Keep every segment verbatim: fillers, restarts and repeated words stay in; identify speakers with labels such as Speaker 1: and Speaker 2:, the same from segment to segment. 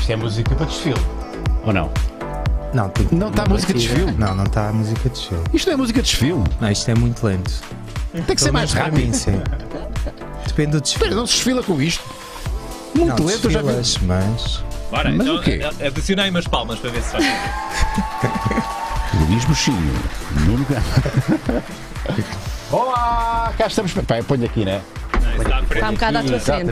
Speaker 1: Isto é música para desfile, ou não?
Speaker 2: Não, tem,
Speaker 1: não está a música de desfile?
Speaker 2: Não, não está a música de desfile.
Speaker 1: Isto não é música de desfile?
Speaker 2: Não, isto é muito lento.
Speaker 1: Tem que ser mais rápido. Mim,
Speaker 2: sim. Depende do desfile.
Speaker 1: Mas não se desfila com isto. Muito
Speaker 2: não,
Speaker 1: lento, já vi.
Speaker 2: Mas...
Speaker 3: Bora,
Speaker 1: mas
Speaker 3: então
Speaker 1: o quê?
Speaker 3: adicionai umas palmas para ver se faz.
Speaker 1: Luís Buxinho, Nuno Gama. Olá, cá estamos. Pai, põe aqui, né?
Speaker 4: Está um bocado à tua frente.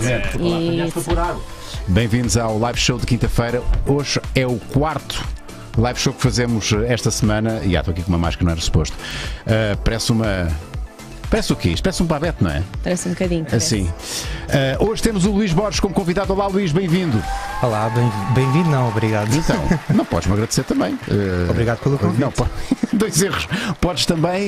Speaker 1: Bem-vindos ao live show de quinta-feira. Hoje é o quarto live show que fazemos esta semana. E ah, estou aqui com uma máscara, não era suposto. Uh, parece uma. Parece o quê? Isto parece um babete, não é?
Speaker 4: Parece um bocadinho.
Speaker 1: Assim. Uh, hoje temos o Luís Borges como convidado. Olá, Luís, bem-vindo.
Speaker 2: Olá, bem-vindo, bem não, obrigado.
Speaker 1: Então, não podes-me agradecer também. Uh,
Speaker 2: obrigado pelo convite.
Speaker 1: Não, pode... Dois erros. Podes também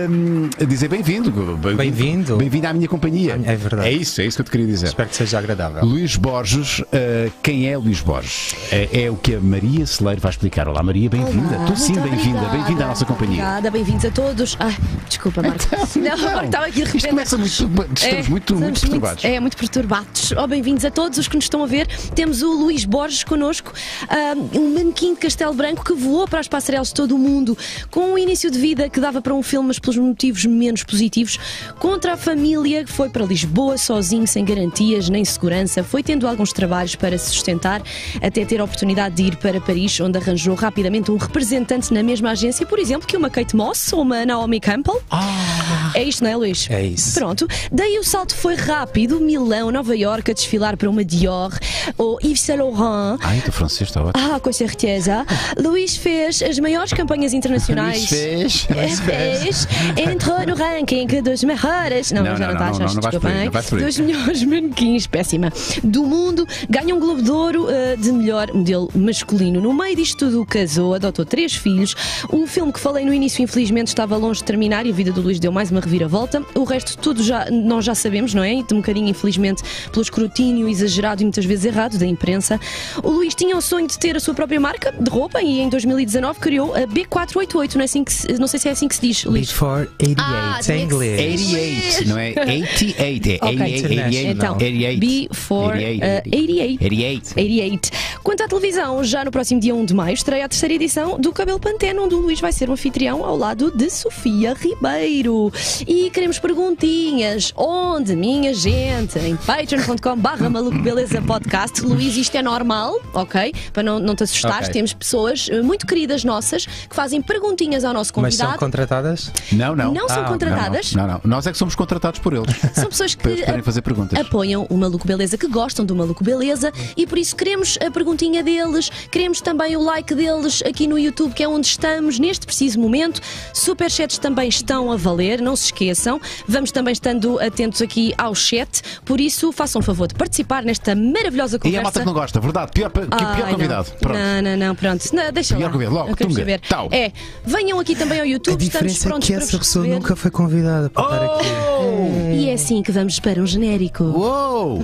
Speaker 1: uh, dizer bem-vindo.
Speaker 2: Bem-vindo.
Speaker 1: Bem-vindo à minha companhia.
Speaker 2: É verdade.
Speaker 1: É isso, é isso que eu te queria dizer.
Speaker 2: Espero que seja agradável.
Speaker 1: Luís Borges, uh, quem é Luís Borges? É, é o que a Maria Celeiro vai explicar. Olá, Maria, bem-vinda. Tu sim, bem-vinda. Bem-vinda à nossa companhia.
Speaker 4: Obrigada, bem-vindos a todos. Ai, desculpa, Marco.
Speaker 1: Então,
Speaker 4: não, não. Estava aqui de repente.
Speaker 1: Isto começa muito. Estamos
Speaker 4: é,
Speaker 1: muito, muito perturbados.
Speaker 4: Muito, é, muito perturbados. Oh, bem-vindos a todos os que nos estão a ver. Temos o Luís Borges connosco, uh, um manequim de Castelo Branco que voou para as passarelas de todo o mundo com um início de vida que dava para um filme, mas pelos motivos menos positivos. Contra a família, foi para Lisboa sozinho, sem garantias nem segurança. Foi tendo alguns trabalhos para se sustentar, até ter a oportunidade de ir para Paris, onde arranjou rapidamente um representante na mesma agência, por exemplo, que uma Kate Moss ou uma Naomi Campbell.
Speaker 1: Ah.
Speaker 4: É isto, não é, Luís?
Speaker 2: É isso.
Speaker 4: Pronto. Daí o salto foi rápido. Milão, Nova Iorque, a desfilar para uma Dior ou Yves Saint Laurent.
Speaker 1: Ai, o francês está ótimo.
Speaker 4: Ah, com certeza. Luís fez as maiores campanhas internacionais.
Speaker 1: Luís fez.
Speaker 4: Luís fez. Entrou no ranking dos melhores. Não,
Speaker 1: não,
Speaker 4: já
Speaker 1: não,
Speaker 4: não,
Speaker 1: não,
Speaker 4: estás,
Speaker 1: não, não,
Speaker 4: desculpa,
Speaker 1: não vais por aí,
Speaker 4: dos melhores manequins, péssima, do mundo. Ganha um Globo de Ouro uh, de melhor modelo masculino. No meio disto tudo, casou, adotou três filhos. O filme que falei no início, infelizmente, estava longe de terminar e a vida do Luís deu mais uma reviravolta. O resto tudo já, nós já sabemos, não é? E um bocadinho, infelizmente, pelo escrutínio exagerado e muitas vezes errado da imprensa. O Luís tinha o sonho de ter a sua própria marca de roupa e em dois mil e dezanove criou a B quatrocentos e oitenta e oito. Não, é assim que se, não sei se é assim que se diz, Luís.
Speaker 2: Before oitenta e oito,
Speaker 4: ah,
Speaker 2: em inglês.
Speaker 1: oitenta e oito, não é? oitenta e oito, é
Speaker 4: okay.
Speaker 1: oitenta e oito.
Speaker 4: Então,
Speaker 1: oitenta e oito.
Speaker 4: Before oitenta e oito.
Speaker 1: oitenta e oito.
Speaker 4: oitenta e oito. Quanto à televisão, já no próximo dia um de maio estreia a terceira edição do Cabelo Pantene, onde o Luís vai ser um anfitrião ao lado de Sofia Ribeiro. E queremos perguntinhas. Onde, minha gente? Em patreon ponto com barra maluco beleza podcast. Luís, isto é normal, ok? Para não, não te assustares, okay. Temos pessoas muito queridas nossas que fazem perguntinhas ao nosso convidado.
Speaker 2: Mas são contratadas?
Speaker 1: Não, não.
Speaker 4: Não são
Speaker 2: ah,
Speaker 4: contratadas?
Speaker 1: Não, não, não. Nós é que somos contratados por eles.
Speaker 4: São pessoas que
Speaker 1: para fazer perguntas.
Speaker 4: apoiam o Maluco Beleza, que gostam do Maluco Beleza e por isso queremos a perguntinha deles, queremos também o like deles aqui no YouTube, que é onde estamos neste preciso momento. Superchats também estão a valer, não se esqueçam. Vamos também estando atentos aqui ao chat, por isso façam o favor de participar nesta maravilhosa conversa.
Speaker 1: E a malta que não gosta, verdade, pior, pior, pior convidado.
Speaker 4: Não.
Speaker 1: Pronto.
Speaker 4: Não, não, não, pronto. Não, deixa
Speaker 1: pior
Speaker 4: lá.
Speaker 1: convidado, logo, tunga. É,
Speaker 4: venham aqui também ao YouTube,
Speaker 2: a
Speaker 4: estamos
Speaker 2: diferença
Speaker 4: prontos
Speaker 2: é que
Speaker 4: para
Speaker 2: essa pessoa
Speaker 4: perceber.
Speaker 2: nunca foi convidada para
Speaker 1: oh!
Speaker 2: estar aqui.
Speaker 4: É. E é assim que vamos para um genérico.
Speaker 1: Uou!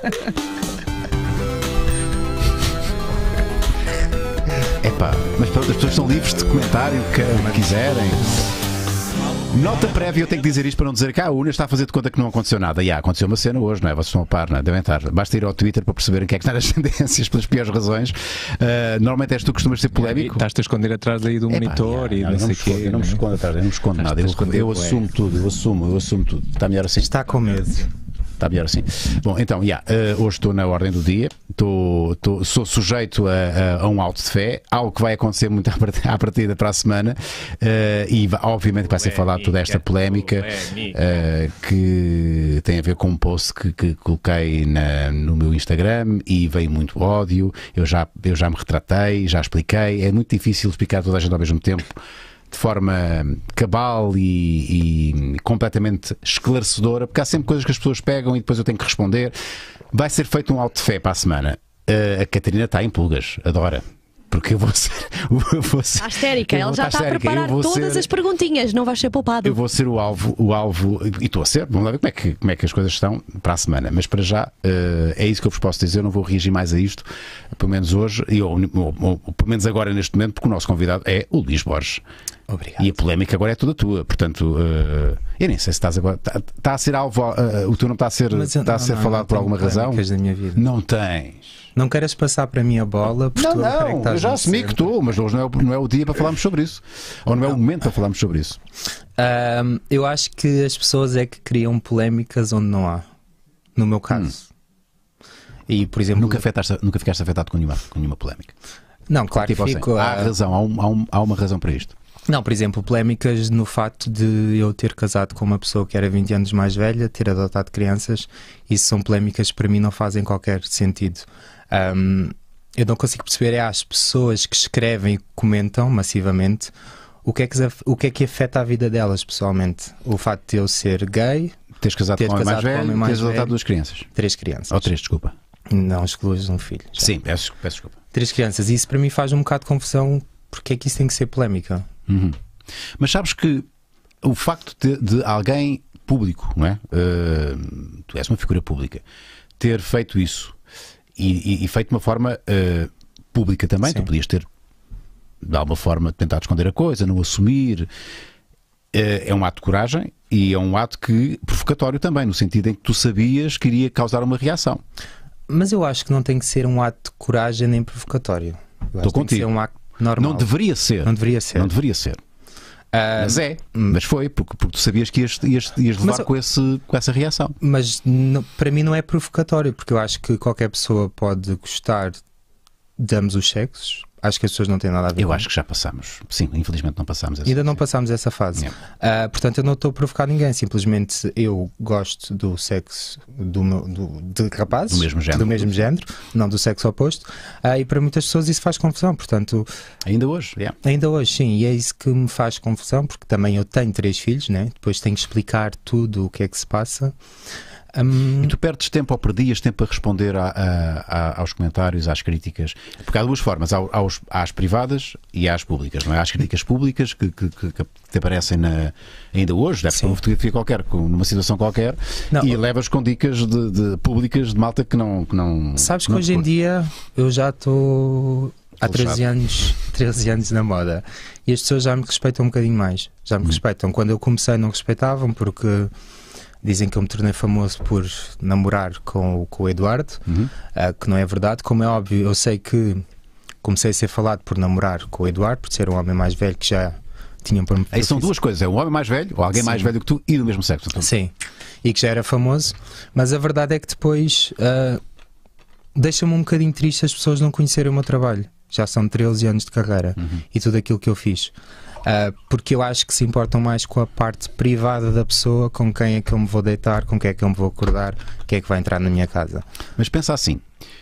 Speaker 1: Epá, mas pronto, as pessoas são livres de comentarem o que, o que quiserem. Nota prévia, eu tenho que dizer isto para não dizer que ah, a Una está a fazer de conta que não aconteceu nada. E ah, aconteceu uma cena hoje, não é? Vocês estão a par, não é? Devem estar. Basta ir ao Twitter para perceberem o que é que está nas tendências, pelas piores razões. Uh, normalmente és tu que costumas ser polémico.
Speaker 5: Estás-te a esconder atrás aí do Epá, monitor
Speaker 1: yeah,
Speaker 5: e não,
Speaker 1: não
Speaker 5: sei o quê.
Speaker 1: Eu não me escondo atrás, eu não me escondo nada. Eu, eu assumo tudo, eu assumo, eu assumo tudo. Está melhor assim?
Speaker 2: Está com medo.
Speaker 1: Está melhor assim. Bom, então, yeah, uh, hoje estou na ordem do dia, estou, estou, sou sujeito a, a, a um auto de fé, algo que vai acontecer muito à partida para a semana, uh, e obviamente vai ser falado toda esta polémica uh, que tem a ver com um post que, que coloquei na, no meu Instagram e veio muito ódio. Eu já, eu já me retratei, já expliquei. É muito difícil explicar toda a gente ao mesmo tempo de forma cabal e, e completamente esclarecedora, porque há sempre coisas que as pessoas pegam e depois eu tenho que responder. Vai ser feito um auto de fé para a semana. Uh, a Catarina está em pulgas, adora. Porque eu vou ser. Eu vou ser
Speaker 4: está histérica, ela já está a preparar todas
Speaker 1: ser,
Speaker 4: as perguntinhas, não vais ser poupado.
Speaker 1: Eu vou ser o alvo, o alvo e estou a ser. Vamos lá ver como é, que, como é que as coisas estão para a semana. Mas para já uh, é isso que eu vos posso dizer. Eu não vou reagir mais a isto, pelo menos hoje, e, ou, ou, ou, pelo menos agora neste momento, porque o nosso convidado é o Luís Borges.
Speaker 2: Obrigado.
Speaker 1: E a polémica agora é toda tua. Portanto, uh, eu nem sei se estás agora. Está tá a ser alvo. Uh, o teu nome está a ser,
Speaker 2: Mas eu-
Speaker 1: está a
Speaker 2: não,
Speaker 1: ser
Speaker 2: não,
Speaker 1: falado
Speaker 2: não
Speaker 1: por
Speaker 2: tenho
Speaker 1: alguma razão?
Speaker 2: polémicas da minha vida.
Speaker 1: Não tens.
Speaker 2: Não queres passar para mim a bola? Porque
Speaker 1: Não,
Speaker 2: tu agora é que
Speaker 1: não,
Speaker 2: estás
Speaker 1: eu já
Speaker 2: no
Speaker 1: assumi que
Speaker 2: centro.
Speaker 1: estou, mas hoje não é, o- não é o dia para falarmos sobre isso. Ou não é o momento para falarmos sobre isso.
Speaker 2: Ahm, eu acho que as pessoas é que criam polémicas onde não há. No meu caso. E, por exemplo.
Speaker 1: Nunca, afetaste, nunca ficaste afetado com nenhuma, com nenhuma polémica.
Speaker 2: Não, claro
Speaker 1: Tipo
Speaker 2: que
Speaker 1: assim,
Speaker 2: fico.
Speaker 1: há
Speaker 2: ah,
Speaker 1: razão, há, um- há um- há uma razão para isto.
Speaker 2: Não, por exemplo, polémicas no facto de eu ter casado com uma pessoa que era vinte anos mais velha, ter adotado crianças. Isso são polémicas que para mim não fazem qualquer sentido. Ahm, eu não consigo perceber é as pessoas que escrevem e comentam massivamente o que, é que, o que é que afeta a vida delas pessoalmente. O facto de eu ser gay,
Speaker 1: Teres casado
Speaker 2: Ter
Speaker 1: com um homem mais
Speaker 2: casado com um
Speaker 1: velho,
Speaker 2: homem mais
Speaker 1: teres adotado
Speaker 2: velho.
Speaker 1: duas crianças.
Speaker 2: três crianças.
Speaker 1: Ou três, desculpa.
Speaker 2: Não excluas um filho. já.
Speaker 1: Sim, peço, peço desculpa.
Speaker 2: Três crianças. E isso para mim faz um bocado de confusão. Porque é que isso tem que ser polémica?
Speaker 1: Uhum. Mas sabes que o facto de, de alguém público, não é? Uh, tu és uma figura pública, ter feito isso e, e- e feito de uma forma uh, pública também,
Speaker 2: Sim.
Speaker 1: tu podias ter de alguma forma tentado esconder a coisa, não assumir. Uh, é um ato de coragem e é um ato que provocatório também, no sentido em que tu sabias que iria causar uma reação.
Speaker 2: Mas eu acho que não tem que ser um ato de coragem nem provocatório. Eu acho que tem que
Speaker 1: contigo.
Speaker 2: ser um ato normal.
Speaker 1: Não deveria ser.
Speaker 2: Não deveria ser.
Speaker 1: Não deveria ser.
Speaker 2: Ah,
Speaker 1: Mas é, mas foi, porque, porque tu sabias que ias, ias, ias levar
Speaker 2: Mas eu-
Speaker 1: com, esse, com essa reação.
Speaker 2: Mas não- para mim não é provocatório, porque eu acho que qualquer pessoa pode gostar de ambos os sexos. Acho que as pessoas não têm nada a ver
Speaker 1: Eu
Speaker 2: com
Speaker 1: acho que já passamos. Sim, infelizmente não passamos essa.
Speaker 2: Ainda não
Speaker 1: sim.
Speaker 2: passámos essa fase.
Speaker 1: Yeah.
Speaker 2: Ah, portanto, eu não estou a provocar ninguém. Simplesmente eu gosto do sexo do meu, do, de rapazes
Speaker 1: Do mesmo género.
Speaker 2: do mesmo género, não do sexo oposto. Ah, e para muitas pessoas isso faz confusão. Portanto,
Speaker 1: Ainda hoje, yeah.
Speaker 2: ainda hoje, sim, e é isso que me faz confusão, porque também eu tenho três filhos, né? Depois tenho que explicar tudo o que é que se passa. Hum,
Speaker 1: E tu perdes tempo ou perdias tempo a responder a- a- a- aos comentários, às críticas? Porque há duas formas, há, aos, às privadas e às públicas, não é? Há as críticas públicas que, que, que- que te aparecem na, ainda hoje, deves
Speaker 2: Sim.
Speaker 1: ter uma fotografia qualquer, com- numa situação qualquer,
Speaker 2: Não.
Speaker 1: e levas com dicas de, de públicas de malta que não. Que não
Speaker 2: Sabes que
Speaker 1: não
Speaker 2: hoje em
Speaker 1: curte.
Speaker 2: dia eu já estou há treze anos, treze anos na moda e as pessoas já me respeitam um bocadinho mais. Já me
Speaker 1: Hum.
Speaker 2: respeitam. Quando eu comecei não respeitavam porque dizem que eu me tornei famoso por namorar com, o- com o Eduardo,
Speaker 1: Uhum.
Speaker 2: ah, que não é verdade. Como é óbvio, eu sei que comecei a ser falado por namorar com o Eduardo, por ser um homem mais velho que já tinha por
Speaker 1: Aí são duas coisas, é um homem mais velho, ou alguém mais
Speaker 2: Sim.
Speaker 1: velho que tu e do mesmo sexo. Então,
Speaker 2: Sim, e que já era famoso, mas a verdade é que depois ah, deixa-me um bocadinho triste as pessoas não conhecerem o meu trabalho. Já são treze anos de carreira e tudo aquilo que eu fiz. Ah, porque eu acho que se importam mais com a parte privada da pessoa, com quem é que eu me vou deitar, com quem é que eu me vou acordar, quem é que vai entrar na minha casa.
Speaker 1: Mas pensa assim,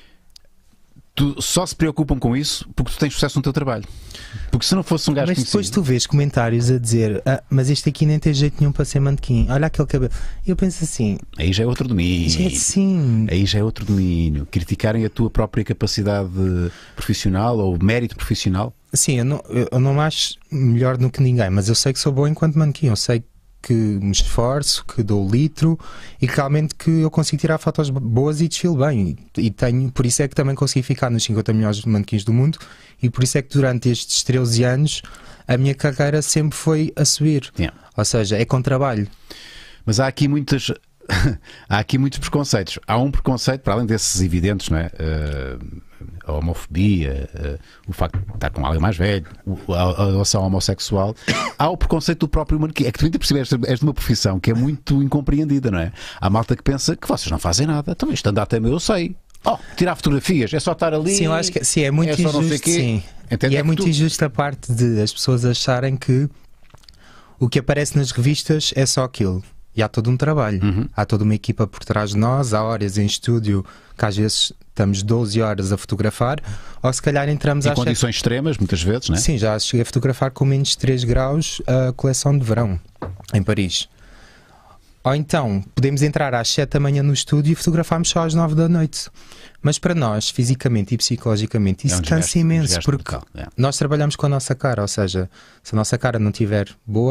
Speaker 1: tu só se preocupam com isso porque tu tens sucesso no teu trabalho. Porque se não fosse um gajo
Speaker 2: Mas depois
Speaker 1: conhecido...
Speaker 2: tu vês comentários a dizer ah, mas este aqui nem tem jeito nenhum para ser manequim, olha aquele cabelo. Eu penso assim,
Speaker 1: Aí já é outro domínio.
Speaker 2: já é assim.
Speaker 1: Aí já é outro domínio. Criticarem a tua própria capacidade profissional ou mérito profissional.
Speaker 2: Sim, eu não, eu não me acho melhor do que ninguém, mas eu sei que sou bom enquanto manequim. Eu sei que me esforço, que dou litro e que realmente que eu consigo tirar fotos boas e desfilo bem. E tenho, por isso é que também consegui ficar nos cinquenta melhores manequins do mundo e por isso é que durante estes treze anos a minha carreira sempre foi a subir.
Speaker 1: Yeah.
Speaker 2: Ou seja, é com trabalho.
Speaker 1: Mas há aqui muitas. Há aqui muitos preconceitos. Há um preconceito, para além desses evidentes, não é? Uh, a homofobia, uh, o facto de estar com alguém mais velho, o- a, a relação homossexual. Há o preconceito do próprio manequim. É que tu ainda percebes, és de uma profissão que é muito incompreendida, não é? Há malta que pensa que vocês não fazem nada. Então, isto anda até meu, eu sei. Oh, tirar fotografias, é só estar ali.
Speaker 2: Sim, eu acho que sim, é muito
Speaker 1: é só não sei
Speaker 2: injusto.
Speaker 1: quê.
Speaker 2: Sim.
Speaker 1: Entende?
Speaker 2: E é
Speaker 1: É que
Speaker 2: muito
Speaker 1: tu-
Speaker 2: injusto a parte de as pessoas acharem que o que aparece nas revistas é só aquilo. E há todo um trabalho.
Speaker 1: Uhum.
Speaker 2: Há toda uma equipa por trás de nós, há horas em estúdio que às vezes estamos doze horas a fotografar, ou se calhar entramos
Speaker 1: Em
Speaker 2: às
Speaker 1: condições extremas, muitas vezes, não é?
Speaker 2: Sim, já cheguei a fotografar com menos três graus a coleção de verão em Paris. Ou então, podemos entrar às sete da manhã no estúdio e fotografarmos só às nove da noite. Mas para nós, fisicamente e psicologicamente, isso
Speaker 1: É um
Speaker 2: cansa
Speaker 1: desgaste- um
Speaker 2: imenso,
Speaker 1: desgaste
Speaker 2: porque
Speaker 1: brutal, é.
Speaker 2: nós trabalhamos com a nossa cara, ou seja, se a nossa cara não estiver boa,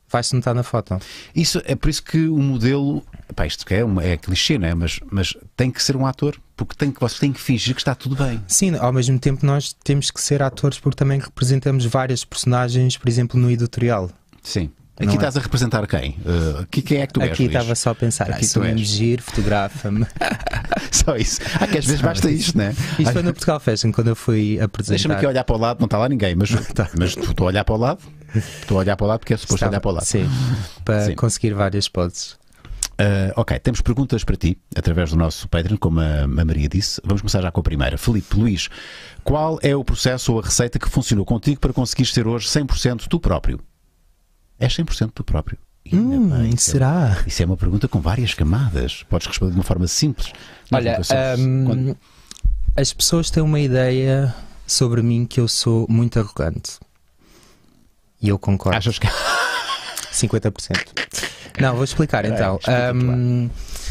Speaker 2: vai-se notar na foto.
Speaker 1: Isso é por isso que o modelo, pá, isto é, uma, é clichê, não é? Mas, mas tem que ser um ator, porque tem que, você tem que fingir que está tudo bem.
Speaker 2: Sim, ao mesmo tempo nós temos que ser atores porque também representamos várias personagens, por exemplo, no editorial.
Speaker 1: Sim. Aqui
Speaker 2: Não
Speaker 1: estás
Speaker 2: é?
Speaker 1: a representar quem? Uh, aqui, quem é que tu és?
Speaker 2: Aqui
Speaker 1: Luís?
Speaker 2: estava só a pensar,
Speaker 1: Aqui
Speaker 2: ah, sou
Speaker 1: tu és.
Speaker 2: mesmo giro, fotografa-me.
Speaker 1: Só isso. Ah, que às vezes basta isto, não é?
Speaker 2: Isto foi no Portugal Fashion, quando eu fui apresentar.
Speaker 1: Deixa-me aqui olhar para o lado, não está lá ninguém, mas, mas estou a olhar para o lado. Estou a olhar para o lado porque é suposto
Speaker 2: Estava-
Speaker 1: olhar para o lado.
Speaker 2: Sim, para
Speaker 1: Sim.
Speaker 2: conseguir várias poses.
Speaker 1: Uh, ok, temos perguntas para ti através do nosso Patreon, como a, a Maria disse. Vamos começar já com a primeira. Filipe, Luís, qual é o processo ou a receita que funcionou contigo para conseguires ser hoje cem por cento tu próprio? És cem por cento tu próprio? Ainda
Speaker 2: Hum,
Speaker 1: bem, isso é-
Speaker 2: será?
Speaker 1: Isso é uma pergunta com várias camadas. Podes responder de uma forma simples. Não,
Speaker 2: Olha,
Speaker 1: nunca sabes.
Speaker 2: hum,
Speaker 1: Quando-
Speaker 2: as pessoas têm uma ideia sobre mim que eu sou muito arrogante. E eu concordo.
Speaker 1: Achas que.
Speaker 2: cinquenta por cento. Não, vou explicar então.
Speaker 1: explica-te
Speaker 2: Hum,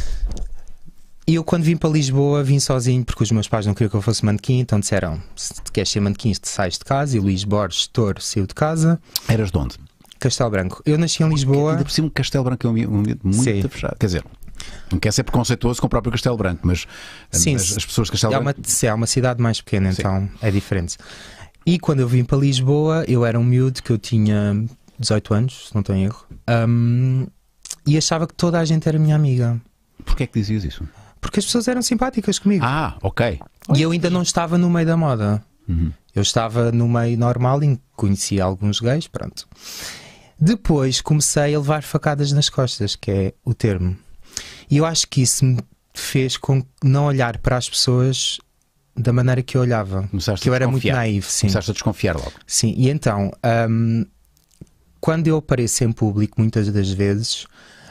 Speaker 2: eu, quando vim para Lisboa, vim sozinho porque os meus pais não queriam que eu fosse manequim, então disseram: se queres ser manequim, sais de casa. E Luís Borges, Touro, saiu de casa.
Speaker 1: Eras de onde?
Speaker 2: Castelo Branco. Eu nasci em Lisboa.
Speaker 1: Ainda por cima, Castelo Branco é um ambiente um ambiente muito
Speaker 2: Sim.
Speaker 1: fechado. Quer dizer, não quer ser preconceituoso com o próprio Castelo Branco, mas,
Speaker 2: Sim,
Speaker 1: mas as pessoas de Castelo
Speaker 2: É uma,
Speaker 1: Branco.
Speaker 2: sim, é uma cidade mais pequena,
Speaker 1: Sim.
Speaker 2: então é diferente. E quando eu vim para Lisboa, eu era um miúdo que eu tinha dezoito anos, se não estou em erro, hum, e achava que toda a gente era minha amiga.
Speaker 1: Porquê é que dizias isso?
Speaker 2: Porque as pessoas eram simpáticas comigo.
Speaker 1: Ah, ok.
Speaker 2: E eu ainda não estava no meio da moda.
Speaker 1: Uhum.
Speaker 2: Eu estava no meio normal e conhecia alguns gays, pronto. Depois comecei a levar facadas nas costas, que é o termo. E eu acho que isso me fez com que não olhar para as pessoas da maneira que eu olhava.
Speaker 1: Começaste
Speaker 2: que eu
Speaker 1: a
Speaker 2: era muito
Speaker 1: desconfiar.
Speaker 2: naivo, sim.
Speaker 1: Começaste a desconfiar logo.
Speaker 2: Sim, e então, hum, quando eu apareço em público, muitas das vezes,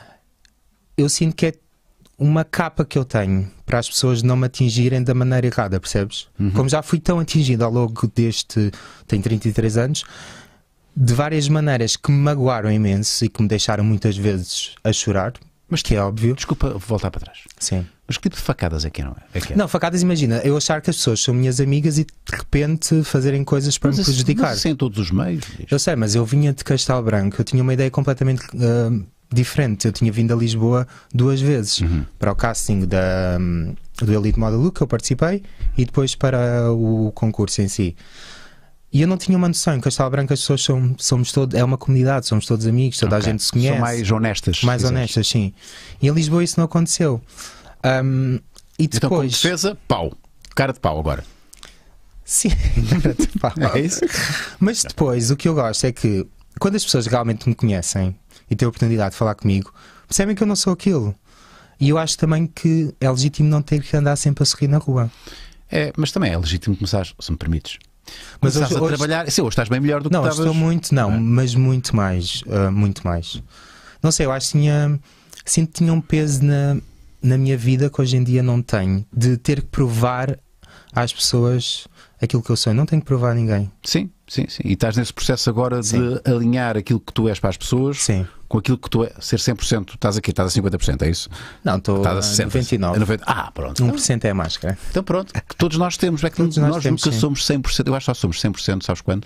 Speaker 2: eu sinto que é uma capa que eu tenho para as pessoas não me atingirem da maneira errada, percebes? Como já fui tão atingido ao longo deste. Tenho trinta e três anos, de várias maneiras que me magoaram imenso e que me deixaram muitas vezes a chorar, mas que é óbvio.
Speaker 1: Desculpa voltar para trás.
Speaker 2: Sim.
Speaker 1: Mas que tipo de facadas é que não é? É que é?
Speaker 2: Não, facadas, imagina, eu achar que as pessoas são minhas amigas e de repente fazerem coisas para
Speaker 1: Mas
Speaker 2: me
Speaker 1: isso-
Speaker 2: prejudicar.
Speaker 1: mas isso é em todos os meios.
Speaker 2: Eu sei, mas eu vinha de Castelo Branco, eu tinha uma ideia completamente uh, diferente. Eu tinha vindo a Lisboa duas vezes
Speaker 1: Uhum.
Speaker 2: para o casting da, um, do Elite Model Look que eu participei e depois para o concurso em si. E eu não tinha uma noção. Em Castelo Branco as pessoas são, somos todos, é uma comunidade, somos todos amigos, toda
Speaker 1: Ok.
Speaker 2: a gente se conhece.
Speaker 1: São mais honestas.
Speaker 2: Mais
Speaker 1: dizes.
Speaker 2: honestas, sim. E em Lisboa isso não aconteceu. Um, e
Speaker 1: Então, como
Speaker 2: depois.
Speaker 1: defesa, pau. Cara de pau agora.
Speaker 2: Sim. Pá.
Speaker 1: É isso?
Speaker 2: Mas depois, o que eu gosto é que quando as pessoas realmente me conhecem e têm a oportunidade de falar comigo, percebem que eu não sou aquilo. E eu acho também que é legítimo não ter que andar sempre a sorrir na rua.
Speaker 1: É, mas também é legítimo começar, se me permites.
Speaker 2: Mas
Speaker 1: Começares
Speaker 2: hoje-
Speaker 1: a
Speaker 2: hoje-
Speaker 1: trabalhar. Sim, hoje estás bem melhor do que
Speaker 2: Não,
Speaker 1: estavas.
Speaker 2: estou muito, não,
Speaker 1: É.
Speaker 2: mas muito mais. uh, muito mais. Não sei, eu acho que tinha. Sinto que tinha um peso na, na minha vida que hoje em dia não tenho. De ter que provar às pessoas aquilo que eu sou. Eu não tenho que provar a ninguém.
Speaker 1: Sim, sim, sim. E estás nesse processo agora
Speaker 2: Sim.
Speaker 1: de alinhar aquilo que tu és para as pessoas
Speaker 2: Sim.
Speaker 1: com aquilo que tu é. Ser cem por cento. Estás aqui, estás a cinquenta por cento, é isso?
Speaker 2: Não, estou
Speaker 1: Estás a
Speaker 2: a
Speaker 1: sessenta por cento.
Speaker 2: noventa e nove.
Speaker 1: A noventa. Ah, pronto.
Speaker 2: um por cento é a máscara.
Speaker 1: Então pronto, que todos nós temos, é que
Speaker 2: Todos
Speaker 1: nós,
Speaker 2: nós temos,
Speaker 1: nunca
Speaker 2: sim.
Speaker 1: somos cem por cento, eu acho que só somos cem por cento, sabes quando?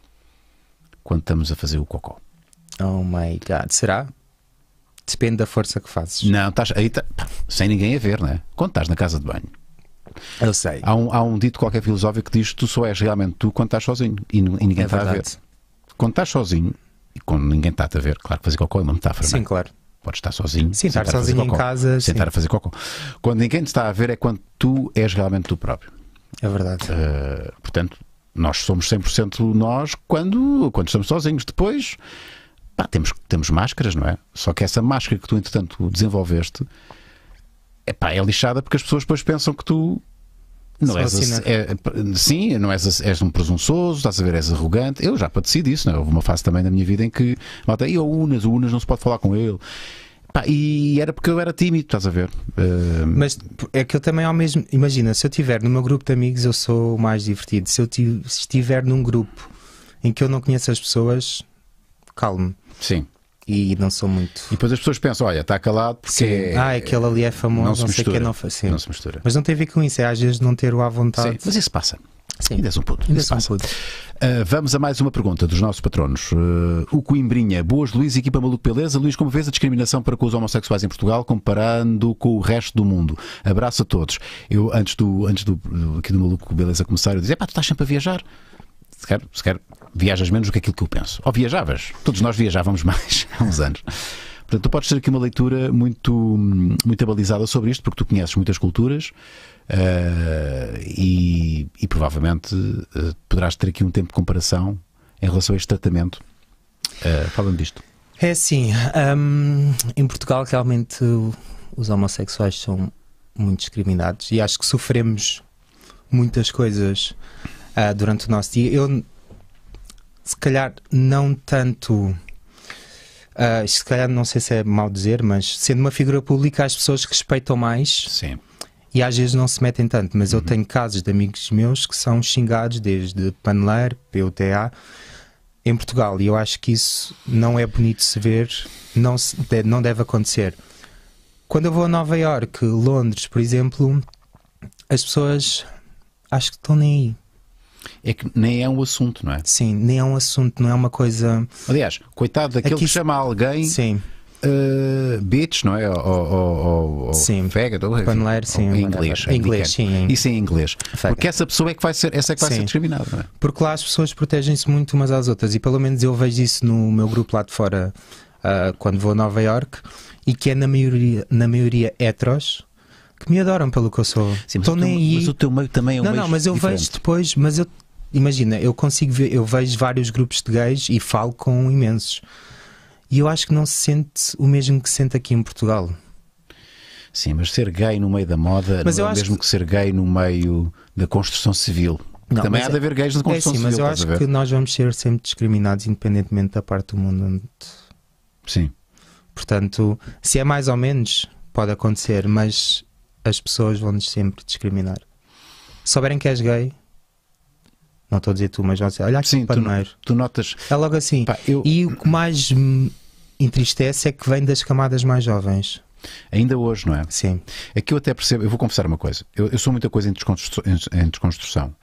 Speaker 1: Quando estamos a fazer o cocó.
Speaker 2: Oh my god, será? Depende da força que fazes.
Speaker 1: Não, estás aí, tá- pá, sem ninguém a ver, não é? Quando estás na casa de banho,
Speaker 2: Eu sei.
Speaker 1: há um, há um dito qualquer filosófico que diz que tu só és realmente tu quando estás sozinho e, n- e ninguém
Speaker 2: É
Speaker 1: está a ver.
Speaker 2: verdade.
Speaker 1: Quando estás sozinho e quando ninguém está a ver, claro que fazer cocó é uma metáfora, não
Speaker 2: Sim,
Speaker 1: é?
Speaker 2: claro.
Speaker 1: Podes estar sozinho,
Speaker 2: Sim, estar
Speaker 1: sentar a fazer
Speaker 2: sozinho em
Speaker 1: cocó,
Speaker 2: casa,
Speaker 1: sentar
Speaker 2: sim.
Speaker 1: a fazer cocó. Quando ninguém te está a ver é quando tu és realmente tu próprio.
Speaker 2: É verdade.
Speaker 1: Uh, portanto, nós somos cem por cento nós quando, quando estamos sozinhos. Depois, pá, temos, temos máscaras, não é? Só que essa máscara que tu, entretanto, desenvolveste é, pá, é lixada porque as pessoas depois pensam que tu não
Speaker 2: Só
Speaker 1: és.
Speaker 2: assim,
Speaker 1: ace- é, sim, não és, és um presunçoso, estás a ver, és arrogante. Eu já padeci disso, não é? Houve uma fase também na minha vida em que, malta, e o Unas, o Unas não se pode falar com ele. Pá, e era porque eu era tímido, estás a ver? Uh,
Speaker 2: Mas é que eu também ao mesmo. Imagina, se eu estiver no meu grupo de amigos, eu sou o mais divertido. Se eu ti- se estiver num grupo em que eu não conheço as pessoas, calmo.
Speaker 1: sim.
Speaker 2: E não sou muito.
Speaker 1: E depois as pessoas pensam, olha, está calado porque
Speaker 2: Sim.
Speaker 1: é-
Speaker 2: Ah, aquele ali é famoso,
Speaker 1: não se
Speaker 2: não, sei o que
Speaker 1: mistura.
Speaker 2: não faz. Sim.
Speaker 1: não se mistura.
Speaker 2: Mas não tem a ver com isso, é às vezes não ter o à vontade.
Speaker 1: Sim, mas isso passa.
Speaker 2: Sim.
Speaker 1: Ainda és um puto.
Speaker 2: Ainda
Speaker 1: Isso
Speaker 2: sou um
Speaker 1: passa.
Speaker 2: puto.
Speaker 1: Uh, vamos a mais uma pergunta dos nossos patronos. Uh, o Coimbrinha, boas Luís, equipa Maluco Beleza. Luís, como vês a discriminação para com os homossexuais em Portugal comparando com o resto do mundo? Abraço a todos. Eu, antes do, antes do, aqui do Maluco Beleza começar, eu dizia, pá, tu estás sempre a viajar. Se quer, se quer, viajas menos do que aquilo que eu penso. Ou viajavas. Todos nós viajávamos mais há uns anos. Portanto, tu podes ter aqui uma leitura muito, muito abalizada sobre isto, porque tu conheces muitas culturas. Uh, e, e provavelmente uh, poderás ter aqui um tempo de comparação em relação a este tratamento. Uh, Fala-me disto.
Speaker 2: É assim, hum, em Portugal realmente os homossexuais são muito discriminados e acho que sofremos muitas coisas uh, durante o nosso dia. Eu, se calhar, não tanto. Uh, se calhar, não sei se é mau dizer, mas sendo uma figura pública, as pessoas respeitam mais.
Speaker 1: Sim.
Speaker 2: E às vezes não se metem tanto, mas
Speaker 1: uhum.
Speaker 2: eu tenho casos de amigos meus que são xingados desde paneleiro, P U T A, em Portugal. E eu acho que isso não é bonito de se ver, não, se, não deve acontecer. Quando eu vou a Nova Iorque, Londres, por exemplo, as pessoas acho que estão nem aí.
Speaker 1: É que nem é um assunto, não é?
Speaker 2: Sim, nem é um assunto, não é uma coisa...
Speaker 1: Aliás, coitado daquele
Speaker 2: Aqui
Speaker 1: que chama alguém...
Speaker 2: Sim.
Speaker 1: Uh, bitch, não é? Ou, ou, ou
Speaker 2: sim.
Speaker 1: faggot, ou,
Speaker 2: paneleiro, sim.
Speaker 1: Em inglês.
Speaker 2: Em inglês, sim. Em...
Speaker 1: Isso em inglês.
Speaker 2: Faggot.
Speaker 1: Porque essa pessoa é que vai ser, essa é que vai
Speaker 2: sim.
Speaker 1: ser discriminada, não é?
Speaker 2: Porque lá as pessoas protegem-se muito umas às outras. E pelo menos eu vejo isso no meu grupo lá de fora, uh, quando vou a Nova Iorque, e que é na maioria, na maioria heteros, que me adoram pelo que eu sou.
Speaker 1: Sim, mas,
Speaker 2: Estou
Speaker 1: o teu,
Speaker 2: nem aí.
Speaker 1: mas o teu meio também é um
Speaker 2: Não,
Speaker 1: meio
Speaker 2: não, mas eu
Speaker 1: diferente.
Speaker 2: vejo depois, mas eu imagina, eu consigo ver, eu vejo vários grupos de gays e falo com imensos. E eu acho que não se sente o mesmo que se sente aqui em Portugal.
Speaker 1: Sim, mas ser gay no meio da moda
Speaker 2: mas
Speaker 1: não
Speaker 2: eu
Speaker 1: é o
Speaker 2: acho
Speaker 1: mesmo
Speaker 2: que...
Speaker 1: que ser gay no meio da construção civil.
Speaker 2: Não,
Speaker 1: também há
Speaker 2: é...
Speaker 1: de haver gays na construção
Speaker 2: é, sim,
Speaker 1: civil.
Speaker 2: mas eu acho que nós vamos ser sempre discriminados independentemente da parte do mundo onde...
Speaker 1: Sim.
Speaker 2: Portanto, se é mais ou menos, pode acontecer, mas as pessoas vão-nos sempre discriminar. Se souberem que és gay, não estou a dizer tu, mas vão dizer, olha aqui o paneleiro.
Speaker 1: Tu, tu notas...
Speaker 2: É logo assim.
Speaker 1: Pá, eu...
Speaker 2: E o que mais me entristece é que vem das camadas mais jovens.
Speaker 1: Ainda hoje, não é?
Speaker 2: Sim.
Speaker 1: É que eu até percebo, eu vou confessar uma coisa. Eu, eu sou muita coisa em desconstrução. Em, em desconstrução.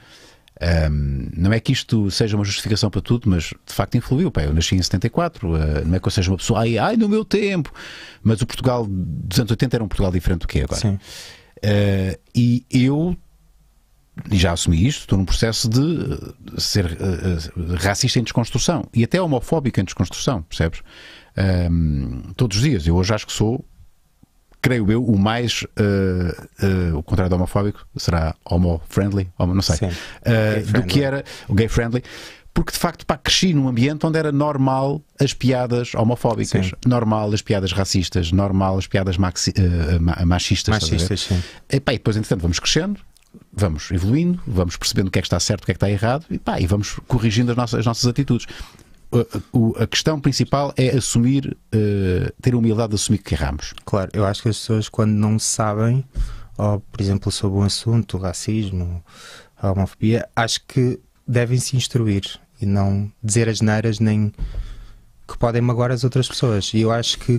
Speaker 1: Um, não é que isto seja uma justificação para tudo, mas de facto influiu. Pá, eu nasci em setenta e quatro, uh, não é que eu seja uma pessoa, ai, ai, no meu tempo. Mas o Portugal dos anos oitenta era um Portugal diferente do que é agora.
Speaker 2: Sim.
Speaker 1: Uh, e eu. E já assumi isto, estou num processo de ser uh, racista em desconstrução e até homofóbico em desconstrução, percebes? Um, todos os dias. Eu hoje acho que sou, creio eu, o mais uh, uh, o contrário de homofóbico será homo-friendly, homo, não sei, uh, do que era o gay-friendly, porque de facto pá, cresci num ambiente onde era normal as piadas homofóbicas, sim. normal as piadas racistas, normal as piadas maxi, uh, machistas.
Speaker 2: Machistas, sim.
Speaker 1: E, pá, e depois, entretanto, vamos crescendo. Vamos evoluindo, vamos percebendo o que é que está certo, o que é que está errado e, pá, e vamos corrigindo as nossas, as nossas atitudes. A, a, a questão principal é assumir, uh, ter a humildade de assumir que erramos.
Speaker 2: Claro, eu acho que as pessoas quando não sabem, ou por exemplo sobre um assunto, o racismo, a homofobia, acho que devem se instruir e não dizer as neiras nem que podem magoar as outras pessoas. E eu acho que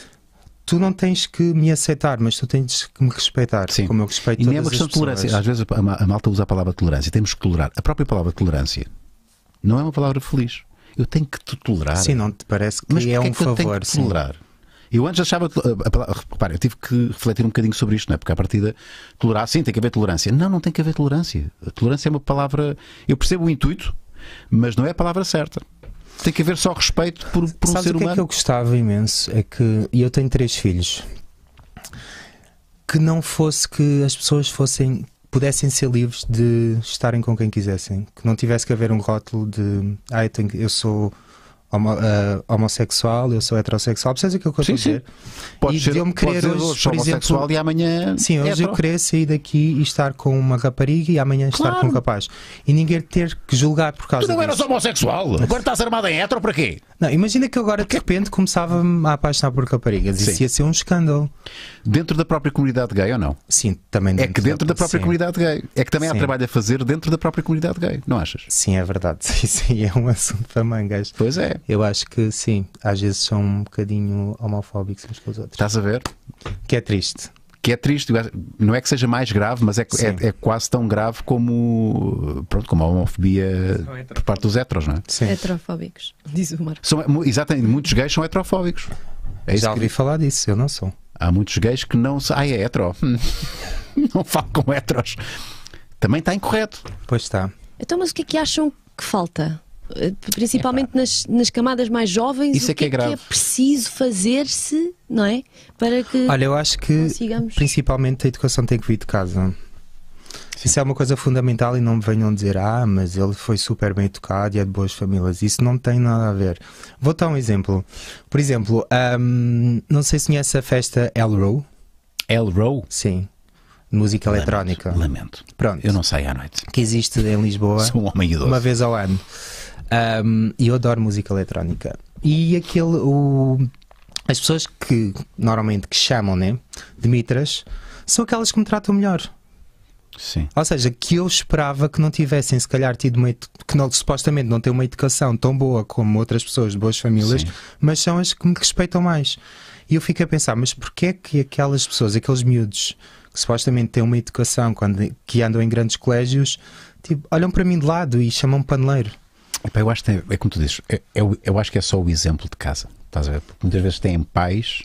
Speaker 2: tu não tens que me aceitar, mas tu tens que me respeitar.
Speaker 1: Sim.
Speaker 2: Como eu respeito
Speaker 1: e
Speaker 2: todas
Speaker 1: nem é uma questão
Speaker 2: as
Speaker 1: de tolerância.
Speaker 2: pessoas.
Speaker 1: Às vezes a, a malta usa a palavra tolerância. Temos que tolerar. A própria palavra tolerância não é uma palavra feliz. Eu tenho que te tolerar.
Speaker 2: Sim, não te parece que
Speaker 1: mas
Speaker 2: é um
Speaker 1: é que eu
Speaker 2: favor.
Speaker 1: Tenho que tolerar. Eu antes achava. Repare, eu tive que refletir um bocadinho sobre isto, não é? Porque à partida, tolerar, sim, tem que haver tolerância. Não, não tem que haver tolerância. A tolerância é uma palavra. Eu percebo o intuito, mas não é a palavra certa. Tem que haver só respeito por, por um
Speaker 2: Sabes
Speaker 1: ser
Speaker 2: o que
Speaker 1: humano.
Speaker 2: é que eu gostava imenso? É que. E eu tenho três filhos. Que não fosse que as pessoas fossem. Pudessem ser livres de estarem com quem quisessem. Que não tivesse que haver um rótulo de. Ah, eu, tenho, eu sou. Homo, uh, homossexual, eu sou heterossexual, percebes aquilo que eu estou a dizer?
Speaker 1: Pode
Speaker 2: e
Speaker 1: ser,
Speaker 2: eu me
Speaker 1: pode
Speaker 2: querer
Speaker 1: ser
Speaker 2: hoje,
Speaker 1: hoje
Speaker 2: por
Speaker 1: homossexual
Speaker 2: exemplo,
Speaker 1: e amanhã.
Speaker 2: sim, hoje
Speaker 1: hetero.
Speaker 2: eu querer sair daqui e estar com uma rapariga e amanhã
Speaker 1: Claro.
Speaker 2: estar com um rapaz. E ninguém ter que julgar por causa
Speaker 1: Tu não eras
Speaker 2: disso.
Speaker 1: homossexual, agora estás armado em hetero para quê?
Speaker 2: Não, imagina que eu agora de repente começava-me a apaixonar por raparigas.
Speaker 1: Sim.
Speaker 2: Isso ia ser um escândalo.
Speaker 1: Dentro da própria comunidade gay ou não?
Speaker 2: Sim, também
Speaker 1: É que dentro da própria
Speaker 2: sim.
Speaker 1: comunidade gay. É que também há
Speaker 2: Sim.
Speaker 1: trabalho a fazer dentro da própria comunidade gay, não achas?
Speaker 2: Sim, é verdade. Isso aí é um assunto para mangas.
Speaker 1: Pois é.
Speaker 2: Eu acho que sim, às vezes são um bocadinho homofóbicos uns com os outros.
Speaker 1: Estás a ver?
Speaker 2: Que é triste.
Speaker 1: que é triste. Não é que seja mais grave, mas é, é, é quase tão grave como, pronto, como a homofobia por parte dos heteros, não é?
Speaker 2: Sim.
Speaker 4: Heterofóbicos, diz o Marco.
Speaker 1: São, exatamente, muitos gays são heterofóbicos. É
Speaker 2: Já
Speaker 1: isso
Speaker 2: ouvi
Speaker 1: que...
Speaker 2: falar disso, eu não sou.
Speaker 1: Há muitos gays que não são. Ah, é hetero. Não falo com heteros. Também está incorreto.
Speaker 2: Pois está.
Speaker 4: Então, mas o que é que acham que falta? Principalmente nas, nas camadas mais jovens,
Speaker 1: Isso
Speaker 4: o
Speaker 1: é que é
Speaker 4: que é,
Speaker 1: grave.
Speaker 4: que é preciso fazer-se, não é? Para que
Speaker 2: Olha, eu acho que
Speaker 4: consigamos.
Speaker 2: principalmente a educação tem que vir de casa. Isso é uma coisa fundamental e não me venham dizer, ah, mas ele foi super bem educado e é de boas famílias. Isso não tem nada a ver. Vou dar um exemplo. Por exemplo, hum, não sei se conhece a festa Elrow.
Speaker 1: Elrow?
Speaker 2: Sim. Música
Speaker 1: Lamento,
Speaker 2: eletrónica.
Speaker 1: Lamento.
Speaker 2: Pronto.
Speaker 1: Eu não saio à noite.
Speaker 2: Que existe em Lisboa.
Speaker 1: Sou um homem idoso.
Speaker 2: Uma vez ao ano. Um, e eu adoro música eletrónica. E aquele. O, as pessoas que normalmente que chamam, né, de mitras são aquelas que me tratam melhor.
Speaker 1: Sim.
Speaker 2: Ou seja, que eu esperava que não tivessem, se calhar, tido uma. Que não, supostamente não têm uma educação tão boa como outras pessoas de boas famílias,
Speaker 1: Sim.
Speaker 2: mas são as que me respeitam mais. E eu fico a pensar, mas porquê é que aquelas pessoas, aqueles miúdos que supostamente têm uma educação, quando, que andam em grandes colégios, tipo, olham para mim de lado e chamam-me paneleiro?
Speaker 1: Epá, eu acho que é, é como tu dizes, é, é, eu acho que é só o exemplo de casa. Estás a ver? Porque muitas vezes têm pais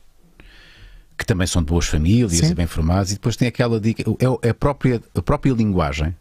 Speaker 1: que também são de boas famílias
Speaker 2: Sim.
Speaker 1: e bem formados, e depois tem aquela dica, é a própria, a própria linguagem,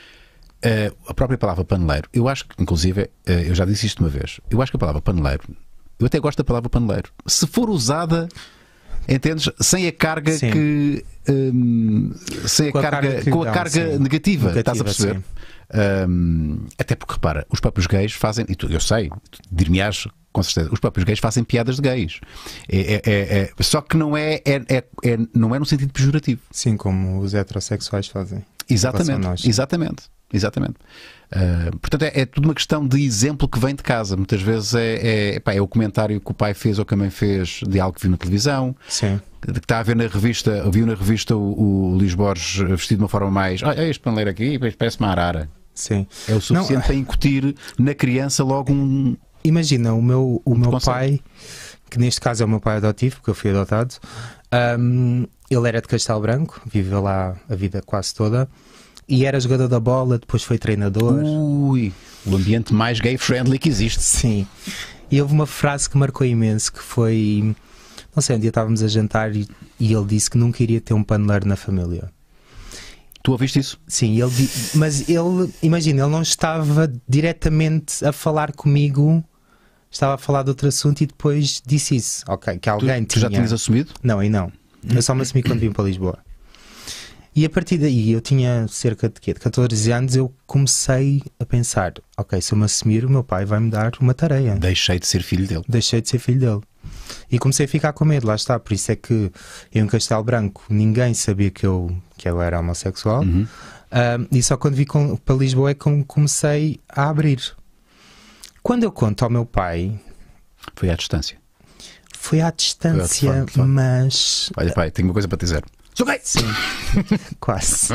Speaker 1: a própria palavra paneleiro. Eu acho que, inclusive, eu já disse isto uma vez, eu acho que a palavra paneleiro, eu até gosto da palavra paneleiro, se for usada, entendes? Sem a carga
Speaker 2: Sim.
Speaker 1: que. Hum, sem a
Speaker 2: Com a
Speaker 1: carga,
Speaker 2: carga que
Speaker 1: com a
Speaker 2: dão,
Speaker 1: carga
Speaker 2: sim.
Speaker 1: negativa,
Speaker 2: Negativa,
Speaker 1: estás a perceber? Hum, até porque, repara, os próprios gays fazem, e tu, eu sei, tu dir-me-ás com certeza, os próprios gays fazem piadas de gays. É, é, é, é, só que não é, é, é, é, não é no sentido pejorativo.
Speaker 2: Sim, como os heterossexuais fazem.
Speaker 1: Exatamente, exatamente, exatamente. Uh, portanto, é, é tudo uma questão de exemplo que vem de casa. Muitas vezes é, é, epá, é o comentário que o pai fez ou que a mãe fez de algo que viu na televisão.
Speaker 2: Sim.
Speaker 1: Que está a ver na revista, viu na revista o, o Luís Borges vestido de uma forma mais. Olha, este paneleiro aqui parece uma arara.
Speaker 2: Sim.
Speaker 1: É o suficiente
Speaker 2: Não,
Speaker 1: para incutir na criança logo um.
Speaker 2: Imagina, o meu, o
Speaker 1: Um
Speaker 2: meu
Speaker 1: conceito.
Speaker 2: pai, que neste caso é o meu pai adotivo, porque eu fui adotado, um, ele era de Castelo Branco, viveu lá a vida quase toda, e era jogador da bola, depois foi treinador.
Speaker 1: Ui, o ambiente mais gay-friendly que existe.
Speaker 2: Sim. E houve uma frase que marcou imenso, que foi... Não sei, um dia estávamos a jantar e, e ele disse que nunca iria ter um paneleiro na família.
Speaker 1: Tu ouviste isso?
Speaker 2: Sim, ele di... mas ele, imagina, ele não estava diretamente a falar comigo, estava a falar de outro assunto e depois disse isso. Ok, que
Speaker 1: Tu,
Speaker 2: alguém
Speaker 1: tu já
Speaker 2: tinha...
Speaker 1: tinhas assumido?
Speaker 2: Não, aí não. Eu só me assumi quando vim para Lisboa. E a partir daí, eu tinha cerca de, quê? de catorze anos, eu comecei a pensar, ok, se eu me assumir, o meu pai vai me dar uma tarefa.
Speaker 1: Deixei de ser filho dele.
Speaker 2: Deixei de ser filho dele. E comecei a ficar com medo, lá está. Por isso é que eu em Castelo Branco ninguém sabia que eu, que eu era homossexual.
Speaker 1: Uhum.
Speaker 2: Um, e só quando vim com, para Lisboa é que comecei a abrir. Quando eu conto ao meu pai,
Speaker 1: Foi à distância.
Speaker 2: foi à distância,
Speaker 1: Foi à telefone,
Speaker 2: mas...
Speaker 1: Olha, pai, tenho uma coisa para te dizer. Sou gay!
Speaker 2: Sim, quase.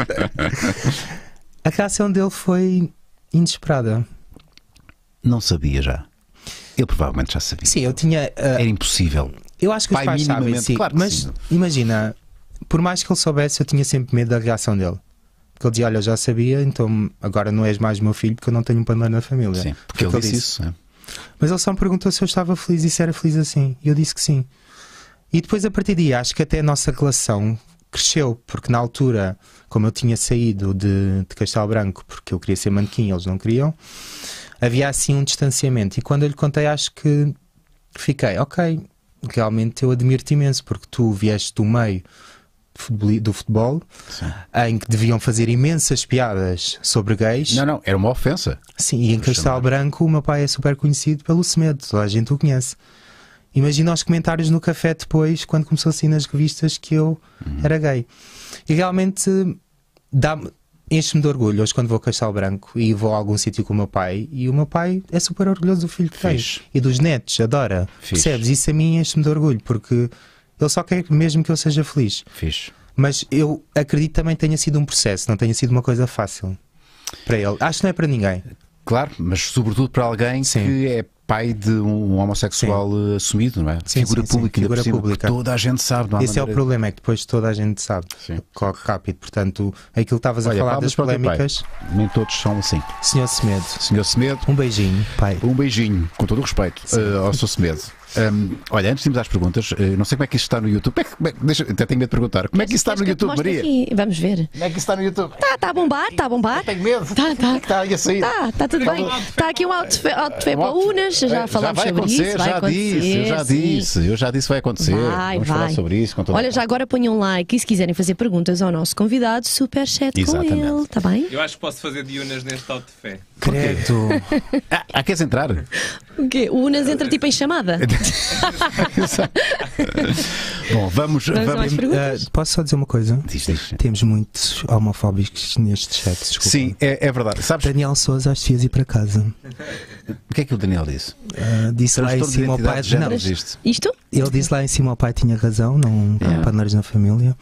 Speaker 2: A reação dele foi inesperada.
Speaker 1: Não sabia já. Ele provavelmente já sabia.
Speaker 2: Sim, eu tinha... uh,
Speaker 1: Era impossível.
Speaker 2: eu acho que os
Speaker 1: Pai,
Speaker 2: pais sabem,
Speaker 1: minimamente,
Speaker 2: sim.
Speaker 1: claro que
Speaker 2: Mas
Speaker 1: sim.
Speaker 2: imagina, por mais que ele soubesse, eu tinha sempre medo da reação dele. Porque ele dizia, olha, eu já sabia, então agora não és mais meu filho porque eu não tenho um paneleiro na família.
Speaker 1: Sim, porque
Speaker 2: Foi o
Speaker 1: ele
Speaker 2: que
Speaker 1: disse isso. É.
Speaker 2: Mas ele só me perguntou se eu estava feliz e se era feliz assim. E eu disse que sim. E depois, a partir daí, acho que até a nossa relação cresceu, porque na altura, como eu tinha saído de, de Castelo Branco porque eu queria ser manequim, eles não queriam, havia assim um distanciamento. E quando eu lhe contei, acho que fiquei, ok, realmente eu admiro-te imenso, porque tu vieste do meio do futebol,
Speaker 1: Sim.
Speaker 2: em que deviam fazer imensas piadas sobre gays.
Speaker 1: Não, não, era uma ofensa.
Speaker 2: Sim, e em Castelo Branco o meu pai é super conhecido pelo Semedo, toda a gente o conhece. Imagina os comentários no café depois, quando começou assim nas revistas, que eu uhum. era gay. E realmente dá-me, enche-me de orgulho hoje quando vou a Castelo Branco e vou a algum sítio com o meu pai, e o meu pai é super orgulhoso do filho que tem. E dos netos, adora.
Speaker 1: Fixe.
Speaker 2: Percebes? Isso a mim enche-me de orgulho, porque ele só quer mesmo que eu seja feliz.
Speaker 1: Fixe.
Speaker 2: Mas eu acredito também que tenha sido um processo, não tenha sido uma coisa fácil para ele. Acho que não é para ninguém.
Speaker 1: Claro, mas sobretudo para alguém
Speaker 2: Sim.
Speaker 1: que é pai de um homossexual sim. assumido, não é?
Speaker 2: Sim,
Speaker 1: figura
Speaker 2: sim,
Speaker 1: pública,
Speaker 2: sim. Figura
Speaker 1: cima,
Speaker 2: pública.
Speaker 1: Toda a gente sabe. Não há
Speaker 2: Esse é o
Speaker 1: maneira...
Speaker 2: problema, é que depois toda a gente sabe.
Speaker 1: Sim.
Speaker 2: Corre rápido. Portanto, aquilo que estavas a falar das polémicas.
Speaker 1: Nem todos são assim.
Speaker 2: senhor Semedo.
Speaker 1: senhor Semedo.
Speaker 2: Um beijinho, pai.
Speaker 1: Um beijinho, com todo o respeito, uh, ao senhor Semedo. Um, olha, antes de irmos às perguntas, uh, não sei como é que isto está no YouTube. Como é que, como é que, deixa, até tenho medo de perguntar. Como é que isso está no YouTube, Maria?
Speaker 4: Aqui. Vamos ver.
Speaker 1: Como é que isso está no YouTube?
Speaker 4: Está tá a bombar, está a bombar.
Speaker 1: Tenho medo.
Speaker 4: Está, está.
Speaker 1: Está aí a sair.
Speaker 4: Está, está tudo bem. Está aqui um alto de fé para Unas. Já falámos
Speaker 1: já vai
Speaker 4: sobre
Speaker 1: acontecer,
Speaker 4: isso. Vai
Speaker 1: já
Speaker 4: acontecer,
Speaker 1: disse, eu já
Speaker 4: sim.
Speaker 1: disse, eu já disse vai acontecer.
Speaker 4: Vai,
Speaker 1: Vamos
Speaker 4: vai.
Speaker 1: falar sobre isso. Com
Speaker 4: Olha, já agora ponham um like e se quiserem fazer perguntas ao nosso convidado, super chat
Speaker 1: Exatamente.
Speaker 4: com ele, está bem?
Speaker 3: Eu acho que posso fazer de Unas neste alto de fé.
Speaker 2: Credo.
Speaker 1: Ah, ah, queres entrar?
Speaker 4: O quê? O Unas entra tipo em chamada.
Speaker 1: Bom, vamos.
Speaker 4: Vamos a mais perguntas?
Speaker 2: Uh, posso só dizer uma coisa?
Speaker 1: Diz, diz.
Speaker 2: Temos muitos homofóbicos neste chat. Desculpa.
Speaker 1: Sim, é, é verdade. Sabes
Speaker 2: Daniel Souza, às filhas ir para casa.
Speaker 1: o que é que o Daniel disse?
Speaker 2: Uh, disse lá em
Speaker 1: Transtorno de
Speaker 2: cima ao pai.
Speaker 1: identidade de género
Speaker 2: Não,
Speaker 1: existe.
Speaker 4: Isto?
Speaker 2: ele disse lá em cima ao pai tinha razão, não há
Speaker 1: Yeah.
Speaker 2: paneiros na família.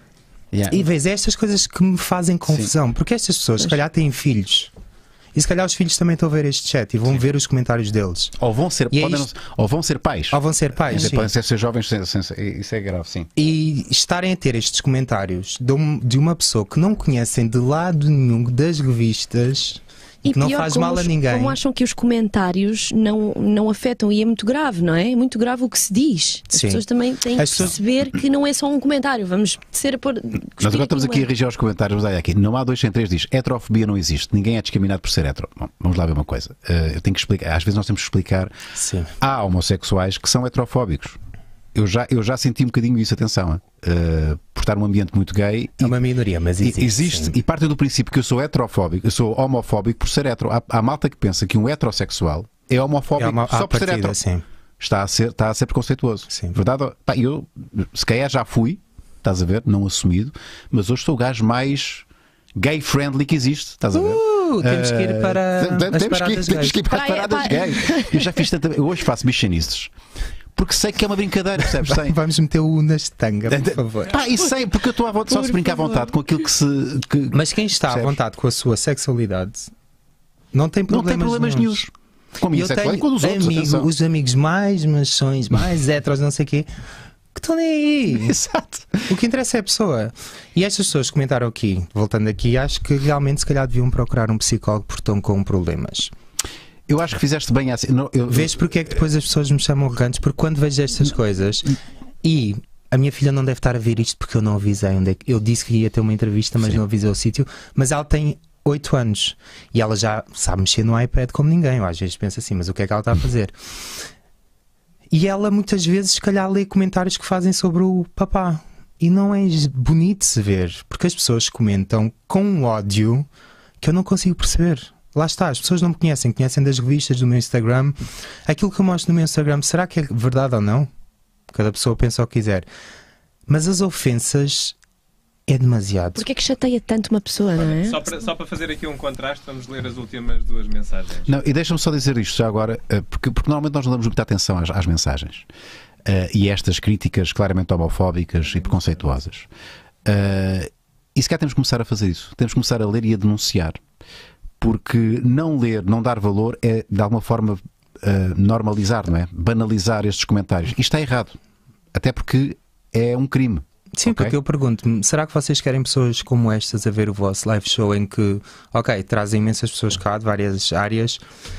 Speaker 1: Yeah.
Speaker 2: E vês, é estas coisas que me fazem confusão, porque estas pessoas, se calhar, têm filhos. E se calhar os filhos também estão a ver este chat e vão ver os comentários deles.
Speaker 1: Ou vão ser,
Speaker 2: E é
Speaker 1: podem
Speaker 2: isto-
Speaker 1: não- ou vão ser pais.
Speaker 2: Ou vão ser pais.
Speaker 1: Quer dizer,
Speaker 2: sim.
Speaker 1: podem ser, ser jovens, sem- sem- isso é grave, sim.
Speaker 2: E estarem a ter estes comentários de, um- de uma pessoa que não conhecem de lado nenhum das revistas e que não
Speaker 4: pior,
Speaker 2: faz
Speaker 4: como
Speaker 2: mal a
Speaker 4: os-
Speaker 2: ninguém.
Speaker 4: Como acham que os comentários não, não afetam, e é muito grave, não é? É muito grave o que se diz. As
Speaker 2: Sim.
Speaker 4: pessoas também têm
Speaker 2: As
Speaker 4: que
Speaker 2: pessoas-
Speaker 4: perceber que não é só um comentário. Vamos ser por.
Speaker 1: Nós agora estamos aqui a reagir aos comentários. Olha aqui, não há dois sem três, diz heterofobia não existe, ninguém é discriminado por ser hetero. Bom, vamos lá ver uma coisa. Uh, eu tenho que explicar, às vezes nós temos que explicar.
Speaker 2: Sim.
Speaker 1: Há homossexuais que são heterofóbicos. Eu já, eu já senti um bocadinho isso, atenção, uh, por estar num ambiente muito gay.
Speaker 2: É uma minoria, mas
Speaker 1: E-
Speaker 2: existe.
Speaker 1: existe
Speaker 2: sim.
Speaker 1: e partem do princípio que eu sou heterofóbico, eu sou homofóbico por ser hetero. Há, há malta que pensa que um heterossexual é homofóbico
Speaker 2: É uma-
Speaker 1: só
Speaker 2: à
Speaker 1: por ser
Speaker 2: partida,
Speaker 1: hetero.
Speaker 2: sim.
Speaker 1: Está a ser, está a ser preconceituoso.
Speaker 2: Sim.
Speaker 1: Verdade? Pá, eu, se calhar já fui, estás a ver, não assumido, mas hoje sou o gajo mais gay-friendly que existe, estás a ver?
Speaker 2: Uh, temos que ir para
Speaker 1: Eh, tem-
Speaker 2: as
Speaker 1: temos, que,
Speaker 2: paradas
Speaker 1: temos
Speaker 2: gays.
Speaker 1: que ir para as
Speaker 4: Praia,
Speaker 1: paradas
Speaker 4: praia.
Speaker 1: gays. Eu já fiz tanta. Eu hoje faço bichanices porque sei que é uma brincadeira, percebes? Sem.
Speaker 2: Vamos meter o nas tanga, por favor.
Speaker 1: Pá, e sei, porque eu estou à vontade, só se brincar à vontade com aquilo que se. Que,
Speaker 2: Mas quem está à
Speaker 1: Percebes?
Speaker 2: vontade com a sua sexualidade não tem
Speaker 1: não
Speaker 2: problemas,
Speaker 1: tem problemas
Speaker 2: nenhuns.
Speaker 1: nenhums. Com a
Speaker 2: E
Speaker 1: minha
Speaker 2: eu
Speaker 1: sexualidade
Speaker 2: tenho
Speaker 1: e com a dos outros.
Speaker 2: amigo,
Speaker 1: atenção.
Speaker 2: os amigos mais machões, mais heteros, não sei o quê, que estão nem aí.
Speaker 1: Exato.
Speaker 2: O que interessa é a pessoa. E estas pessoas que comentaram aqui, voltando aqui, acho que realmente se calhar deviam procurar um psicólogo porque estão com problemas.
Speaker 1: Eu acho que fizeste bem assim. Não, eu,
Speaker 2: Vês porque é que depois as pessoas me chamam arrogantes? Porque quando vejo estas coisas, e a minha filha não deve estar a ver isto porque eu não avisei onde é que. Eu disse que ia ter uma entrevista, mas
Speaker 1: Sim.
Speaker 2: não avisei o sítio. Mas ela tem oito anos e ela já sabe mexer no iPad como ninguém. Eu às vezes penso assim, mas o que é que ela está a fazer? E ela muitas vezes, se calhar, lê comentários que fazem sobre o papá. E não é bonito de se ver, porque as pessoas comentam com um ódio que eu não consigo perceber. Lá está, as pessoas não me conhecem, conhecem das revistas, do meu Instagram. Aquilo que eu mostro no meu Instagram, será que é verdade ou não? Cada pessoa pensa o que quiser. Mas as ofensas é demasiado.
Speaker 4: Porque é que chateia tanto uma pessoa, não é?
Speaker 3: Só para, só para fazer aqui um contraste, vamos ler as últimas duas mensagens.
Speaker 1: Não, e deixa-me só dizer isto já agora, eh, porque, porque normalmente nós não damos muita atenção às, às mensagens. Eh, e estas críticas claramente homofóbicas e preconceituosas. Eh, e se calhar temos que começar a fazer isso. Temos que começar a ler e a denunciar. Porque não ler, não dar valor é de alguma forma eh, normalizar, não é? Banalizar estes comentários. Isto está errado. Até porque é um crime.
Speaker 2: Sim,
Speaker 1: Ok?
Speaker 2: porque eu pergunto-me, será que vocês querem pessoas como estas a ver o vosso live show em que, ok, trazem imensas pessoas cá de várias áreas,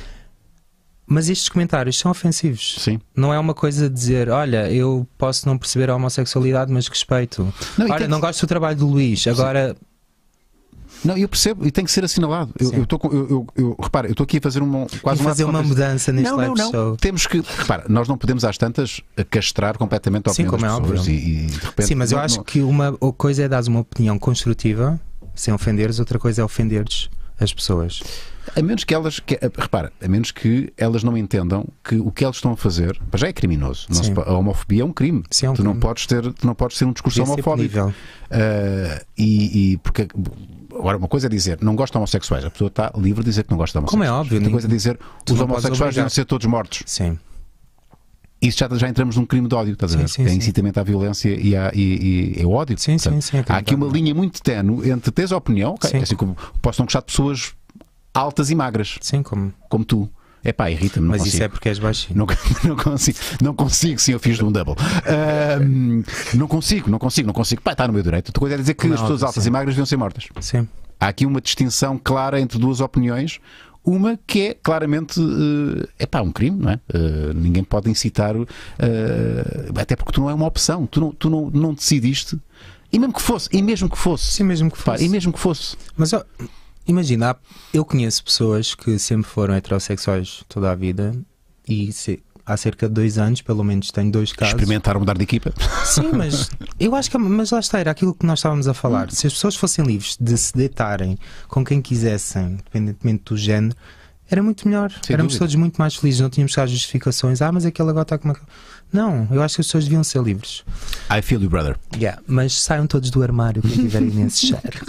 Speaker 2: mas estes comentários são ofensivos.
Speaker 1: Sim.
Speaker 2: Não é uma coisa de dizer, olha, eu posso não perceber a homossexualidade, mas respeito.
Speaker 1: Não, e
Speaker 2: olha,
Speaker 1: tem
Speaker 2: não
Speaker 1: que-
Speaker 2: gosto do trabalho do Luís, agora...
Speaker 1: Não, eu percebo e tem que ser assinalado. Eu,
Speaker 2: Sim.
Speaker 1: eu, tô com- eu, eu, eu, repara, eu estou aqui a fazer uma, quase
Speaker 2: e
Speaker 1: um
Speaker 2: fazer
Speaker 1: ato de
Speaker 2: uma
Speaker 1: contra-
Speaker 2: mudança neste
Speaker 1: não,
Speaker 2: live
Speaker 1: não, não.
Speaker 2: show.
Speaker 1: Temos que, repara, nós não podemos às tantas castrar completamente a
Speaker 2: Sim,
Speaker 1: opinião
Speaker 2: como
Speaker 1: das
Speaker 2: é
Speaker 1: pessoas
Speaker 2: óbvio.
Speaker 1: e, e de repente,
Speaker 2: Sim, mas eu
Speaker 1: não-
Speaker 2: acho
Speaker 1: não-
Speaker 2: que uma coisa é dar uma opinião construtiva, sem ofenderes, outra coisa é ofenderes as pessoas.
Speaker 1: a menos que elas, que, repara, a menos que elas não entendam que o que elas estão a fazer já é criminoso. Não se
Speaker 2: Sim.
Speaker 1: po- a homofobia é um crime.
Speaker 2: Sim, é um
Speaker 1: tu não
Speaker 2: crime.
Speaker 1: podes ter, tu não podes ter um discurso
Speaker 2: Devia ser
Speaker 1: homofóbico.
Speaker 2: punível.
Speaker 1: Ah, e, e porque agora uma coisa é dizer não gosto de homossexuais, a pessoa está livre de dizer que não gosta de
Speaker 2: Como
Speaker 1: homossexuais.
Speaker 2: é óbvio,
Speaker 1: Outra
Speaker 2: ninguém-
Speaker 1: coisa é dizer
Speaker 2: tu
Speaker 1: os
Speaker 2: não podes
Speaker 1: homossexuais
Speaker 2: obrigar.
Speaker 1: devem ser todos mortos.
Speaker 2: Sim.
Speaker 1: Isso já, já entramos num crime de ódio, estás a
Speaker 2: Sim,
Speaker 1: ver?
Speaker 2: sim,
Speaker 1: é
Speaker 2: sim.
Speaker 1: incitamento à violência e, à, e, e é ódio.
Speaker 2: Sim, sim, sim, é
Speaker 1: há aqui uma
Speaker 2: crime de
Speaker 1: linha muito tenue entre teres a opinião, ok,
Speaker 2: Sim.
Speaker 1: assim como posso não gostar de pessoas altas e magras,
Speaker 2: Sim, como...
Speaker 1: como tu. É pá, irrita-me.
Speaker 2: Mas
Speaker 1: consigo.
Speaker 2: isso é porque és baixinho.
Speaker 1: Não, não consigo, não consigo, sim, eu fiz de um double. Uh, não consigo, não consigo, não consigo. Pá, está no meu direito. Estou a dizer que
Speaker 2: Não,
Speaker 1: as pessoas altas
Speaker 2: sim.
Speaker 1: e magras deviam ser mortas.
Speaker 2: Sim.
Speaker 1: Há aqui uma distinção clara entre duas opiniões. Uma que é claramente uh, é pá, um crime, não é? Uh, ninguém pode incitar, uh, até porque tu não é uma opção, tu não, tu não, não decidiste. E mesmo que fosse, e mesmo que fosse,
Speaker 2: Sim, mesmo que
Speaker 1: pá,
Speaker 2: fosse.
Speaker 1: e mesmo que fosse.
Speaker 2: Mas ó, imagina, há- eu conheço pessoas que sempre foram heterossexuais toda a vida e se- há cerca de dois anos, pelo menos, tenho dois casos.
Speaker 1: Experimentaram mudar de equipa.
Speaker 2: Sim, mas eu acho que mas lá está, era aquilo que nós estávamos a falar. Se as pessoas fossem livres de se deitarem com quem quisessem, independentemente do género, era muito melhor.
Speaker 1: Sem
Speaker 2: Éramos
Speaker 1: dúvida.
Speaker 2: todos muito mais felizes, não tínhamos que dar justificações. Ah, mas aquele agora está com uma. Não, eu acho que as pessoas deviam ser livres.
Speaker 1: I feel you, brother.
Speaker 2: Yeah, mas saiam todos do armário quem tiverem nesse cheiro.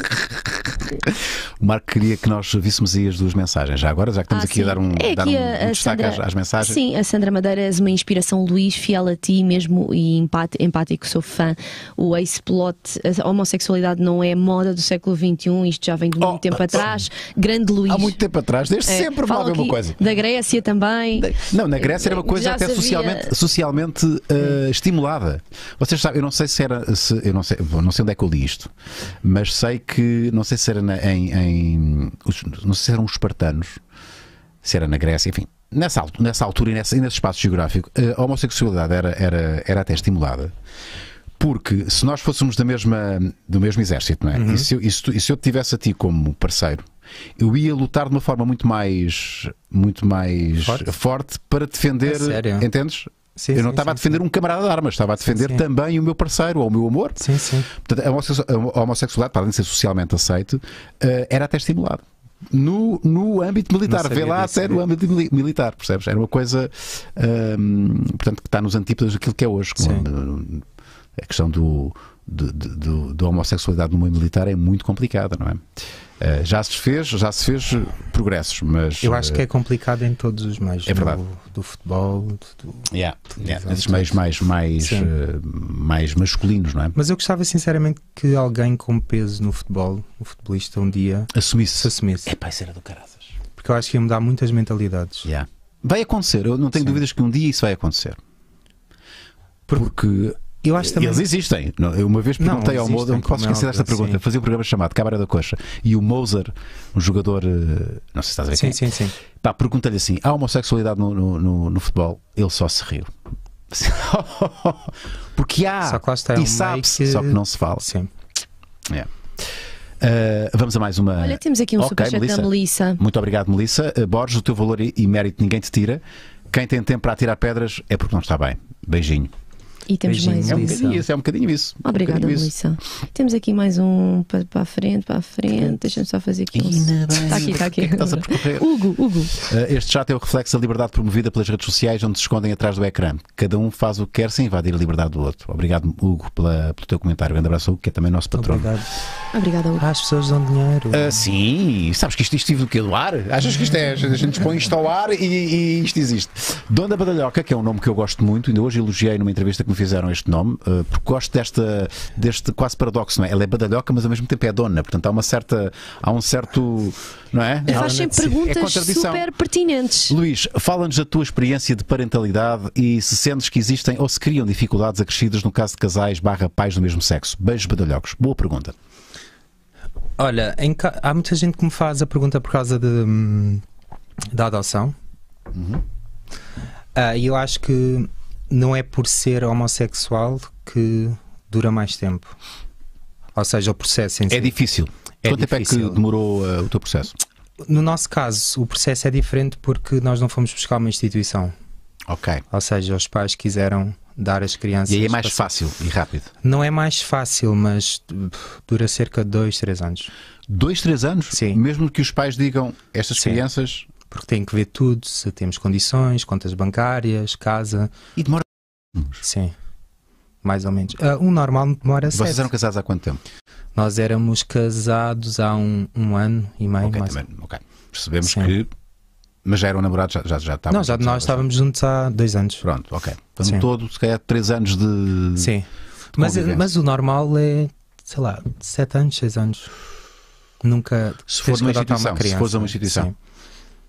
Speaker 1: O Marco queria que nós víssemos aí as duas mensagens. Já agora, já que estamos
Speaker 4: Ah,
Speaker 1: aqui a
Speaker 4: sim.
Speaker 1: dar um,
Speaker 4: É
Speaker 1: dar
Speaker 4: aqui
Speaker 1: um,
Speaker 4: a-
Speaker 1: um
Speaker 4: a
Speaker 1: destaque
Speaker 4: Sandra-
Speaker 1: às, às mensagens.
Speaker 4: Sim, a Sandra Madeiras, uma inspiração, Luís, fiel a ti mesmo e empate- empático, sou fã. O ex-plot, a homossexualidade não é moda do século vinte e um, isto já vem de muito
Speaker 1: Oh,
Speaker 4: tempo
Speaker 1: oh,
Speaker 4: atrás. Grande Luís.
Speaker 1: Há muito tempo atrás, desde
Speaker 4: É,
Speaker 1: sempre
Speaker 4: falam
Speaker 1: mal ver uma
Speaker 4: aqui
Speaker 1: coisa.
Speaker 4: Da Grécia também.
Speaker 1: Não, na Grécia era uma coisa
Speaker 4: Já
Speaker 1: até
Speaker 4: sabia.
Speaker 1: socialmente, socialmente uh, estimulada. Vocês sabem, eu não sei se era, se, eu não sei, bom, não sei onde é que eu li isto, mas sei que, não sei se era na- em, em os- não sei se eram os espartanos, se era na Grécia, enfim, nessa, altu- nessa altura e, nessa, e nesse espaço geográfico, a homossexualidade era, era, era até estimulada. Porque se nós fôssemos da mesma, do mesmo exército, não é?
Speaker 2: Uhum.
Speaker 1: E, se eu, e, se tu- e se eu te tivesse a ti como parceiro, eu ia lutar de uma forma muito mais, muito mais
Speaker 2: Forte?
Speaker 1: forte, para defender.
Speaker 2: A sério?
Speaker 1: Entendes?
Speaker 2: Sim,
Speaker 1: eu não
Speaker 2: sim,
Speaker 1: estava a
Speaker 2: sim,
Speaker 1: defender
Speaker 2: sim.
Speaker 1: um camarada de armas, estava a defender
Speaker 2: sim.
Speaker 1: também o meu parceiro ou o meu amor.
Speaker 2: Sim, sim.
Speaker 1: Portanto, a homossexu- a homossexualidade, para além de ser socialmente aceite, eh, era até estimulado. No, no âmbito militar,
Speaker 2: Não
Speaker 1: vê
Speaker 2: sabia
Speaker 1: lá
Speaker 2: disso,
Speaker 1: até no
Speaker 2: sabia.
Speaker 1: âmbito mili- militar, percebes? Era uma coisa hum, portanto, que está nos antípodas daquilo que é hoje.
Speaker 2: Sim.
Speaker 1: Como, a questão do, do, do, do homossexualidade no meio militar é muito complicada, não é? Eh, já se fez, já se fez progressos, mas
Speaker 2: Eu acho que
Speaker 1: eh,
Speaker 2: é complicado em todos os meios.
Speaker 1: É verdade.
Speaker 2: Do, do futebol. Do...
Speaker 1: yeah, yeah,
Speaker 2: Exato.
Speaker 1: esses meios mais, mais,
Speaker 2: Sim.
Speaker 1: eh, mais masculinos, não é?
Speaker 2: Mas eu gostava sinceramente que alguém com peso no futebol, um futebolista, um dia se
Speaker 1: Assumisse.
Speaker 2: assumisse.
Speaker 1: Epá, isso era do caraças.
Speaker 2: Porque eu acho que ia mudar muitas mentalidades.
Speaker 1: Yeah. Vai acontecer, eu não tenho
Speaker 2: Sim.
Speaker 1: dúvidas que um dia isso vai acontecer. Porque
Speaker 2: Eu acho também.
Speaker 1: eles existem. Não, eu uma vez
Speaker 2: Não,
Speaker 1: perguntei ao
Speaker 2: existem,
Speaker 1: Moser, não posso
Speaker 2: como é
Speaker 1: esquecer desta
Speaker 2: óbvio,
Speaker 1: pergunta.
Speaker 2: sim.
Speaker 1: Fazia um programa chamado Cabra da Coxa e o Moser, um jogador, eh, não sei se estás a ver
Speaker 2: Sim,
Speaker 1: quem,
Speaker 2: sim, sim.
Speaker 1: pá, pergunta-lhe assim: há homossexualidade no, no, no, no futebol? Ele só se riu. Porque há,
Speaker 2: Só que lá está, é um
Speaker 1: e
Speaker 2: meio
Speaker 1: sabe-se,
Speaker 2: que-
Speaker 1: só que não se fala.
Speaker 2: Sim.
Speaker 1: Yeah. Eh, vamos a mais uma.
Speaker 4: Olha, temos aqui um
Speaker 1: Ok,
Speaker 4: superchat
Speaker 1: Melissa.
Speaker 4: da Melissa.
Speaker 1: Muito obrigado, Melissa. Uh, Borges, o teu valor e, e mérito ninguém te tira. Quem tem tempo para atirar pedras é porque não está bem. Beijinho.
Speaker 4: E temos
Speaker 2: Beijinho,
Speaker 4: mais
Speaker 1: É um
Speaker 4: um.
Speaker 2: Melissa.
Speaker 1: bocadinho isso, é um bocadinho isso. É um
Speaker 4: Obrigada,
Speaker 1: bocadinho isso.
Speaker 4: Melissa. Temos aqui mais um para, para a frente, para a frente. Deixa-me só fazer aqui um.
Speaker 1: Ainda bem.
Speaker 4: Está aqui, está aqui.
Speaker 1: Porquê é que estás a percorrer?
Speaker 4: Hugo, Hugo.
Speaker 1: Uh, este chat é o reflexo da liberdade promovida pelas redes sociais, onde se escondem atrás do ecrã. Cada um faz o que quer sem invadir a liberdade do outro. Obrigado, Hugo, pela, pelo teu comentário. Um grande abraço, Hugo, que é também nosso patrono.
Speaker 2: Obrigado.
Speaker 4: Obrigada, Hugo.
Speaker 2: Ah, as pessoas dão dinheiro.
Speaker 1: Ah, sim, sabes que isto, isto vive do quê? Do ar? Achas que isto é? A gente expõe isto ao ar e, e isto existe. Dona Badalhoca, que é um nome que eu gosto muito, ainda hoje elogiei numa entrevista que me fizeram este nome, ah, porque gosto desta, deste quase paradoxo, não é? Ela é badalhoca, mas ao mesmo tempo é dona, portanto há uma certa, há um certo, não é?
Speaker 4: Faz sempre
Speaker 1: É
Speaker 4: perguntas
Speaker 1: contradição.
Speaker 4: super pertinentes.
Speaker 1: Luís, fala-nos da tua experiência de parentalidade e se sentes que existem ou se criam dificuldades acrescidas no caso de casais barra pais do mesmo sexo. Beijos badalhocos. Boa pergunta.
Speaker 2: Olha, em ca- há muita gente que me faz a pergunta por causa de, hum, da adoção.
Speaker 1: Uhum.
Speaker 2: Ah, E eu acho que não é por ser homossexual que dura mais tempo. Ou seja, o processo em si.
Speaker 1: É difícil.
Speaker 2: É
Speaker 1: Quanto tempo é que
Speaker 2: difícil.
Speaker 1: demorou uh, o teu processo?
Speaker 2: No nosso caso, o processo é diferente porque nós não fomos buscar uma instituição.
Speaker 1: Ok.
Speaker 2: Ou seja, os pais quiseram dar as crianças.
Speaker 1: E aí é mais
Speaker 2: para-
Speaker 1: fácil e rápido.
Speaker 2: Não é mais fácil, mas uh, dura cerca de dois, três anos.
Speaker 1: Dois, três anos?
Speaker 2: Sim.
Speaker 1: Mesmo que os pais digam estas
Speaker 2: Sim.
Speaker 1: crianças.
Speaker 2: Porque tem que ver tudo, se temos condições, contas bancárias, casa.
Speaker 1: E demora.
Speaker 2: Sim, mais ou menos. Ah, um normal demora
Speaker 1: Vocês
Speaker 2: sete.
Speaker 1: eram casados há quanto tempo?
Speaker 2: Nós éramos casados há um, um ano e meio.
Speaker 1: Ok,
Speaker 2: mais.
Speaker 1: também. Ok. Percebemos
Speaker 2: Sim.
Speaker 1: que. Mas já eram namorados, já, já, já estavam.
Speaker 2: Não, já
Speaker 1: juntos há
Speaker 2: nós estávamos juntos há dois anos.
Speaker 1: Pronto, ok. Então,
Speaker 2: Sim.
Speaker 1: todo, se calhar, três anos de.
Speaker 2: Sim.
Speaker 1: de
Speaker 2: Mas,
Speaker 1: convivência.
Speaker 2: mas o normal é, sei lá, sete anos, seis anos. Nunca.
Speaker 1: Se
Speaker 2: tens
Speaker 1: for numa
Speaker 2: que adotar
Speaker 1: instituição, se
Speaker 2: criança.
Speaker 1: fores a uma instituição.
Speaker 2: Sim.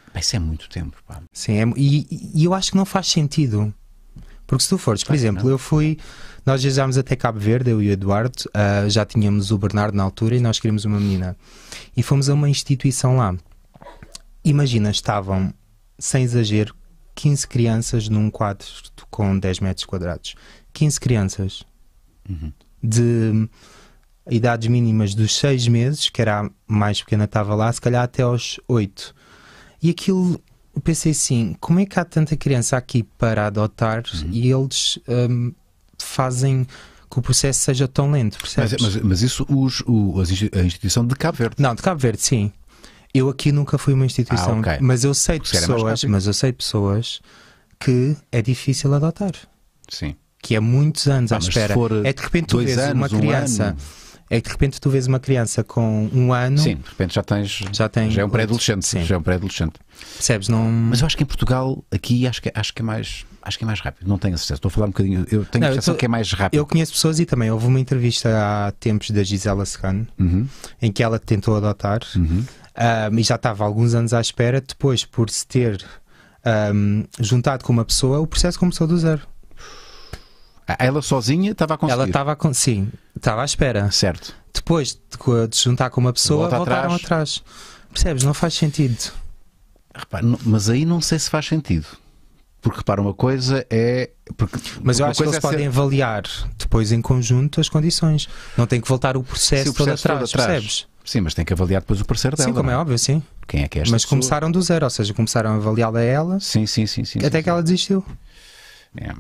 Speaker 1: Pá, isso é muito tempo, pá.
Speaker 2: Sim, é, e, e eu acho que não faz sentido. Porque se tu fores, por exemplo, eu fui, nós viajámos até Cabo Verde, eu e o Eduardo, uh, já tínhamos o Bernardo na altura e nós queríamos uma menina. E fomos a uma instituição lá. Imagina, estavam, sem exagero, quinze crianças num quadro com dez metros quadrados. quinze crianças.
Speaker 1: Uhum.
Speaker 2: De idades mínimas dos seis meses, que era a mais pequena estava lá, se calhar até aos oito. E aquilo... Eu pensei assim, como é que há tanta criança aqui para adotar uhum. e eles um, fazem que o processo seja tão lento, percebes?
Speaker 1: Mas, mas, mas isso os, o, a instituição de Cabo Verde?
Speaker 2: Não, de Cabo Verde, sim. Eu aqui nunca fui uma instituição,
Speaker 1: ah, okay.
Speaker 2: mas eu sei de pessoas, mas eu sei de pessoas que é difícil adotar.
Speaker 1: Sim.
Speaker 2: Que é muitos anos ah, à espera. É de repente tu vês anos, uma criança... Um É que de repente tu vês uma criança com um ano.
Speaker 1: Sim, de repente já tens. Já, tem já é um pré-adolescente. Já é um pré-adolescente.
Speaker 2: Percebes? Não...
Speaker 1: Mas eu acho que em Portugal, aqui, acho que, acho que, é, mais, acho que é mais rápido. Não tenho a certeza. Estou a falar um bocadinho. Eu tenho a sensação que é mais rápido.
Speaker 2: Eu conheço pessoas e também houve uma entrevista há tempos da Gisela Serrano
Speaker 1: uhum.
Speaker 2: em que ela tentou adotar
Speaker 1: uhum.
Speaker 2: um, e já estava há alguns anos à espera. Depois, por se ter um, juntado com uma pessoa, o processo começou do zero.
Speaker 1: Ela sozinha estava a conseguir?
Speaker 2: Ela estava com... Sim, estava à espera.
Speaker 1: Certo.
Speaker 2: Depois de, de se juntar com uma pessoa, Volta voltaram atrás. atrás. Percebes? Não faz sentido.
Speaker 1: Repara, não, mas aí não sei se faz sentido. Porque repara, uma coisa é. Porque,
Speaker 2: mas
Speaker 1: porque
Speaker 2: eu acho que eles é podem ser... avaliar depois em conjunto as condições. Não tem que voltar o processo, sim, o processo todo, atrás, todo atrás, percebes?
Speaker 1: Sim, mas tem que avaliar depois o parceiro dela.
Speaker 2: Sim, como
Speaker 1: não?
Speaker 2: é óbvio, sim.
Speaker 1: Quem é que é esta
Speaker 2: Mas
Speaker 1: pessoa?
Speaker 2: Começaram do zero, ou seja, começaram a avaliá-la a ela.
Speaker 1: Sim, sim, sim, sim.
Speaker 2: Até
Speaker 1: sim,
Speaker 2: que sim. ela desistiu.
Speaker 1: É.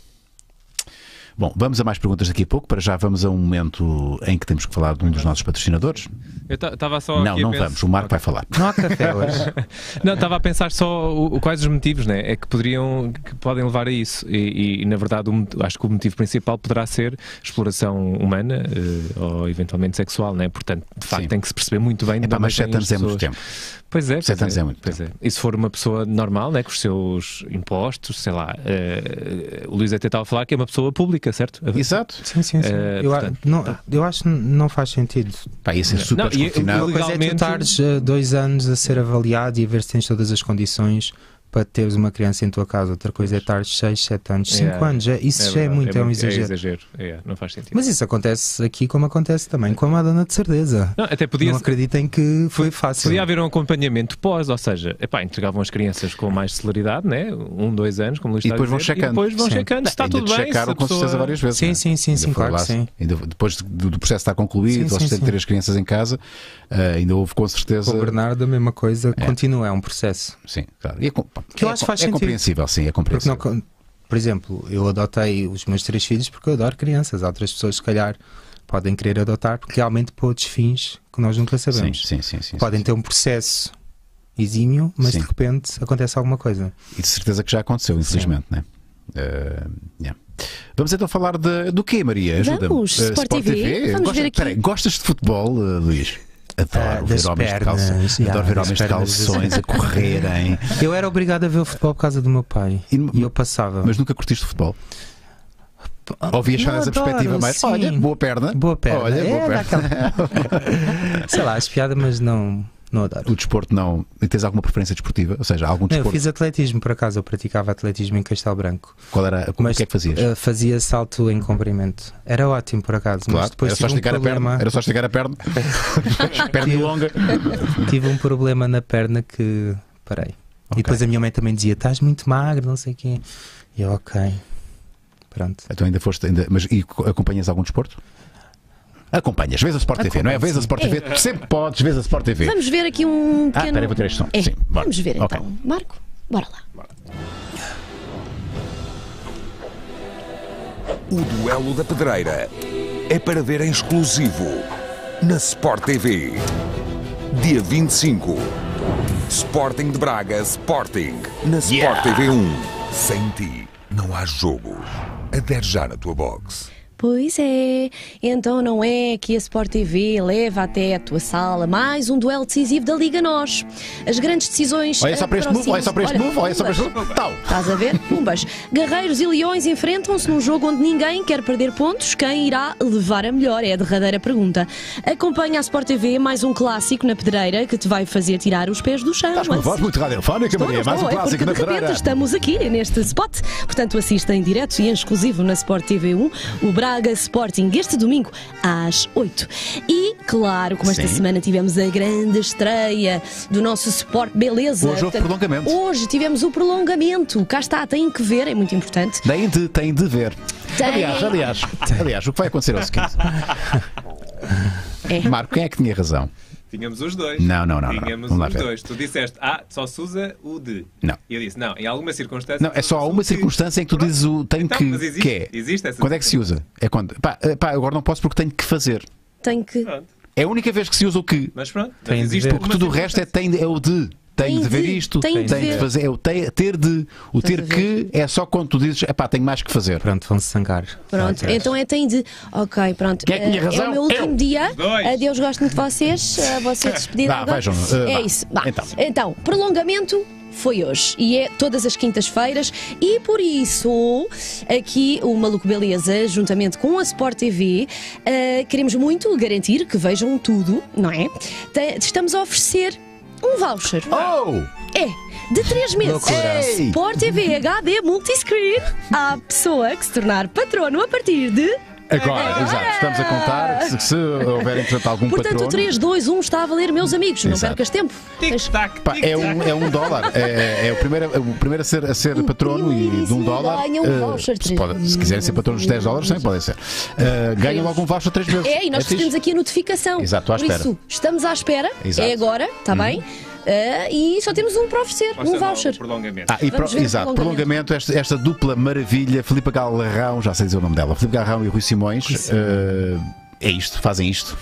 Speaker 1: Bom, vamos a mais perguntas daqui a pouco. Para já vamos a um momento em que temos que falar de um dos nossos patrocinadores.
Speaker 3: Eu estava só
Speaker 1: Não,
Speaker 3: aqui
Speaker 1: não
Speaker 3: a pensar...
Speaker 1: vamos. O Marco vai falar.
Speaker 2: Não há café hoje.
Speaker 3: Não, estava a pensar só o, quais os motivos, né? É que poderiam, que podem levar a isso. E, e, e na verdade, o, acho que o motivo principal poderá ser exploração humana uh, ou eventualmente sexual, né? Portanto, de facto, Sim. tem que se perceber muito bem.
Speaker 1: Epá, mas sete anos é muito tempo.
Speaker 3: Pois é,
Speaker 1: sete anos é, é muito
Speaker 3: pois
Speaker 1: tempo.
Speaker 3: É. E se for uma pessoa normal, né, com os seus impostos, sei lá, uh, o Luís até estava a falar que é uma pessoa pública, certo?
Speaker 1: Exato.
Speaker 2: Sim, sim, sim. Uh, eu, portanto, não, tá. eu acho que não faz sentido.
Speaker 1: Pá, ia ser super desconfinado.
Speaker 2: Uma coisa é tu estares dois anos a ser avaliado e a ver se tens todas as condições para teres uma criança em tua casa. Outra coisa é estar seis, sete anos, cinco yeah. anos. Isso é já é muito, é, é um exagero. É
Speaker 3: exagero. Yeah, não faz sentido.
Speaker 2: Mas isso acontece aqui como acontece também com a Madonna de certeza.
Speaker 3: Não, até podia
Speaker 2: não acreditem que foi fácil.
Speaker 3: Podia haver um acompanhamento pós, ou seja, epá, entregavam as crianças com mais celeridade, né? um, dois anos, como Luís
Speaker 1: e
Speaker 3: está
Speaker 1: depois
Speaker 3: a
Speaker 1: vão
Speaker 3: dizer,
Speaker 1: checando.
Speaker 3: E depois vão
Speaker 1: sim.
Speaker 3: checando, está
Speaker 1: ainda
Speaker 3: tudo bem.
Speaker 1: checaram com
Speaker 3: pessoa...
Speaker 1: certeza várias vezes.
Speaker 2: Sim, sim, sim, sim, claro que sim.
Speaker 1: Ainda, depois do, do processo estar concluído, sim, sim, sim. ter as crianças em casa, uh, ainda houve com certeza.
Speaker 2: Com o Bernardo a mesma coisa, é. continua, é um processo.
Speaker 1: Sim, claro. E é,
Speaker 2: que eu acho que faz
Speaker 1: é
Speaker 2: sentido.
Speaker 1: compreensível, sim, é compreensível.
Speaker 2: Não, por exemplo, eu adotei os meus três filhos porque eu adoro crianças. Há outras pessoas, se calhar, podem querer adotar porque realmente para outros fins que nós nunca sabemos.
Speaker 1: Sim, sim, sim, sim,
Speaker 2: podem
Speaker 1: sim.
Speaker 2: ter um processo exímio, mas sim. de repente acontece alguma coisa.
Speaker 1: E de certeza que já aconteceu, infelizmente, né? Uh, yeah. Vamos então falar de, do quê, Maria? Ajuda-me.
Speaker 4: Vamos, uh, Sport, Sport T V. T V. Vamos
Speaker 1: Gosta,
Speaker 4: ver aqui.
Speaker 1: Peraí, gostas de futebol, uh, Luís? Adoro uh, ver homens
Speaker 2: pernas,
Speaker 1: de calções,
Speaker 2: yeah,
Speaker 1: adoro ver homens de calções a correrem.
Speaker 2: Eu era obrigado a ver o futebol por causa do meu pai e, e eu passava.
Speaker 1: Mas nunca curtiste futebol? Ou vias só nessa perspectiva mais?
Speaker 2: Sim.
Speaker 1: Olha, boa perna.
Speaker 2: Boa perna.
Speaker 1: Olha,
Speaker 2: é,
Speaker 1: boa perna.
Speaker 2: Aquela... Sei lá, as piadas, mas não, não adoro.
Speaker 1: O desporto não. E tens alguma preferência desportiva? Ou seja, algum desporto?
Speaker 2: Não, eu fiz atletismo por acaso, eu praticava atletismo em Castelo Branco.
Speaker 1: Qual era? Mas, o que é que fazias?
Speaker 2: Uh, fazia salto em comprimento. Era ótimo por acaso.
Speaker 1: Claro,
Speaker 2: mas depois
Speaker 1: era só esticar
Speaker 2: um problema...
Speaker 1: a perna. Era só esticar a perna. Perna longa.
Speaker 2: Tive um problema na perna que parei. Okay. E depois a minha mãe também dizia: estás muito magro, não sei o quê. E eu, ok. Pronto.
Speaker 1: Então ainda foste. Ainda... Mas e acompanhas algum desporto? Acompanhas, vês a Sport T V, não é? Vês a Sport T V, é. sempre podes, vês a Sport T V.
Speaker 4: Vamos ver aqui um pequeno...
Speaker 1: Ah, espera, vou tirar este som.
Speaker 4: É.
Speaker 1: Sim, bora.
Speaker 4: Vamos ver
Speaker 1: okay.
Speaker 4: então. Marco, bora lá. Bora.
Speaker 6: O Duelo da Pedreira é para ver em exclusivo na Sport T V. Dia vinte e cinco. Sporting de Braga, Sporting, na Sport yeah. T V um. Sem ti, não há jogo. Adere já na tua box.
Speaker 4: Pois é, então não é que a Sport T V leva até a tua sala mais um duelo decisivo da Liga Nós. As grandes decisões.
Speaker 1: Olha só para este move, olha só para este move, olha só para este move. Tal.
Speaker 4: Estás a ver? Pumbas. Guerreiros e Leões enfrentam-se num jogo onde ninguém quer perder pontos. Quem irá levar a melhor? É a derradeira pergunta. Acompanha a Sport T V mais um clássico na pedreira que te vai fazer tirar os pés do chão.
Speaker 1: Estás com uma voz muito radiofónica, Maria. Mais um
Speaker 4: é
Speaker 1: clássico na
Speaker 4: de repente
Speaker 1: pedreira.
Speaker 4: estamos aqui neste spot. Portanto, assista em direto e em exclusivo na Sport T V um o Braga Sporting este domingo às oito. E, claro, como esta
Speaker 1: Sim.
Speaker 4: semana tivemos a grande estreia do nosso Sport Beleza.
Speaker 1: Hoje houve prolongamento.
Speaker 4: Hoje tivemos o prolongamento. Cá está, têm que ver, é muito importante.
Speaker 1: Têm de, têm de ver.
Speaker 4: Tem.
Speaker 1: Aliás, aliás, aliás, o que vai acontecer é o seguinte.
Speaker 4: É.
Speaker 1: Marco, quem é que tinha razão?
Speaker 3: Tínhamos os dois.
Speaker 1: Não, não, não, não.
Speaker 3: Tínhamos
Speaker 1: Vamos lá
Speaker 3: os
Speaker 1: ver.
Speaker 3: dois. Tu disseste, ah, só se usa o de.
Speaker 1: Não.
Speaker 3: E eu disse, não, em alguma circunstância.
Speaker 1: Não, é só há uma circunstância em que tu dizes o tem
Speaker 3: Então,
Speaker 1: que.
Speaker 3: mas existe,
Speaker 1: que é.
Speaker 3: existe essa
Speaker 1: Quando é que se usa? É quando? Pá, eh, pá, agora não posso porque tenho que fazer.
Speaker 4: Tem que.
Speaker 3: Pronto.
Speaker 1: É a única vez que se usa o que.
Speaker 3: Mas pronto,
Speaker 2: Tem
Speaker 3: mas
Speaker 2: de
Speaker 3: existe
Speaker 2: ver.
Speaker 3: uma
Speaker 1: Porque tudo o resto é, tem, é o de. Tem,
Speaker 4: Tem
Speaker 1: de ver
Speaker 4: de,
Speaker 1: isto,
Speaker 4: tem
Speaker 1: tem,
Speaker 4: de
Speaker 1: de
Speaker 4: ver.
Speaker 1: fazer. É o ter, ter de. O ter
Speaker 4: a ver.
Speaker 1: que é só quando tu dizes, epá, tenho mais que fazer.
Speaker 2: Pronto, vão-se sangar.
Speaker 4: Pronto, então é tem de. Ok, pronto.
Speaker 1: Quem é que tinha
Speaker 4: Eh,
Speaker 1: razão?
Speaker 4: É o meu último
Speaker 1: Eu.
Speaker 4: dia.
Speaker 3: Dois.
Speaker 4: Adeus, gosto muito de vocês. Eh, Vocês despediram
Speaker 1: Vá,
Speaker 4: agora.
Speaker 1: vejam, eh,
Speaker 4: É
Speaker 1: vá.
Speaker 4: isso. Vá.
Speaker 1: Então.
Speaker 4: Então, prolongamento. Foi hoje e é todas as quintas-feiras e por isso aqui o Maluco Beleza, juntamente com a Sport T V, eh, queremos muito garantir que vejam tudo, não é? Te- Estamos a oferecer um voucher.
Speaker 1: Oh!
Speaker 4: É, de três meses.
Speaker 2: Loucura.
Speaker 1: Ei!
Speaker 4: Sport T V H D Multiscreen à pessoa que se tornar patrono a partir de...
Speaker 1: Agora, exato, estamos a contar que se, que se houver entretanto algum
Speaker 4: Portanto,
Speaker 1: patrono.
Speaker 4: o três, dois, um está a valer, meus amigos. Não
Speaker 1: Exato.
Speaker 4: percas tempo.
Speaker 3: Tic-tac,
Speaker 1: Pá, é, um, é um dólar. É, é o, primeiro, é o primeiro a ser, a ser patrono e de um dólar.
Speaker 4: Ganha um
Speaker 1: eh,
Speaker 4: voucher
Speaker 1: se, pode- se quiserem ser patronos de dez dólares, também podem ser. Eh, ganham logo um voucher três vezes.
Speaker 4: É, e nós
Speaker 1: fixe.
Speaker 4: recebemos aqui a notificação.
Speaker 1: Exato, à
Speaker 4: Por
Speaker 1: espera.
Speaker 4: isso, estamos à espera.
Speaker 1: Exato.
Speaker 4: É agora, está bem? Ah, e só temos um para oferecer, um voucher.
Speaker 3: Prolongamento.
Speaker 1: Ah, e
Speaker 4: Vamos
Speaker 1: pro-
Speaker 4: ver o
Speaker 1: exato,
Speaker 4: prolongamento.
Speaker 1: prolongamento, esta, esta dupla maravilha, Filipe Galrão, já sei dizer o nome dela, Filipe Galrão e Rui Simões, eh, é isto, fazem isto.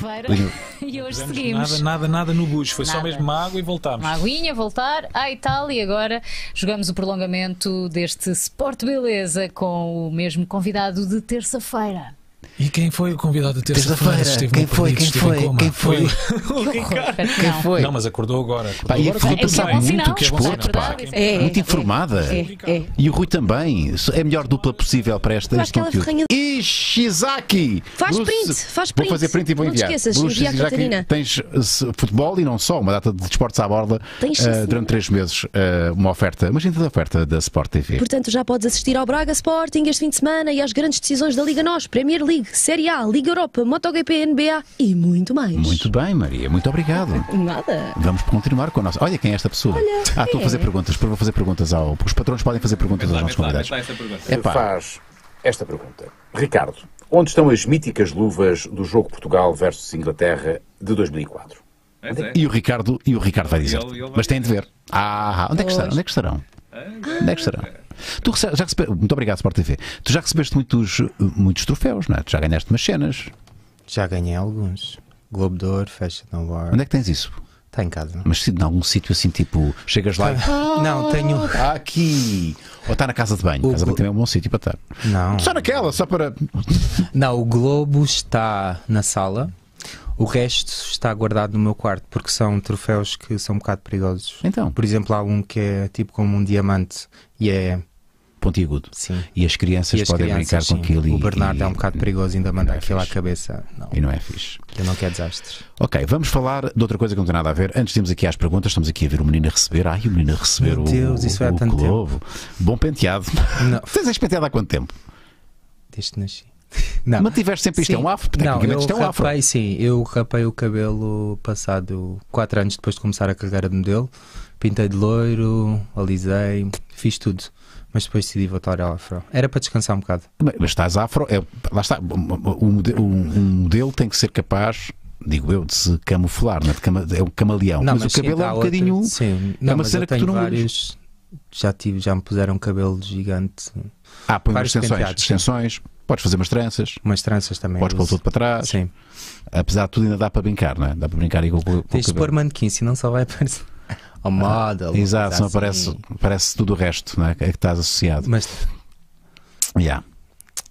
Speaker 7: E hoje
Speaker 5: Fizemos
Speaker 7: seguimos.
Speaker 5: Nada, nada, nada no bucho. Foi só
Speaker 7: Nada.
Speaker 5: mesmo uma água e voltámos.
Speaker 7: Uma aguinha, voltar à Itália e agora jogamos o prolongamento deste Sport Beleza com o mesmo convidado de terça-feira.
Speaker 5: E quem foi o convidado de terça-feira?
Speaker 1: Terça-feira.
Speaker 5: Esteve
Speaker 1: Quem
Speaker 5: muito
Speaker 1: foi?
Speaker 5: perdido,
Speaker 1: Quem
Speaker 5: esteve em
Speaker 1: foi?
Speaker 5: coma.
Speaker 1: Quem foi?
Speaker 5: o Ricardo.
Speaker 1: Quem
Speaker 7: Não.
Speaker 1: foi?
Speaker 5: Não, mas acordou agora. Acordou
Speaker 1: Pá, e a
Speaker 5: agora
Speaker 1: Filipe
Speaker 5: com
Speaker 7: Esse é
Speaker 1: sabe
Speaker 7: bom
Speaker 1: muito
Speaker 7: sinal.
Speaker 1: que desporto,
Speaker 7: É
Speaker 1: pá.
Speaker 7: verdade,
Speaker 4: É,
Speaker 1: Muito
Speaker 4: é,
Speaker 1: informada.
Speaker 4: É, é.
Speaker 1: E o Rui também. É a melhor dupla possível para esta,
Speaker 4: Eu
Speaker 1: este
Speaker 4: acho que ela é
Speaker 1: conteúdo.
Speaker 4: ferranha
Speaker 1: Ishizaki!
Speaker 4: Faz
Speaker 1: Bruce-
Speaker 4: print, faz
Speaker 1: Vou
Speaker 4: print.
Speaker 1: fazer print e vou
Speaker 4: Não te
Speaker 1: enviar.
Speaker 4: esqueças,
Speaker 1: Bruce
Speaker 4: envia a
Speaker 1: Ishizaki,
Speaker 4: Catarina.
Speaker 1: tens se, futebol e não só, uma data de desportos à borda
Speaker 4: Tens, sim,
Speaker 1: eh,
Speaker 4: senhora.
Speaker 1: durante três meses. eh, uma oferta, uma gente de oferta da Sport T V.
Speaker 4: Portanto, já podes assistir ao Braga Sporting este fim de semana e às grandes decisões da Liga Nós, Premier League, Série A, Liga Europa, MotoGP, N B A e muito mais.
Speaker 1: Muito bem, Maria, muito obrigado.
Speaker 4: Nada.
Speaker 1: Vamos continuar com a nossa. Olha quem é esta pessoa.
Speaker 4: Olha,
Speaker 1: ah, estou a
Speaker 4: é.
Speaker 1: fazer perguntas. Vou fazer perguntas ao. Porque os patrões podem fazer perguntas
Speaker 3: Mete
Speaker 1: aos
Speaker 3: lá,
Speaker 1: nossos
Speaker 3: mete lá,
Speaker 1: convidados.
Speaker 3: mete lá essa pergunta.
Speaker 1: Epá,
Speaker 8: Faz esta pergunta. Ricardo, onde estão as míticas luvas do jogo Portugal versus Inglaterra de dois mil e quatro?
Speaker 3: É, é.
Speaker 1: E o Ricardo, e o Ricardo vai dizer.
Speaker 3: Ele- ele vai
Speaker 1: Mas tem de ver. Ah, onde é que estarão? Onde é que estarão? Onde é que estarão? Tu rece- já recebe... Muito obrigado, Sport T V. Tu já recebeste muitos, muitos troféus, não é? Tu já ganhaste umas cenas.
Speaker 2: Já ganhei alguns. Globo de Ouro, Fashion Award.
Speaker 1: Onde é que tens isso?
Speaker 2: Está em casa.
Speaker 1: Mas se em algum sítio assim, tipo, chegas lá e.
Speaker 2: Não, tenho.
Speaker 1: Ah, aqui! Ou está na casa de banho.
Speaker 2: O
Speaker 1: Casa de banho
Speaker 2: glo-
Speaker 1: também é um bom sítio para estar.
Speaker 2: Não.
Speaker 1: Só naquela, só para.
Speaker 2: Não, o Globo está na sala. O resto está guardado no meu quarto porque são troféus que são um bocado perigosos.
Speaker 1: Então,
Speaker 2: Por exemplo, há um que é tipo como um diamante e é.
Speaker 1: pontiagudo.
Speaker 2: Sim.
Speaker 1: E as crianças
Speaker 2: E as
Speaker 1: podem
Speaker 2: crianças,
Speaker 1: brincar com
Speaker 2: sim.
Speaker 1: aquilo e.
Speaker 2: O Bernardo
Speaker 1: e-
Speaker 2: é um bocado perigoso, ainda manda
Speaker 1: não é
Speaker 2: aquilo à
Speaker 1: fixe.
Speaker 2: cabeça. Não,
Speaker 1: E não é fixe.
Speaker 2: eu não quero desastres.
Speaker 1: Ok, vamos falar de outra coisa que não tem nada a ver. Antes de irmos aqui às perguntas, estamos aqui a ver o menino a receber. Ai, o menino a receber
Speaker 2: Meu
Speaker 1: o,
Speaker 2: Deus, isso foi há
Speaker 1: o
Speaker 2: tanto
Speaker 1: globo. Bom penteado.
Speaker 2: Não.
Speaker 1: Tens este penteado há quanto tempo?
Speaker 2: Desde que nasci. Não.
Speaker 1: Mantiveste sempre isto, é
Speaker 2: Sim.
Speaker 1: um afro?
Speaker 2: Não,
Speaker 1: Tecnicamente
Speaker 2: eu
Speaker 1: isto é um afro.
Speaker 2: rapei, sim, eu rapei o cabelo passado quatro anos depois de começar a carreira de modelo. Pintei de loiro, alisei, fiz tudo. Mas depois decidi voltar ao afro. Era para descansar um bocado.
Speaker 1: Mas mas estás afro, é, lá está. O, modelo, um modelo tem que ser capaz, digo eu, de se camuflar, não é? De cama- é um camaleão.
Speaker 2: Não,
Speaker 1: mas, o
Speaker 2: sim,
Speaker 1: cabelo é
Speaker 2: há
Speaker 1: um
Speaker 2: outra-
Speaker 1: bocadinho.
Speaker 2: Sim,
Speaker 1: é
Speaker 2: não,
Speaker 1: uma
Speaker 2: mas
Speaker 1: cena
Speaker 2: eu
Speaker 1: que tu
Speaker 2: tenho
Speaker 1: não.
Speaker 2: vários. Já, tive, já me puseram cabelo gigante.
Speaker 1: Ah, põe umas
Speaker 2: vários
Speaker 1: extensões.
Speaker 2: penteados, sim.
Speaker 1: extensões. Podes fazer umas tranças.
Speaker 2: Umas tranças também.
Speaker 1: Podes pôr
Speaker 2: uso.
Speaker 1: tudo para trás.
Speaker 2: Sim.
Speaker 1: Apesar de tudo, ainda dá para brincar, não é? Dá para brincar aí com, com, com
Speaker 2: Tens de
Speaker 1: o cabelo.
Speaker 2: pôr manequim, senão só vai aparecer. Ao model.
Speaker 1: Exato, senão
Speaker 2: coisa assim.
Speaker 1: parece, parece tudo o resto, não é? É que estás associado.
Speaker 2: Mas
Speaker 1: Yeah.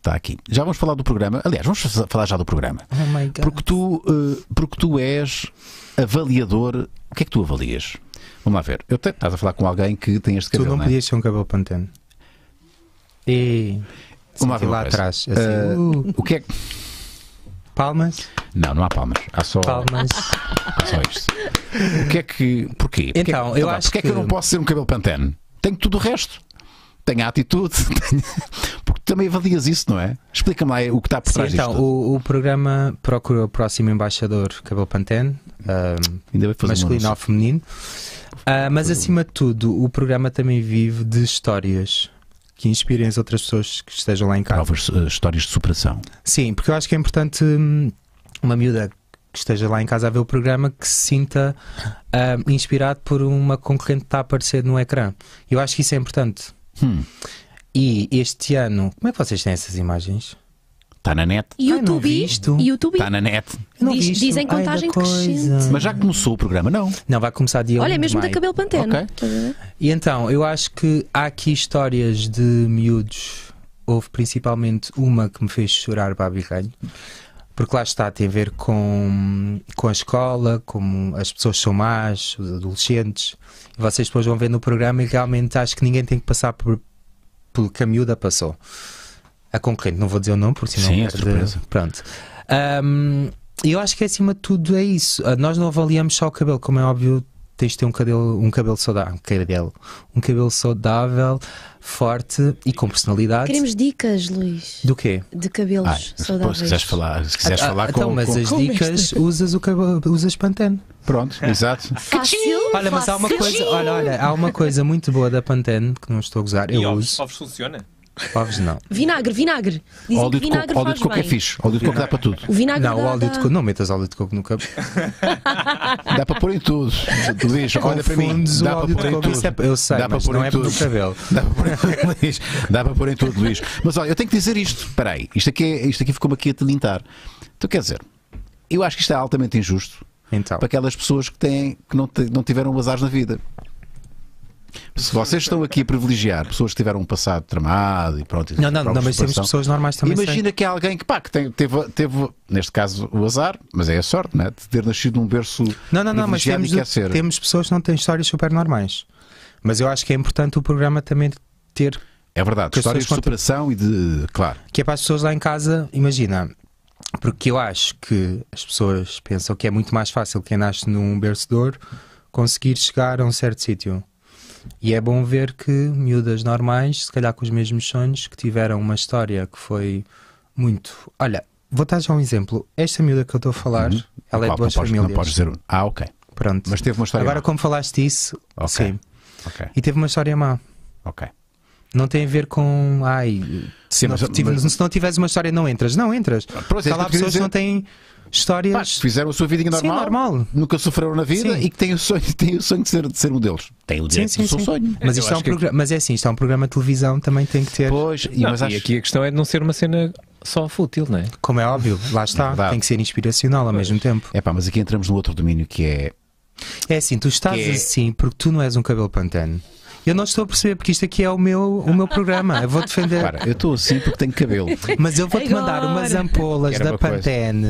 Speaker 1: está aqui. Já vamos falar do programa. Aliás, vamos falar já do programa.
Speaker 2: Oh my God.
Speaker 1: Porque tu, uh, porque tu és avaliador. O que é que tu avalias? Vamos lá ver. Eu te... Estás a falar com alguém que tem este
Speaker 2: Tu
Speaker 1: cabelo,
Speaker 2: não
Speaker 1: não é?
Speaker 2: podias ter um cabelo pantene. E.
Speaker 1: Vamos lá ver
Speaker 2: Senti
Speaker 1: uma
Speaker 2: lá
Speaker 1: coisa.
Speaker 2: atrás. Assim,
Speaker 1: Uh,
Speaker 2: uh,
Speaker 1: O que é que...
Speaker 2: palmas.
Speaker 1: Não, não há palmas. Há só,
Speaker 2: Palmas.
Speaker 1: há só isto. O que é que... Porquê? Porquê
Speaker 2: Então,
Speaker 1: que...
Speaker 2: eu
Speaker 1: Tá bem,
Speaker 2: acho
Speaker 1: Porquê é que eu
Speaker 2: que-
Speaker 1: não posso ser um cabelo pantene? Tenho tudo o resto. Tenho a atitude. Tenho... Porque também avalias isso, não é? Explica-me lá o que está por
Speaker 2: Sim,
Speaker 1: trás
Speaker 2: então,
Speaker 1: disto.
Speaker 2: o, o programa procura o próximo embaixador cabelo pantene, um,
Speaker 1: Ainda vai fazer um
Speaker 2: masculino ou
Speaker 1: anúncio.
Speaker 2: feminino. Ah, mas acima de tudo, o programa também vive de histórias que inspirem as outras pessoas que estejam lá em casa.
Speaker 1: Novas uh, histórias de superação.
Speaker 2: Sim, porque eu acho que é importante hum, uma miúda que esteja lá em casa a ver o programa que se sinta hum, inspirado por uma concorrente que está a aparecer no ecrã. Eu acho que isso é importante.
Speaker 1: Hum.
Speaker 2: E este ano, como é que vocês têm essas imagens?
Speaker 1: Está na net.
Speaker 2: Ai, não
Speaker 4: YouTube.
Speaker 2: vi isto.
Speaker 4: YouTube.
Speaker 1: Está na net.
Speaker 2: Eu não
Speaker 4: Diz-
Speaker 2: vi isto.
Speaker 4: dizem
Speaker 2: Ai,
Speaker 4: contagem
Speaker 2: da coisa.
Speaker 4: crescente.
Speaker 1: Mas já começou o programa? Não.
Speaker 2: Não, vai começar dia
Speaker 4: Olha,
Speaker 2: um
Speaker 4: é
Speaker 2: de
Speaker 4: mesmo da
Speaker 2: maio.
Speaker 4: cabelo pantene.
Speaker 1: Ok.
Speaker 4: Estás a ver?
Speaker 2: E então, eu acho que há aqui histórias de miúdos. Houve principalmente uma que me fez chorar para a birralho. Porque lá está, tem a ver com, com a escola, como as pessoas são más, os adolescentes. E vocês depois vão ver no programa e realmente acho que ninguém tem que passar por, pelo que a miúda passou. A concorrente, não vou dizer o nome, porque senão
Speaker 1: Sim, é
Speaker 2: perde-
Speaker 1: surpresa.
Speaker 2: Pronto. Ahm, E eu acho que acima de tudo é isso. Ah, Nós não avaliamos só o cabelo, como é óbvio. Tens de ter um cabelo, um cabelo saudável, um cabelo, um cabelo saudável, forte e com personalidade.
Speaker 4: Queremos dicas, Luís,
Speaker 2: Do quê?
Speaker 4: de cabelos
Speaker 1: Ai, depois,
Speaker 4: saudáveis.
Speaker 1: se quiseres falar, se quiseres
Speaker 2: Ah,
Speaker 1: falar
Speaker 2: então,
Speaker 1: com,
Speaker 2: mas
Speaker 1: com-
Speaker 2: as
Speaker 4: com
Speaker 2: dicas, usas o cabelo, usas Pantene.
Speaker 1: Pronto, exato.
Speaker 4: Fácil.
Speaker 2: Olha, mas há uma coisa, olha, olha, há uma coisa muito boa da Pantene que não estou a gozar. Eu
Speaker 3: E ovos,
Speaker 2: uso.
Speaker 3: ovos funciona?
Speaker 2: Ovos não.
Speaker 4: Vinagre, vinagre. Dizem
Speaker 1: Óleo
Speaker 4: que
Speaker 1: de
Speaker 4: vinagre
Speaker 1: coco, óleo
Speaker 4: faz
Speaker 1: de coco é
Speaker 4: bem.
Speaker 1: fixe. Óleo de coco dá para tudo.
Speaker 4: O vinagre
Speaker 2: Não, o
Speaker 4: dá-
Speaker 2: óleo de
Speaker 4: dá-
Speaker 2: coco, não metas óleo de coco no cabelo.
Speaker 1: Dá para pôr em tudo. Tu diz, olha para mim,
Speaker 2: Confundes o
Speaker 1: dá para
Speaker 2: óleo
Speaker 1: pôr
Speaker 2: de
Speaker 1: em
Speaker 2: coco.
Speaker 1: tudo.
Speaker 2: Isso é- eu sei,
Speaker 1: Dá para
Speaker 2: mas
Speaker 1: pôr
Speaker 2: não
Speaker 1: em
Speaker 2: é
Speaker 1: tudo.
Speaker 2: no cabelo.
Speaker 1: Dá para pôr em, Luís, dá para pôr em tudo, Luís. Mas olha, eu tenho que dizer isto. Espera aí, isto aqui, é- isto aqui ficou-me aqui a tilintar. Então quer dizer, eu acho que isto é altamente injusto
Speaker 2: Então,
Speaker 1: para aquelas pessoas que, têm, que não, te- não tiveram azares na vida. Se vocês estão aqui a privilegiar pessoas que tiveram um passado tramado e pronto.
Speaker 2: não, não,
Speaker 1: provas
Speaker 2: não,
Speaker 1: de
Speaker 2: mas temos
Speaker 1: superação,
Speaker 2: pessoas normais também. sem.
Speaker 1: imagina que há alguém que, pá, que tem- teve, teve, neste caso, o azar, mas é a sorte, né? De ter nascido num berço
Speaker 2: Não, não, não, mas
Speaker 1: privilegiado
Speaker 2: temos,
Speaker 1: e quer ser.
Speaker 2: temos pessoas que não têm histórias super normais. Mas eu acho que é importante o programa também ter,
Speaker 1: É verdade,
Speaker 2: que as
Speaker 1: histórias de
Speaker 2: pessoas contam-
Speaker 1: superação e de. Claro.
Speaker 2: que é para as pessoas lá em casa, imagina, porque eu acho que as pessoas pensam que é muito mais fácil quem nasce num berço de ouro conseguir chegar a um certo sítio. E é bom ver que miúdas normais, se calhar com os mesmos sonhos, que tiveram uma história que foi muito. Olha, vou dar já um exemplo. Esta miúda que eu estou a falar,
Speaker 1: Uhum.
Speaker 2: ela é
Speaker 1: Qual?
Speaker 2: de boas
Speaker 1: não, podes,
Speaker 2: famílias.
Speaker 1: não podes dizer. Ah, ok.
Speaker 2: Pronto.
Speaker 1: Mas teve uma história.
Speaker 2: Agora,
Speaker 1: má.
Speaker 2: como falaste disso,
Speaker 1: Ok.
Speaker 2: sim.
Speaker 1: Ok,
Speaker 2: E teve uma história má.
Speaker 1: ok.
Speaker 2: Não tem a ver com. Ai, se,
Speaker 1: Sim,
Speaker 2: não,
Speaker 1: mas-
Speaker 2: tive-
Speaker 1: mas-
Speaker 2: se não tiveres uma história, não entras. Não entras.
Speaker 1: Pronto, é
Speaker 2: Há lá
Speaker 1: isso que eu queria
Speaker 2: pessoas que não
Speaker 1: dizer.
Speaker 2: têm histórias.
Speaker 1: Pá, fizeram a sua vida normal,
Speaker 2: Sim, normal.
Speaker 1: nunca sofreram na vida
Speaker 2: Sim.
Speaker 1: e que têm o sonho, têm o sonho de, ser, de ser um deles. Têm o
Speaker 2: Sim,
Speaker 1: direito
Speaker 2: sim,
Speaker 1: do seu
Speaker 2: sim.
Speaker 1: sonho.
Speaker 2: Mas,
Speaker 3: Eu
Speaker 2: isto é um
Speaker 3: acho que-
Speaker 2: programa, mas é assim, isto é um programa de televisão, também tem que ter.
Speaker 1: Pois, e,
Speaker 3: Não,
Speaker 1: mas
Speaker 3: e
Speaker 1: acho
Speaker 3: aqui a questão é de não ser uma cena só fútil, não é?
Speaker 2: Como é óbvio, lá está.
Speaker 1: verdade.
Speaker 2: Tem que ser inspiracional ao mesmo tempo.
Speaker 1: É pá, mas aqui entramos no outro domínio que é.
Speaker 2: É assim, tu estás
Speaker 1: Que é-
Speaker 2: assim porque tu não és um cabelo pantene. Eu não estou a perceber porque isto aqui é o meu, o meu programa. Eu vou defender.
Speaker 1: Para, eu estou assim porque tenho cabelo.
Speaker 2: Mas eu vou-te mandar
Speaker 4: Agora.
Speaker 2: umas ampolas
Speaker 1: Era
Speaker 2: da
Speaker 1: uma coisa.
Speaker 2: Pantene,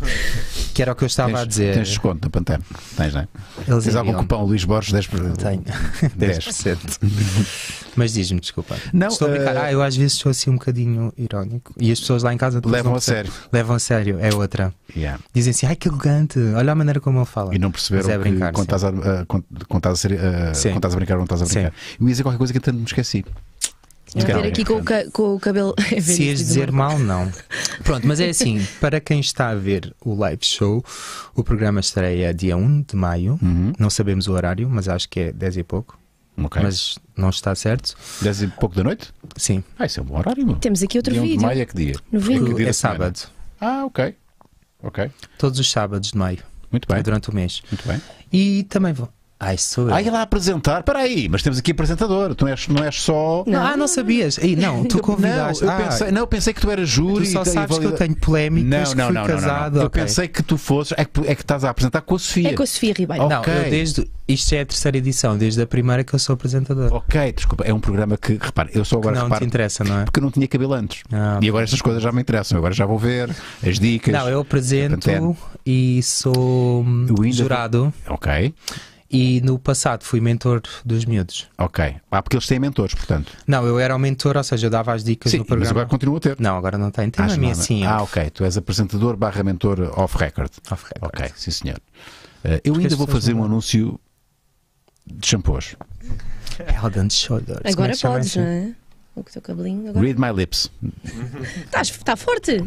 Speaker 2: que era o que eu estava
Speaker 1: Tens,
Speaker 2: a dizer.
Speaker 1: tens desconto na Pantene. Tens, não é?
Speaker 2: Eles
Speaker 1: Tens algum
Speaker 2: enviam.
Speaker 1: cupom Luís Borges dez por
Speaker 2: Tenho.
Speaker 1: dez.
Speaker 2: dez por cento. Mas diz-me, desculpa.
Speaker 1: Não,
Speaker 2: Estou a brincar.
Speaker 1: eh,
Speaker 2: Ah, eu às vezes sou assim um bocadinho irónico. E as pessoas lá em casa depois
Speaker 1: Levam
Speaker 2: não
Speaker 1: a
Speaker 2: percebem.
Speaker 1: sério.
Speaker 2: Levam a sério, é outra.
Speaker 1: Yeah.
Speaker 2: Dizem assim, ai que elegante, olha a maneira como ele fala.
Speaker 1: E não perceberam
Speaker 2: Mas é
Speaker 1: que
Speaker 2: brincar,
Speaker 1: quando,
Speaker 2: sim.
Speaker 1: estás a, uh, quando, quando estás a ser, uh,
Speaker 2: Sim.
Speaker 1: quando estás a brincar ou não estás a brincar. Eu ia dizer qualquer coisa que tanto me esqueci.
Speaker 4: Vou ver aqui com o, ca- com o cabelo. É ver
Speaker 2: Se ias
Speaker 4: isto
Speaker 2: dizer
Speaker 4: de
Speaker 2: mal, não. Pronto, mas é assim, para quem está a ver o live show, o programa estreia dia um de maio.
Speaker 1: Uhum.
Speaker 2: Não sabemos o horário, mas acho que é dez e pouco.
Speaker 1: Ok.
Speaker 2: Mas não está certo.
Speaker 1: dez e pouco da noite?
Speaker 2: Sim,
Speaker 1: Ah, isso é um bom horário, meu.
Speaker 4: Temos aqui outro
Speaker 1: Dia um de
Speaker 4: vídeo.
Speaker 1: maio é que dia?
Speaker 4: No vídeo.
Speaker 1: Que dia
Speaker 2: é
Speaker 1: da semana?
Speaker 2: sábado.
Speaker 1: Ah, ok. Ok.
Speaker 2: Todos os sábados de maio,
Speaker 1: Muito bem.
Speaker 2: durante o mês.
Speaker 1: Muito bem.
Speaker 2: E também vou. Ai, sou eu.
Speaker 1: Ah, ia lá apresentar. Espera aí, mas temos aqui apresentador. Tu não és, não és só.
Speaker 2: Não, ah, não sabias? Ei, não, tu convidaste.
Speaker 1: Não, eu
Speaker 2: ah,
Speaker 1: pensei, não, eu pensei que tu eras júri.
Speaker 2: tu só
Speaker 1: e- e
Speaker 2: sabes que eu
Speaker 1: valida-
Speaker 2: tenho polémicas,
Speaker 1: Não, não,
Speaker 2: que fui
Speaker 1: não, não, não,
Speaker 2: casado.
Speaker 1: não. Eu
Speaker 2: ok.
Speaker 1: pensei que tu fosses. É que, é que estás a apresentar com a Sofia.
Speaker 4: É com a Sofia Ribeiro.
Speaker 1: Oh.
Speaker 2: Não,
Speaker 1: Ok.
Speaker 2: eu desde. Isto já é a terceira edição, desde a primeira que eu sou apresentador.
Speaker 1: Ok, desculpa. É um programa que, repara, eu só agora
Speaker 2: não
Speaker 1: reparo.
Speaker 2: te interessa, não é?
Speaker 1: Porque eu não tinha cabelo antes.
Speaker 2: Ah,
Speaker 1: E agora estas coisas já me interessam. Agora já vou ver as dicas.
Speaker 2: Não, eu apresento
Speaker 1: Pantene.
Speaker 2: e sou hum,
Speaker 1: O ainda-
Speaker 2: jurado.
Speaker 1: Ok,
Speaker 2: E no passado fui mentor dos miúdos.
Speaker 1: ok. Ah, porque eles têm mentores, portanto.
Speaker 2: Não, eu era o mentor, ou seja, eu dava as dicas
Speaker 1: Sim,
Speaker 2: no programa.
Speaker 1: mas agora continua a ter.
Speaker 2: Não, agora não tem. Tem
Speaker 1: Acho
Speaker 2: a minha
Speaker 1: nada.
Speaker 2: sim.
Speaker 1: Ah, ok. Tu és apresentador barra mentor off-record.
Speaker 2: Off-record.
Speaker 1: Ok, sim senhor. Eh, eu
Speaker 2: Porque
Speaker 1: ainda
Speaker 2: as
Speaker 1: vou
Speaker 2: pessoas
Speaker 1: fazer
Speaker 2: não
Speaker 1: um anúncio de shampoos.
Speaker 2: Head and Shoulders. como é
Speaker 4: Agora
Speaker 2: que chama
Speaker 4: podes,
Speaker 2: assim?
Speaker 4: não é? O teu cabelinho agora.
Speaker 1: Read my lips.
Speaker 4: Está forte.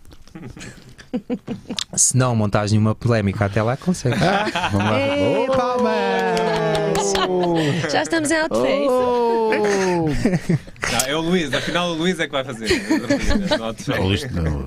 Speaker 2: Se não montares nenhuma polémica até lá, consegues.
Speaker 1: Vamos lá.
Speaker 4: Ei,
Speaker 1: Oh!
Speaker 4: Já estamos em outface.
Speaker 1: Oh!
Speaker 3: Não, é o Luís, afinal o Luís é que vai fazer.
Speaker 1: Não, isto não.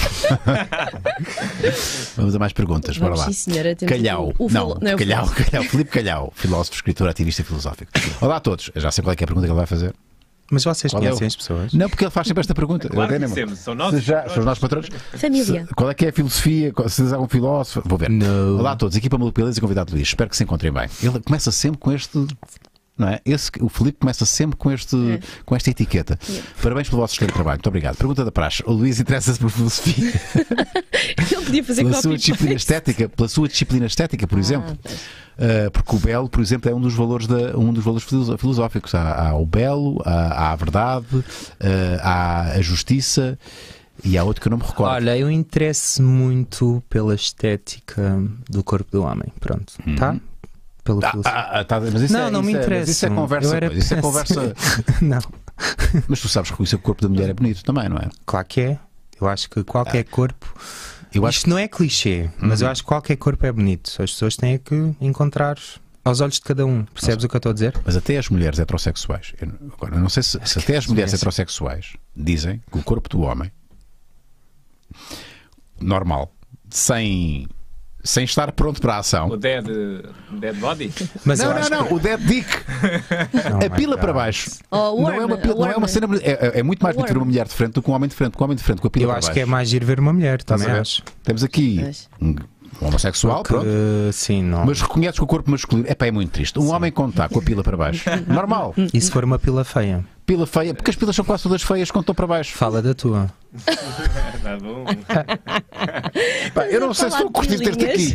Speaker 1: Vamos a mais perguntas, bora
Speaker 4: Vamos,
Speaker 1: lá.
Speaker 4: sim, senhora. Temos
Speaker 1: Calhau,
Speaker 4: aqui o- o
Speaker 1: não,
Speaker 4: valo- não é o
Speaker 1: Calhau,
Speaker 4: valo.
Speaker 1: Calhau, Filipe Calhau, filósofo, escritor, ativista filosófico. Olá a todos, eu já sei qual é, que é a pergunta que ele vai fazer.
Speaker 2: Mas vocês
Speaker 1: Qual é
Speaker 2: conhecem
Speaker 1: o-
Speaker 2: as pessoas?
Speaker 1: Não, porque ele faz sempre esta pergunta.
Speaker 3: Claro
Speaker 1: Eu
Speaker 3: que
Speaker 1: até nem-
Speaker 3: conhecemos, são nossos
Speaker 1: Se já,
Speaker 3: patrões.
Speaker 1: são os nossos patrões.
Speaker 4: Família.
Speaker 1: Se- Qual é que é a filosofia? Se tens algum filósofo? Vou ver.
Speaker 2: Não.
Speaker 1: Olá a todos, equipa Maluco Beleza e convidado Luís. Espero que se encontrem bem. Ele começa sempre com este. Não é? Esse, o Filipe começa sempre com, este,
Speaker 4: É.
Speaker 1: com esta etiqueta. Parabéns pelo vosso excelente trabalho. Muito obrigado. Pergunta da praxe. O Luís interessa-se por filosofia
Speaker 4: Ele podia fazer
Speaker 1: pela sua
Speaker 4: copy
Speaker 1: disciplina estética, pela sua disciplina estética, por exemplo. Uh, porque o belo, por exemplo, é um dos valores, da, um dos valores filoso- filosóficos. Há, há o belo, há, há a verdade, uh, há a justiça e há outro que eu não me recordo.
Speaker 2: Olha, eu interesso muito pela estética do corpo do homem. Pronto, tá? Pelo
Speaker 1: Ah,
Speaker 2: filosofia.
Speaker 1: ah, ah, tá, mas isso
Speaker 2: Não,
Speaker 1: é,
Speaker 2: não me
Speaker 1: isso é- mas
Speaker 2: interessa.
Speaker 1: Isso é conversa.
Speaker 2: Eu era
Speaker 1: pois, Isso é
Speaker 2: péssimo.
Speaker 1: conversa.
Speaker 2: Não,
Speaker 1: Mas tu sabes que isso, o corpo da mulher é bonito também, não é?
Speaker 2: claro que é. Eu acho que qualquer corpo.
Speaker 1: Eu acho
Speaker 2: Isto não é clichê, mas eu acho que qualquer corpo é bonito. As pessoas têm que encontrar aos olhos de cada um. Percebes o que eu estou a dizer?
Speaker 1: Mas até as mulheres heterossexuais, eu, não- agora, eu não sei se, se até as mulheres heterossexuais dizem que o corpo do homem, normal, sem, sem estar pronto para a ação.
Speaker 3: O dead, dead body?
Speaker 2: Mas eu
Speaker 1: Não, não,
Speaker 2: acho
Speaker 1: não, o dead dick,
Speaker 2: que...
Speaker 1: a pila para baixo.
Speaker 4: Oh,
Speaker 1: Não é uma, pila- não é uma cena. É, é- é muito mais bonito ver uma mulher de frente do que um homem de frente. Com um homem de frente, com a pila
Speaker 2: Eu
Speaker 1: para
Speaker 2: acho
Speaker 1: baixo.
Speaker 2: que é mais giro ver uma mulher,
Speaker 1: Estás a
Speaker 2: também
Speaker 1: ver?
Speaker 2: acho.
Speaker 1: Temos aqui
Speaker 4: Pois.
Speaker 1: um, um homossexual,
Speaker 2: Porque,
Speaker 1: pronto.
Speaker 2: sim, não.
Speaker 1: Mas reconheces que o corpo masculino é, pá, é muito triste. Um homem quando está com a pila para baixo, normal.
Speaker 2: E se for uma pila feia?
Speaker 1: Pila feia, porque as pilas são quase todas feias quando estão para baixo.
Speaker 2: Fala da tua.
Speaker 3: Tá bom.
Speaker 1: Pá, eu não
Speaker 4: a
Speaker 1: sei se
Speaker 4: falar
Speaker 1: estou a curtir
Speaker 4: de
Speaker 1: ter-te aqui.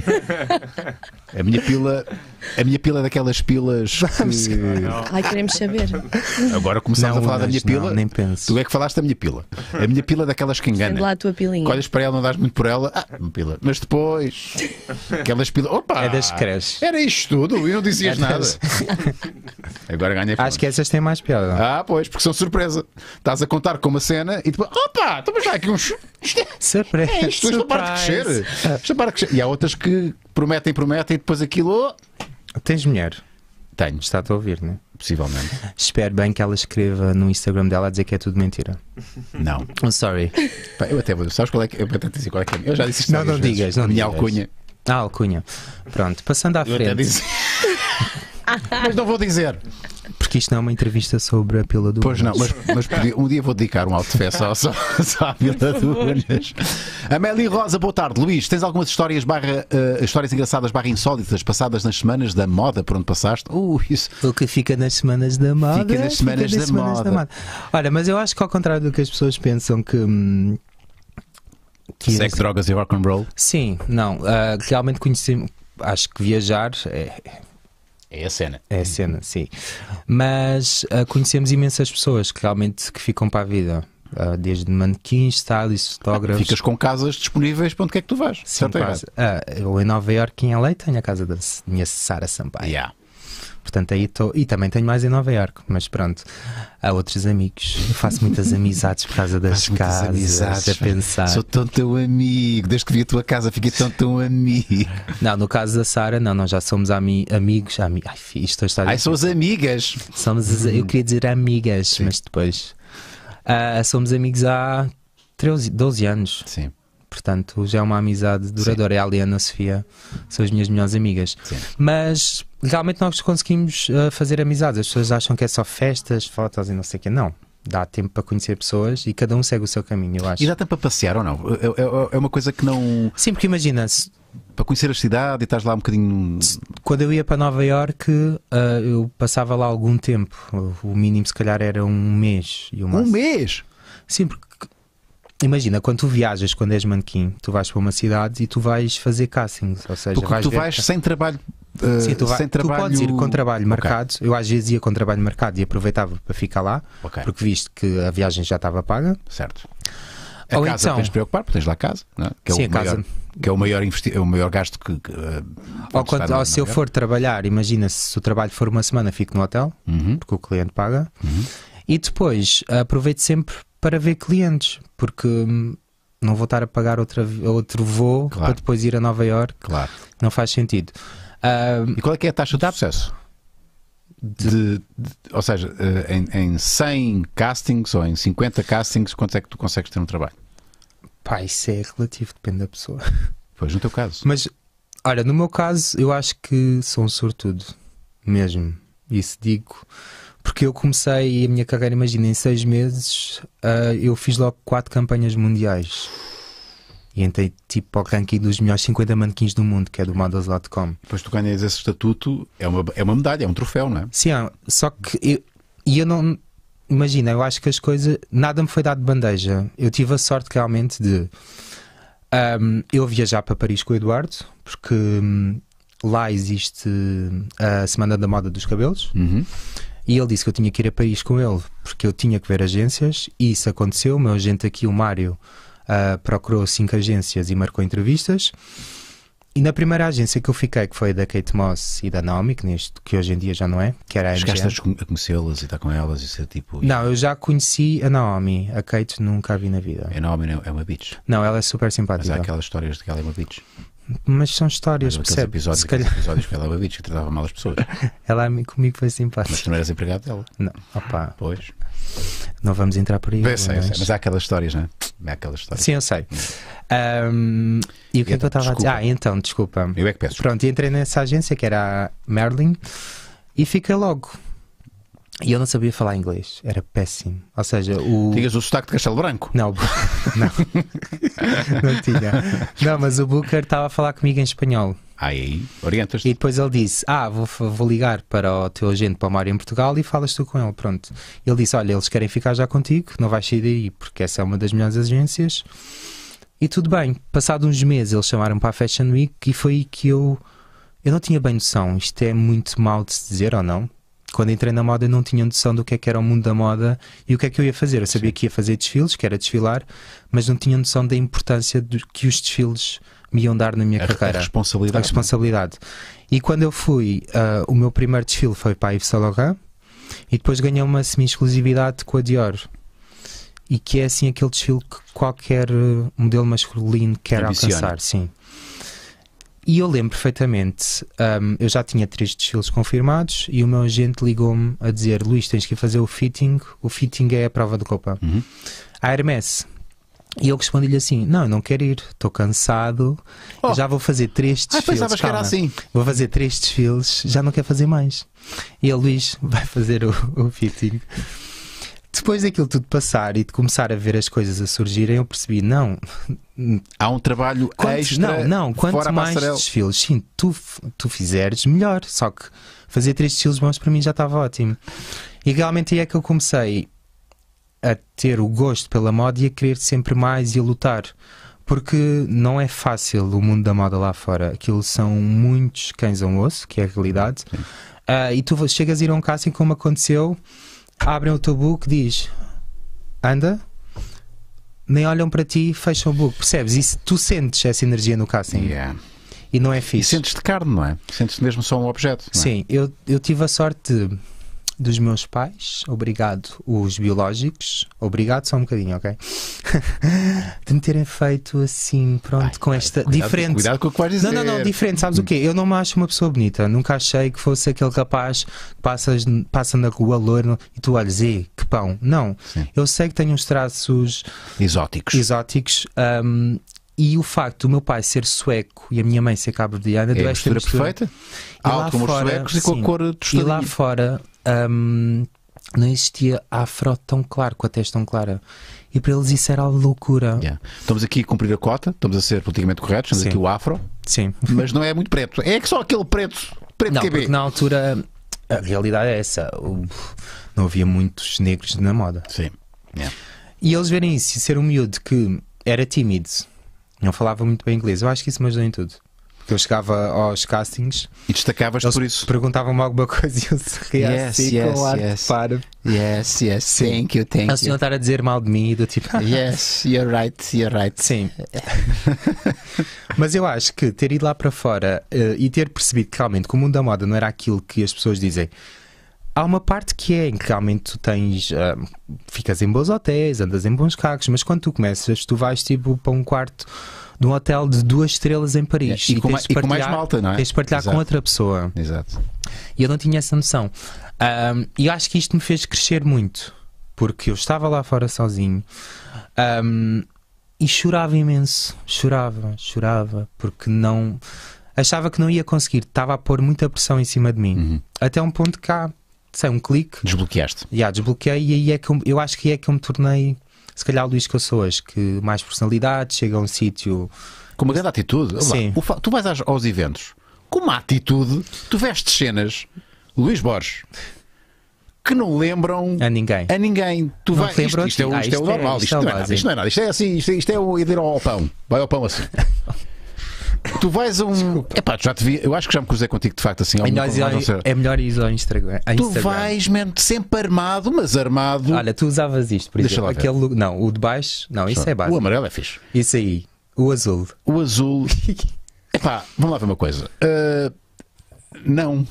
Speaker 1: A minha pila, a minha pila é daquelas pilas que...
Speaker 4: Ai, queremos saber.
Speaker 1: Agora começamos
Speaker 2: Não,
Speaker 1: a falar da
Speaker 2: mas
Speaker 1: minha
Speaker 2: não,
Speaker 1: pila.
Speaker 2: nem penso.
Speaker 1: Tu é que falaste da minha pila. A minha pila é daquelas que
Speaker 4: Sendo
Speaker 1: engana.
Speaker 4: lá a tua pilinha.
Speaker 1: Olhas para ela, não dás muito por ela. Ah, uma pila. Mas depois, aquelas pilas. Opa!
Speaker 2: É das que cresce.
Speaker 1: Era isto tudo e não dizias
Speaker 2: É
Speaker 1: nada.
Speaker 2: das-
Speaker 1: Agora ganhei
Speaker 2: Acho
Speaker 1: pontos.
Speaker 2: que essas têm mais piada.
Speaker 1: Ah, pois, porque são surpresa. Estás a contar com uma cena e depois, opa, então mas já há aqui uns. Isto é,
Speaker 2: Surpresa.
Speaker 1: é isto, isto não para de crescer. Isto não para de crescer. E há outras que prometem, prometem e depois aquilo. oh,
Speaker 2: Tens mulher?
Speaker 1: Tenho,
Speaker 2: Está-te a ouvir, não é?
Speaker 1: possivelmente.
Speaker 2: Espero bem que ela escreva no Instagram dela a dizer que é tudo mentira.
Speaker 1: Não.
Speaker 2: I'm sorry.
Speaker 1: Pá, eu até vou. Sabes qual é que eu vou até dizer qual é que é? Eu já disse isto
Speaker 2: Não,
Speaker 1: várias
Speaker 2: não
Speaker 1: vezes.
Speaker 2: digas, não
Speaker 1: A minha
Speaker 2: digas.
Speaker 1: alcunha.
Speaker 2: Ah, alcunha. Pronto, passando à
Speaker 1: Eu até
Speaker 2: frente.
Speaker 1: disse. Mas não vou dizer.
Speaker 2: Porque isto não é uma entrevista sobre a pila do
Speaker 1: Pois não,
Speaker 2: Unas.
Speaker 1: mas, mas podia- um dia vou dedicar um alto de fé só, só, só à Vila do Unas. Amélia Rosa, boa tarde. Luís, tens algumas histórias, barra, eh, histórias engraçadas barra insólitas passadas nas semanas da moda por onde passaste? Uh, isso.
Speaker 2: O que fica nas semanas da moda.
Speaker 1: Fica nas semanas da moda.
Speaker 2: Olha, mas eu acho que ao contrário do que as pessoas pensam que. hum, que
Speaker 1: Sexo, drogas e rock and roll.
Speaker 2: Sim, não. ah, realmente conheci. Acho que viajar é,
Speaker 1: É a cena.
Speaker 2: é a cena, sim. Mas ah, conhecemos imensas pessoas que realmente que ficam para a vida. Ah, desde manequins, stylists, fotógrafos.
Speaker 1: Ficas com casas disponíveis para onde quer que tu vais.
Speaker 2: Sim,
Speaker 1: Certo ou
Speaker 2: quase. Ah, eu em Nova Iorque, em L A, tenho a casa da minha Sara Sampaio.
Speaker 1: errado? Yeah.
Speaker 2: Portanto, aí estou. E também tenho mais em Nova Iorque, mas pronto, há outros amigos. Eu faço muitas amizades por causa das
Speaker 1: Faz muitas
Speaker 2: casas.
Speaker 1: amizades,
Speaker 2: a
Speaker 1: pá.
Speaker 2: pensar.
Speaker 1: Sou tão teu amigo. Desde que vi a tua casa, fiquei tão teu amigo.
Speaker 2: Não, no caso da Sara, não, nós já somos ami amigos. Ami Ai, fi, isto está
Speaker 1: Ai, são as amigas.
Speaker 2: somos, as- eu queria dizer amigas,
Speaker 1: Sim.
Speaker 2: mas depois. Ah, somos amigos há treze, doze anos.
Speaker 1: Sim.
Speaker 2: portanto já é uma amizade duradoura. É a Ali e a Ana Sofia, são as minhas melhores amigas.
Speaker 1: Sim.
Speaker 2: Mas realmente nós conseguimos uh, fazer amizades. As pessoas acham que é só festas, fotos e não sei o quê. Não. Dá tempo para conhecer pessoas e cada um segue o seu caminho, eu acho.
Speaker 1: E dá tempo para passear ou não? É, é, é uma coisa que não.
Speaker 2: Sim, porque imagina, se,
Speaker 1: para conhecer a cidade e estás lá um bocadinho.
Speaker 2: quando eu ia para Nova Iorque, uh, eu passava lá algum tempo. O mínimo, se calhar, era um mês. E o
Speaker 1: Um
Speaker 2: máximo-
Speaker 1: mês!
Speaker 2: Sim, porque imagina, quando tu viajas, quando és manequim, tu vais para uma cidade e tu vais fazer castings. Ou seja,
Speaker 1: Porque
Speaker 2: vais
Speaker 1: tu
Speaker 2: ver-
Speaker 1: vais sem trabalho. uh,
Speaker 2: Sim, tu, vai-
Speaker 1: sem
Speaker 2: tu
Speaker 1: trabalho...
Speaker 2: podes ir com trabalho
Speaker 1: Ok.
Speaker 2: marcado. Eu às vezes ia com trabalho marcado e aproveitava para ficar lá,
Speaker 1: Ok.
Speaker 2: porque visto que a viagem já estava paga.
Speaker 1: Certo. A
Speaker 2: Ou
Speaker 1: casa
Speaker 2: então-
Speaker 1: tens de preocupar, porque tens lá a casa, não é? Que é
Speaker 2: Sim,
Speaker 1: o
Speaker 2: a
Speaker 1: maior,
Speaker 2: casa.
Speaker 1: que é o maior, investi... é o maior gasto que. que, uh,
Speaker 2: Ou,
Speaker 1: pode
Speaker 2: quando,
Speaker 1: estar na-
Speaker 2: ou se eu
Speaker 1: na-
Speaker 2: for trabalhar, imagina se o trabalho for uma semana, fico no hotel,
Speaker 1: Uhum.
Speaker 2: porque o cliente paga. E depois aproveito sempre para ver clientes, porque hum, não vou estar a pagar outra, outro voo
Speaker 1: Claro.
Speaker 2: para depois ir a Nova Iorque.
Speaker 1: Claro.
Speaker 2: Não faz sentido. Ah,
Speaker 1: E qual é que é a taxa de
Speaker 2: Dá-
Speaker 1: sucesso? De, de- ou seja, uh, em, em cem castings ou em cinquenta castings, quanto é que tu consegues ter um trabalho?
Speaker 2: pá, isso é relativo, depende da pessoa.
Speaker 1: Pois, no teu caso.
Speaker 2: Mas, olha, no meu caso, eu acho que sou um sortudo, mesmo. Isso digo, porque eu comecei a minha carreira, imagina, em seis meses, ah, eu fiz logo quatro campanhas mundiais. E entrei tipo ao ranking dos melhores cinquenta manequins do mundo, que é do models ponto com.
Speaker 1: Depois tu ganhas esse estatuto, é uma, é uma medalha, é um troféu, não é?
Speaker 2: Sim, ah, só que eu, e eu não. Imagina, eu acho que as coisas. Nada me foi dado de bandeja. Eu tive a sorte realmente de. ahm, eu viajar para Paris com o Eduardo, porque hum, lá existe a Semana da Moda dos Cabelos.
Speaker 1: Uhum.
Speaker 2: E ele disse que eu tinha que ir a Paris com ele, porque eu tinha que ver agências, e isso aconteceu. O meu agente aqui, o Mário, ah, procurou cinco agências e marcou entrevistas. E na primeira agência que eu fiquei, que foi da Kate Moss e da Naomi, que, neste, que hoje em dia já não é, que era a M G M.
Speaker 1: Chegaste a con- a conhecê-las e estar com elas e ser tipo.
Speaker 2: Não, eu já conheci a Naomi, a Kate nunca a vi na vida.
Speaker 1: É nome, não, é uma bitch.
Speaker 2: Não, ela é super
Speaker 1: Mas
Speaker 2: simpática.
Speaker 1: há aquelas histórias de que ela é uma bitch.
Speaker 2: Mas são histórias,
Speaker 1: Aqueles
Speaker 2: percebe?
Speaker 1: episódios,
Speaker 2: Se
Speaker 1: aqueles
Speaker 2: calhar
Speaker 1: episódios que ela é uma bitch, que tratava mal as pessoas.
Speaker 2: ela a mim- comigo foi
Speaker 1: Mas
Speaker 2: simpática.
Speaker 1: tu não eras empregado dela.
Speaker 2: Não, opá,
Speaker 1: Pois.
Speaker 2: não vamos entrar por aí.
Speaker 1: Bem, sei,
Speaker 2: mas-
Speaker 1: sei, mas há aquelas histórias, não é? Há aquelas histórias.
Speaker 2: Sim, eu sei. Ahm, e o que é que eu
Speaker 1: então,
Speaker 2: estava a dizer?
Speaker 1: desculpa.
Speaker 2: Ah, então, desculpa.
Speaker 1: Eu é que peço.
Speaker 2: Pronto, e entrei nessa agência que era a Merlin e fiquei logo. E eu não sabia falar inglês, era péssimo. Ou seja, o.
Speaker 1: Tinhas o sotaque de Castelo Branco.
Speaker 2: Não, não. Não tinha. Não, mas o Booker estava a falar comigo em espanhol.
Speaker 1: Aí, orientas-te.
Speaker 2: E depois ele disse: Ah, vou, vou ligar para o teu agente para o Mário em Portugal e falas tu com ele. Pronto. Ele disse: Olha, eles querem ficar já contigo, não vais sair daí porque essa é uma das melhores agências. E tudo bem. Passado uns meses, eles chamaram para a Fashion Week e foi aí que eu. Eu não tinha bem noção. Isto é muito mal de se dizer ou não? Quando entrei na moda, eu não tinha noção do que é que era o mundo da moda e o que é que eu ia fazer. Eu sabia que ia fazer desfiles, que era desfilar, mas não tinha noção da importância do, que os desfiles me iam dar na minha
Speaker 1: A,
Speaker 2: carreira.
Speaker 1: a responsabilidade.
Speaker 2: A responsabilidade. E quando eu fui, ah, o meu primeiro desfile foi para a Yves Saint Laurent e depois ganhei uma semi-exclusividade com a Dior. E que é assim aquele desfile que qualquer uh, modelo masculino quer
Speaker 1: Ambiciona.
Speaker 2: alcançar, sim. E eu lembro perfeitamente, um, eu já tinha três desfiles confirmados e o meu agente ligou-me a dizer: Luís, tens que ir fazer o fitting, o fitting é a prova de roupa.
Speaker 1: Uhum.
Speaker 2: A Hermès. E eu respondi-lhe assim: não, eu não quero ir, estou cansado,
Speaker 1: Oh.
Speaker 2: eu já vou fazer três
Speaker 1: Ah,
Speaker 2: desfiles.
Speaker 1: pensavas que era
Speaker 2: calma.
Speaker 1: assim.
Speaker 2: Vou fazer três desfiles, já não quero fazer mais. E ele, Luís, vai fazer o, o fitting. Depois daquilo tudo passar e de começar a ver as coisas a surgirem, eu percebi: não,
Speaker 1: Há um trabalho
Speaker 2: quanto,
Speaker 1: extra.
Speaker 2: não, não, quanto
Speaker 1: fora a
Speaker 2: mais
Speaker 1: passarela.
Speaker 2: desfiles, sim, tu, tu fizeres, melhor. Só que fazer três desfiles bons para mim já estava ótimo. E realmente aí é que eu comecei a ter o gosto pela moda e a querer sempre mais e a lutar. Porque não é fácil o mundo da moda lá fora. Aquilo são muitos cães ao osso, que é a realidade. Ah, e tu chegas a ir a um casting como aconteceu, abrem o teu book, diz anda, nem olham para ti, fecham o book, percebes? E tu sentes essa energia no casting
Speaker 1: Yeah.
Speaker 2: e não é
Speaker 1: E
Speaker 2: fixe.
Speaker 1: sentes-te carne, não é? Sentes-te mesmo só um objeto. Não é?
Speaker 2: Sim, eu, eu tive a sorte de, dos meus pais, obrigado, os biológicos, obrigado só um bocadinho, ok? De me terem feito assim, pronto,
Speaker 1: Ai,
Speaker 2: com
Speaker 1: ai,
Speaker 2: esta
Speaker 1: cuidado,
Speaker 2: diferente.
Speaker 1: Cuidado com o que vais dizer.
Speaker 2: Não, não, não, diferente, sabes o quê? Eu não me acho uma pessoa bonita. Nunca achei que fosse aquele rapaz que passas, passa na rua loiro e tu olhas, e que pão. Não.
Speaker 1: Sim.
Speaker 2: Eu sei que tenho uns traços
Speaker 1: Exóticos.
Speaker 2: exóticos, hum, e o facto do meu pai ser sueco e a minha mãe ser cabo-verdiana
Speaker 1: É
Speaker 2: deu
Speaker 1: a
Speaker 2: esta
Speaker 1: mistura
Speaker 2: mistura.
Speaker 1: perfeita.
Speaker 2: E lá
Speaker 1: Alto como os
Speaker 2: fora,
Speaker 1: suecos e com a
Speaker 2: sim.
Speaker 1: cor
Speaker 2: E lá
Speaker 1: tostadinha.
Speaker 2: fora hum, não existia afro tão claro, com a testa tão clara. E para eles isso era a loucura.
Speaker 1: Yeah. Estamos aqui a cumprir a cota, estamos a ser politicamente corretos, temos
Speaker 2: Sim.
Speaker 1: aqui o afro,
Speaker 2: Sim.
Speaker 1: mas não é muito preto. É que só aquele preto, preto
Speaker 2: Não,
Speaker 1: Q B.
Speaker 2: porque na altura a realidade é essa. O- Não havia muitos negros na moda.
Speaker 1: Sim. Yeah.
Speaker 2: E eles verem isso e ser um miúdo que era tímido, não falava muito bem inglês, eu acho que isso me ajudou em tudo. Porque eu chegava aos castings,
Speaker 1: E destacavas
Speaker 2: eles
Speaker 1: por isso.
Speaker 2: perguntavam-me alguma coisa e eu sorria
Speaker 1: Yes,
Speaker 2: assim
Speaker 1: yes,
Speaker 2: com ar
Speaker 1: yes.
Speaker 2: de paro.
Speaker 1: Yes, yes, thank you, thank
Speaker 2: Eles iam estar a dizer mal de mim e do tipo.
Speaker 1: Yes, you're right, you're right.
Speaker 2: Sim. Mas eu acho que ter ido lá para fora eh, e ter percebido que realmente que o mundo da moda não era aquilo que as pessoas dizem. Há uma parte que é em que realmente tu tens. ah, ficas em bons hotéis, andas em bons carros, mas quando tu começas, tu vais tipo para um quarto de um hotel de duas estrelas em Paris
Speaker 1: E com
Speaker 2: tens
Speaker 1: mais-
Speaker 2: de
Speaker 1: e com mais
Speaker 2: partilhar-
Speaker 1: malta, não é?
Speaker 2: Tens de partilhar
Speaker 1: Exato.
Speaker 2: com outra pessoa.
Speaker 1: Exato.
Speaker 2: E eu não tinha essa noção. Ahm, E eu acho que isto me fez crescer muito, porque eu estava lá fora sozinho ahm, e chorava imenso. Chorava, chorava, porque não. Achava que não ia conseguir, estava a pôr muita pressão em cima de mim.
Speaker 1: Uhum.
Speaker 2: Até um ponto que há, sei, um clique,
Speaker 1: Desbloqueaste.
Speaker 2: já desbloqueei e aí é que eu, eu acho que é que eu me tornei, se calhar, o Luís que eu sou hoje, que mais personalidade, chega a um sítio.
Speaker 1: Com uma grande atitude. Olá,
Speaker 2: Sim.
Speaker 1: o fa- Tu vais aos, aos eventos com uma atitude, tu vestes cenas, Luís Borges, que não lembram
Speaker 2: A ninguém.
Speaker 1: a ninguém. Tu
Speaker 2: Não
Speaker 1: vais,
Speaker 2: te
Speaker 1: isto,
Speaker 2: lembram
Speaker 1: isto é, o-
Speaker 2: a ti.
Speaker 1: isto é
Speaker 2: Ah,
Speaker 1: o
Speaker 2: isto é-
Speaker 1: normal,
Speaker 2: isto
Speaker 1: isto,
Speaker 2: é o
Speaker 1: não é nada,
Speaker 2: básico.
Speaker 1: isto não é nada, isto é assim, isto é, isto é o ir ao pão, vai ao pão assim. Tu vais a um. Epá, tu já te vi, eu acho que já me cruzei contigo de facto assim.
Speaker 2: É
Speaker 1: ao-
Speaker 2: melhor,
Speaker 1: ao-
Speaker 2: ir ao-
Speaker 1: ao- ao-
Speaker 2: é melhor ir ao Instagram. a
Speaker 1: Tu
Speaker 2: Instagram.
Speaker 1: vais, man, sempre armado, mas armado.
Speaker 2: Olha, tu usavas isto, por
Speaker 1: Deixa
Speaker 2: exemplo.
Speaker 1: lá ver.
Speaker 2: Aquele, não, o de baixo, não, isso é
Speaker 1: O
Speaker 2: básico.
Speaker 1: amarelo é fixe.
Speaker 2: Isso aí, o azul.
Speaker 1: O azul. Epá, vamos lá ver uma coisa. Ah, não.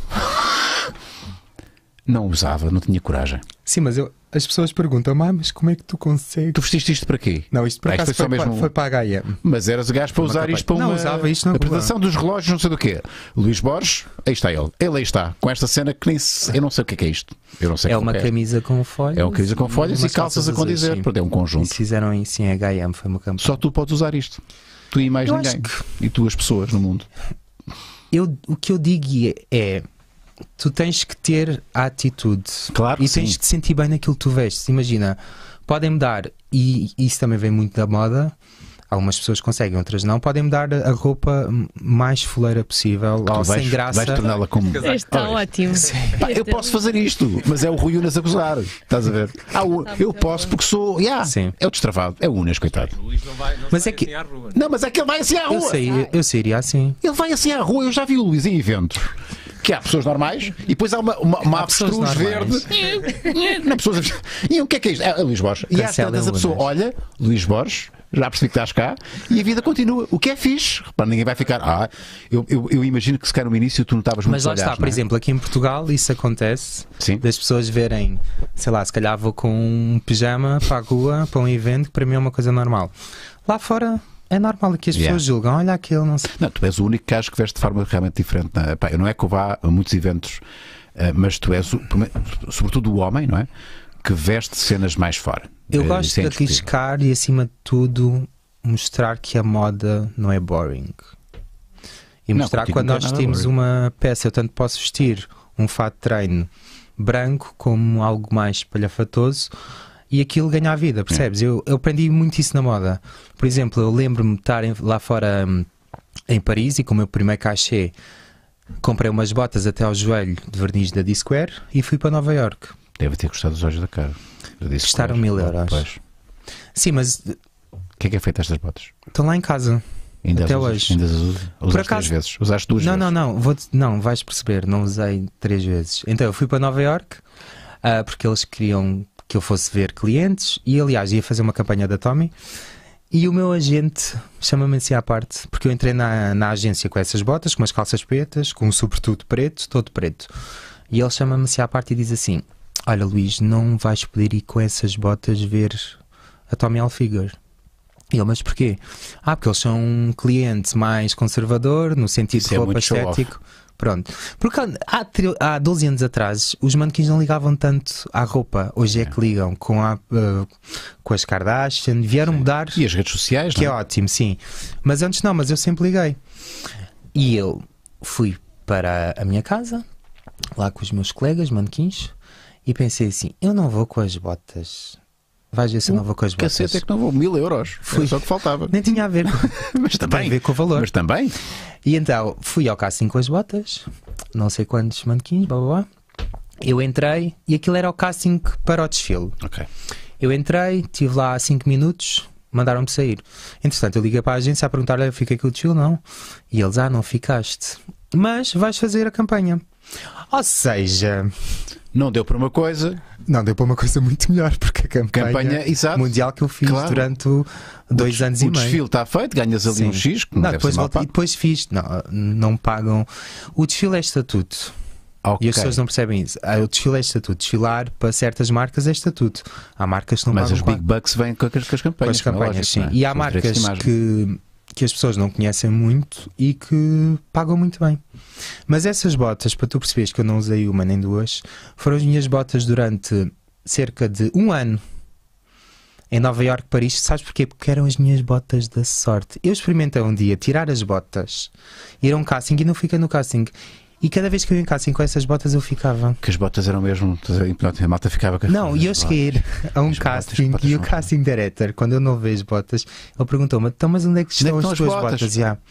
Speaker 1: Não usava, não tinha coragem.
Speaker 2: Sim, mas eu, as pessoas perguntam, ah, mas como é que tu consegues?
Speaker 1: Tu vestiste isto para quê?
Speaker 2: Não, isto por
Speaker 1: Ah, isto
Speaker 2: acaso
Speaker 1: foi
Speaker 2: foi,
Speaker 1: só
Speaker 2: para,
Speaker 1: mesmo-
Speaker 2: foi para a H e M.
Speaker 1: Mas eras o gajo para
Speaker 2: uma
Speaker 1: usar
Speaker 2: campanha.
Speaker 1: isto para
Speaker 2: Não,
Speaker 1: uma
Speaker 2: usava isto na rua.
Speaker 1: apresentação dos relógios, não sei do quê. Luís Borges, aí está ele. Ele aí está, com esta cena que nem se... Eu não sei o que é, que é isto. Eu não sei
Speaker 2: É
Speaker 1: como
Speaker 2: uma
Speaker 1: é.
Speaker 2: camisa com folhas.
Speaker 1: É uma camisa com folhas e
Speaker 2: umas
Speaker 1: calças a
Speaker 2: azuis,
Speaker 1: condizer.
Speaker 2: sim.
Speaker 1: Pronto, é um conjunto.
Speaker 2: Isso fizeram isso em H e M, foi uma campanha.
Speaker 1: Só tu podes usar isto. Tu e mais
Speaker 2: Eu
Speaker 1: ninguém.
Speaker 2: acho
Speaker 1: E tu as pessoas no mundo.
Speaker 2: Eu, o que eu digo é, é, tu tens que ter a atitude.
Speaker 1: Claro
Speaker 2: E
Speaker 1: que
Speaker 2: tens
Speaker 1: sim.
Speaker 2: de te sentir bem naquilo que tu vestes. Imagina, podem mudar, e isso também vem muito da moda. Algumas pessoas conseguem, outras não. Podem mudar a roupa mais fuleira possível,
Speaker 1: Tu
Speaker 2: ou
Speaker 1: vais,
Speaker 2: sem graça.
Speaker 1: vais torná-la como.
Speaker 4: Este está
Speaker 1: Olha,
Speaker 4: ótimo.
Speaker 1: pá, eu posso fazer isto, mas é o Rui Unas a gozar. Estás a ver? Ah, o- eu posso porque sou. Yeah,
Speaker 2: Sim.
Speaker 1: é o destravado. É o Unas, coitado.
Speaker 3: Luís não vai, não
Speaker 2: Mas
Speaker 3: sai
Speaker 2: é que-
Speaker 3: assim à rua.
Speaker 1: Não, mas é que ele vai assim à
Speaker 2: Eu
Speaker 1: rua.
Speaker 2: sei, eu sairia assim.
Speaker 1: Ele vai assim à rua. Eu já vi o Luís em eventos. Que há pessoas normais e depois há uma, uma, uma
Speaker 2: Há pessoas
Speaker 1: avestruz
Speaker 2: normais.
Speaker 1: verde. Não, pessoas... E o que é que é isto? É Luís Borges. E às
Speaker 2: Cancela
Speaker 1: tantas a pessoa
Speaker 2: Unas.
Speaker 1: olha, Luís Borges, já percebi que estás cá, e a vida continua. O que é fixe. Repara, ninguém vai ficar. Ah, eu, eu, eu imagino que se calhar no início tu não estavas muito
Speaker 2: Mas lá está, por exemplo, aqui em Portugal isso acontece.
Speaker 1: Sim.
Speaker 2: Das pessoas verem, sei lá, se calhar vou com um pijama para a rua, para um evento, que para mim é uma coisa normal. Lá fora é normal, aqui as pessoas
Speaker 1: Yeah.
Speaker 2: julgam, olha aquele, não sei.
Speaker 1: Não, tu és o único que acho que veste de forma realmente diferente. Não é? Pá, eu não é que eu vá a muitos eventos, eh, mas tu és, o- sobretudo o homem, não é? Que veste cenas mais fora.
Speaker 2: Eu
Speaker 1: Eh,
Speaker 2: gosto
Speaker 1: isso é
Speaker 2: de
Speaker 1: indiscutível.
Speaker 2: arriscar e, acima de tudo, mostrar que a moda não é boring. E
Speaker 1: Não,
Speaker 2: mostrar que
Speaker 1: contigo
Speaker 2: quando
Speaker 1: não
Speaker 2: nós
Speaker 1: é nada
Speaker 2: temos
Speaker 1: boring.
Speaker 2: uma peça, eu tanto posso vestir um fato de treino branco como algo mais espalhafatoso e aquilo ganha a vida, percebes? Eu, eu aprendi muito isso na moda. Por exemplo, eu lembro-me de estar em- lá fora hum, em Paris e com o meu primeiro cachê comprei umas botas até ao joelho de verniz da D-Square e fui para Nova York.
Speaker 1: Deve ter gostado dos olhos da cara. Eu disse
Speaker 2: Custaram
Speaker 1: que-
Speaker 2: mil euros.
Speaker 1: Pois.
Speaker 2: Sim, mas
Speaker 1: O que é que é feito estas botas?
Speaker 2: estão lá em casa.
Speaker 1: Ainda
Speaker 2: Até
Speaker 1: as usas?
Speaker 2: hoje.
Speaker 1: Ainda as usas? Usaste
Speaker 2: acaso-
Speaker 1: três vezes? Usaste duas
Speaker 2: Não,
Speaker 1: vezes?
Speaker 2: não, não, vou não, vais perceber, não usei três vezes. Então eu fui para Nova York ah, porque eles queriam que eu fosse ver clientes e aliás ia fazer uma campanha da Tommy e o meu agente chama-me assim à parte porque eu entrei na, na agência com essas botas, com umas calças pretas, com um sobretudo preto, todo preto. E ele chama-me assim à parte e diz assim: olha Luís, não vais poder ir com essas botas ver a Tommy Hilfiger. E ele, mas porquê? Ah, porque eles são um cliente mais conservador, no sentido
Speaker 1: Isso
Speaker 2: de
Speaker 1: é
Speaker 2: roupa
Speaker 1: muito show-off.
Speaker 2: estético. Pronto. Porque há, tre- há doze anos atrás os manequins não ligavam tanto à roupa. Hoje é, que ligam com, a, uh, com as Kardashian. Vieram mudar.
Speaker 1: E as redes sociais,
Speaker 2: Que
Speaker 1: não
Speaker 2: é ótimo, sim. Mas antes não, mas eu sempre liguei. E eu fui para a minha casa, lá com os meus colegas, manequins, e pensei assim: eu não vou com as botas. Vais ver se eu não vou com as botas.
Speaker 1: Cacete é que não vou, mil euros. Foi
Speaker 2: Fui.
Speaker 1: só o que faltava.
Speaker 2: Nem tinha a ver com,
Speaker 1: Mas
Speaker 2: tem
Speaker 1: também.
Speaker 2: a ver com o valor.
Speaker 1: Mas também.
Speaker 2: E então fui ao casting com as botas, não sei quantos manequins, blá blá blá. Eu entrei e aquilo era o casting para o desfile.
Speaker 1: Ok.
Speaker 2: Eu entrei, estive lá cinco minutos, mandaram-me sair. Entretanto, eu liguei para a agência a perguntar: eu fiquei com o desfile? Não. E eles: ah, não ficaste. Mas vais fazer a campanha. Ou seja,
Speaker 1: Não deu para uma coisa.
Speaker 2: não deu para uma coisa muito melhor, porque a campanha,
Speaker 1: Campanha, exato.
Speaker 2: mundial que eu fiz
Speaker 1: Claro.
Speaker 2: durante o- dois
Speaker 1: o,
Speaker 2: anos
Speaker 1: o
Speaker 2: e meio.
Speaker 1: desfile está feito, ganhas ali
Speaker 2: Sim.
Speaker 1: um X, que não,
Speaker 2: Não,
Speaker 1: deve
Speaker 2: depois
Speaker 1: ser mal
Speaker 2: voltei, e
Speaker 1: pago.
Speaker 2: depois fiz. Não, não pagam. O desfile é estatuto.
Speaker 1: Ok.
Speaker 2: E as pessoas não percebem isso. Ah, o desfile é estatuto. Desfilar para certas marcas é estatuto. Há marcas que não
Speaker 1: Mas
Speaker 2: pagam
Speaker 1: os
Speaker 2: quase.
Speaker 1: big bucks vêm com as, com as
Speaker 2: Com
Speaker 1: campanhas.
Speaker 2: as
Speaker 1: como é
Speaker 2: campanhas,
Speaker 1: lógico,
Speaker 2: sim.
Speaker 1: não é?
Speaker 2: E há
Speaker 1: São os direitos
Speaker 2: marcas
Speaker 1: de imagem.
Speaker 2: que, que as pessoas não conhecem muito e que pagam muito bem. Mas essas botas, para tu perceberes que eu não usei uma nem duas, foram as minhas botas durante cerca de um ano em Nova Iorque, Paris. Sabes porquê? Porque eram as minhas botas da sorte. Eu experimentei um dia tirar as botas, ir a um casting e não fiquei no casting. E cada vez que eu ia em casting com essas botas eu ficava.
Speaker 1: Que as botas eram mesmo. A malta ficava com as
Speaker 2: Não, e eu cheguei a ir a um
Speaker 1: As botas,
Speaker 2: casting
Speaker 1: botas
Speaker 2: e o
Speaker 1: são-
Speaker 2: casting director, quando eu não vejo botas, ele perguntou-me: então, mas onde é que
Speaker 1: Onde é
Speaker 2: estão
Speaker 1: que
Speaker 2: as
Speaker 1: estão as
Speaker 2: tuas
Speaker 1: botas?
Speaker 2: botas? Já.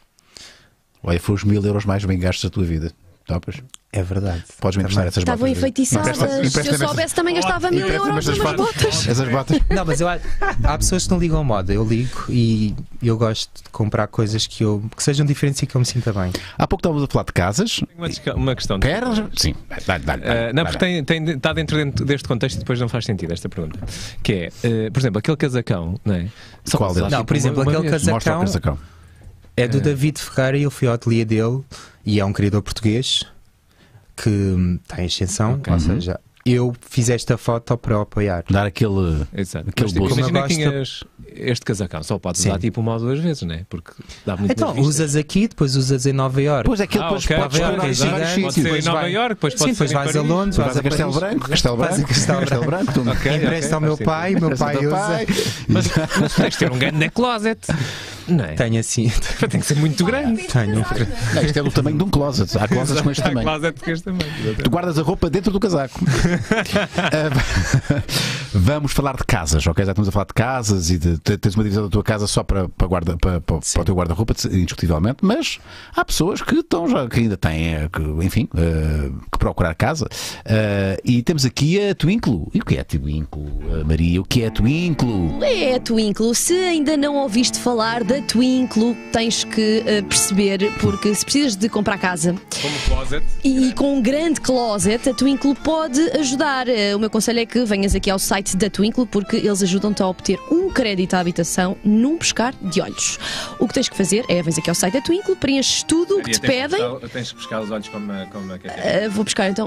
Speaker 1: Olha, foi os mil euros mais bem gastos da tua vida. Topas?
Speaker 2: É verdade.
Speaker 1: Podes me emprestar
Speaker 2: Também.
Speaker 1: essas
Speaker 4: Estavam
Speaker 1: botas?
Speaker 4: enfeitiçadas.
Speaker 1: Empresta-
Speaker 4: Se eu
Speaker 1: empresta-me essas-
Speaker 4: soubesse, também gastava mil
Speaker 1: Empresta-me
Speaker 4: euros
Speaker 1: essas
Speaker 4: numas botas.
Speaker 1: Essas botas.
Speaker 2: Não, mas eu, acho- há pessoas que não ligam a moda. Eu ligo e eu gosto de comprar coisas que, eu, que sejam diferentes e que eu me sinta bem.
Speaker 1: Há pouco estávamos a falar de casas.
Speaker 3: Tenho uma, disca- uma questão.
Speaker 1: Queres? Sim. Dá-lhe, dá-lhe,
Speaker 3: Uh,
Speaker 1: dá-lhe,
Speaker 3: não,
Speaker 1: dá-lhe.
Speaker 3: porque tem, tem, está dentro, dentro deste contexto e depois não faz sentido esta pergunta. Que é, uh, por exemplo, aquele casacão, não é? Só
Speaker 1: Qual
Speaker 3: podes usar,
Speaker 1: deles?
Speaker 2: Não, por
Speaker 3: uma-
Speaker 2: exemplo,
Speaker 3: uma
Speaker 2: aquele
Speaker 3: vez.
Speaker 2: casacão-
Speaker 1: Mostra o casacão.
Speaker 2: É do David Ferreira e eu fui ao ateliê dele e é um criador português que hum, está em extensão.
Speaker 3: Ok.
Speaker 2: Ou seja, eu fiz esta foto para o apoiar.
Speaker 1: Dar aquele.
Speaker 3: Exato.
Speaker 1: Aquele
Speaker 3: Mas, tipo,
Speaker 1: bolso.
Speaker 3: imagina
Speaker 2: Como
Speaker 3: que
Speaker 2: eu
Speaker 3: tinhas este casacão, só podes
Speaker 2: Sim.
Speaker 3: usar tipo uma ou duas vezes, não é? Porque dá muito
Speaker 2: Então, usas aqui, depois usas em Nova Iorque.
Speaker 1: Pois é, aquilo
Speaker 3: Ah,
Speaker 1: depois
Speaker 3: ok,
Speaker 1: podes
Speaker 3: ok,
Speaker 1: tornar
Speaker 2: ok,
Speaker 1: em vários
Speaker 2: gigante.
Speaker 3: Pode
Speaker 1: sítios.
Speaker 3: ser em Nova
Speaker 2: vai-
Speaker 3: Iorque, depois
Speaker 2: Sim,
Speaker 3: pode
Speaker 2: depois
Speaker 3: ser em
Speaker 2: vais a
Speaker 3: Paris.
Speaker 2: Londres,
Speaker 1: Vais
Speaker 2: vais
Speaker 1: a
Speaker 2: a
Speaker 1: Castelo
Speaker 2: Paris.
Speaker 1: Branco, Castelo
Speaker 2: Vais a
Speaker 1: Branco,
Speaker 2: Castelo
Speaker 1: Castelo Branco, tu-
Speaker 3: Ok,
Speaker 2: Empresta ao
Speaker 3: ok,
Speaker 2: meu
Speaker 3: faz
Speaker 2: pai, o meu
Speaker 1: Empresta
Speaker 2: pai
Speaker 1: ao teu
Speaker 2: usa.
Speaker 1: pai.
Speaker 3: Mas, mas tens de ter um grande closet, não é?
Speaker 2: Tenho assim.
Speaker 3: Tem que ser muito grande.
Speaker 2: Tenho.
Speaker 1: Não, isto é do tamanho de um closet. Há closets com este
Speaker 3: Há
Speaker 1: tamanho.
Speaker 3: closet com este tamanho.
Speaker 1: Tu guardas a roupa dentro do casaco. Ah, vamos falar de casas, ok? Já estamos a falar de casas e de, de- tens uma divisão da tua casa só para, para, guarda, para, para, para o teu guarda-roupa, indiscutivelmente, mas há pessoas que, estão já, que ainda têm, eh, que, enfim, eh, que procurar casa. Ah, e temos aqui a Twinkle. E o que é a Twinkle, ah, Maria? O que é a Twinkle?
Speaker 4: É a Twinkle. Se ainda não ouviste falar da Twinkle, tens que eh, perceber, porque se precisas de comprar casa
Speaker 3: Como closet.
Speaker 4: e com um grande closet, a Twinkle pode ajudar. Eh, O meu conselho é que venhas aqui ao site da Twinkle, porque eles ajudam-te a obter um crédito à habitação num pescar de olhos. O que tens que fazer é, vens aqui ao site da Twinkle, preenches tudo o que te pedem.
Speaker 3: Tens que buscar os olhos como a como a que
Speaker 4: Uh, vou buscar então.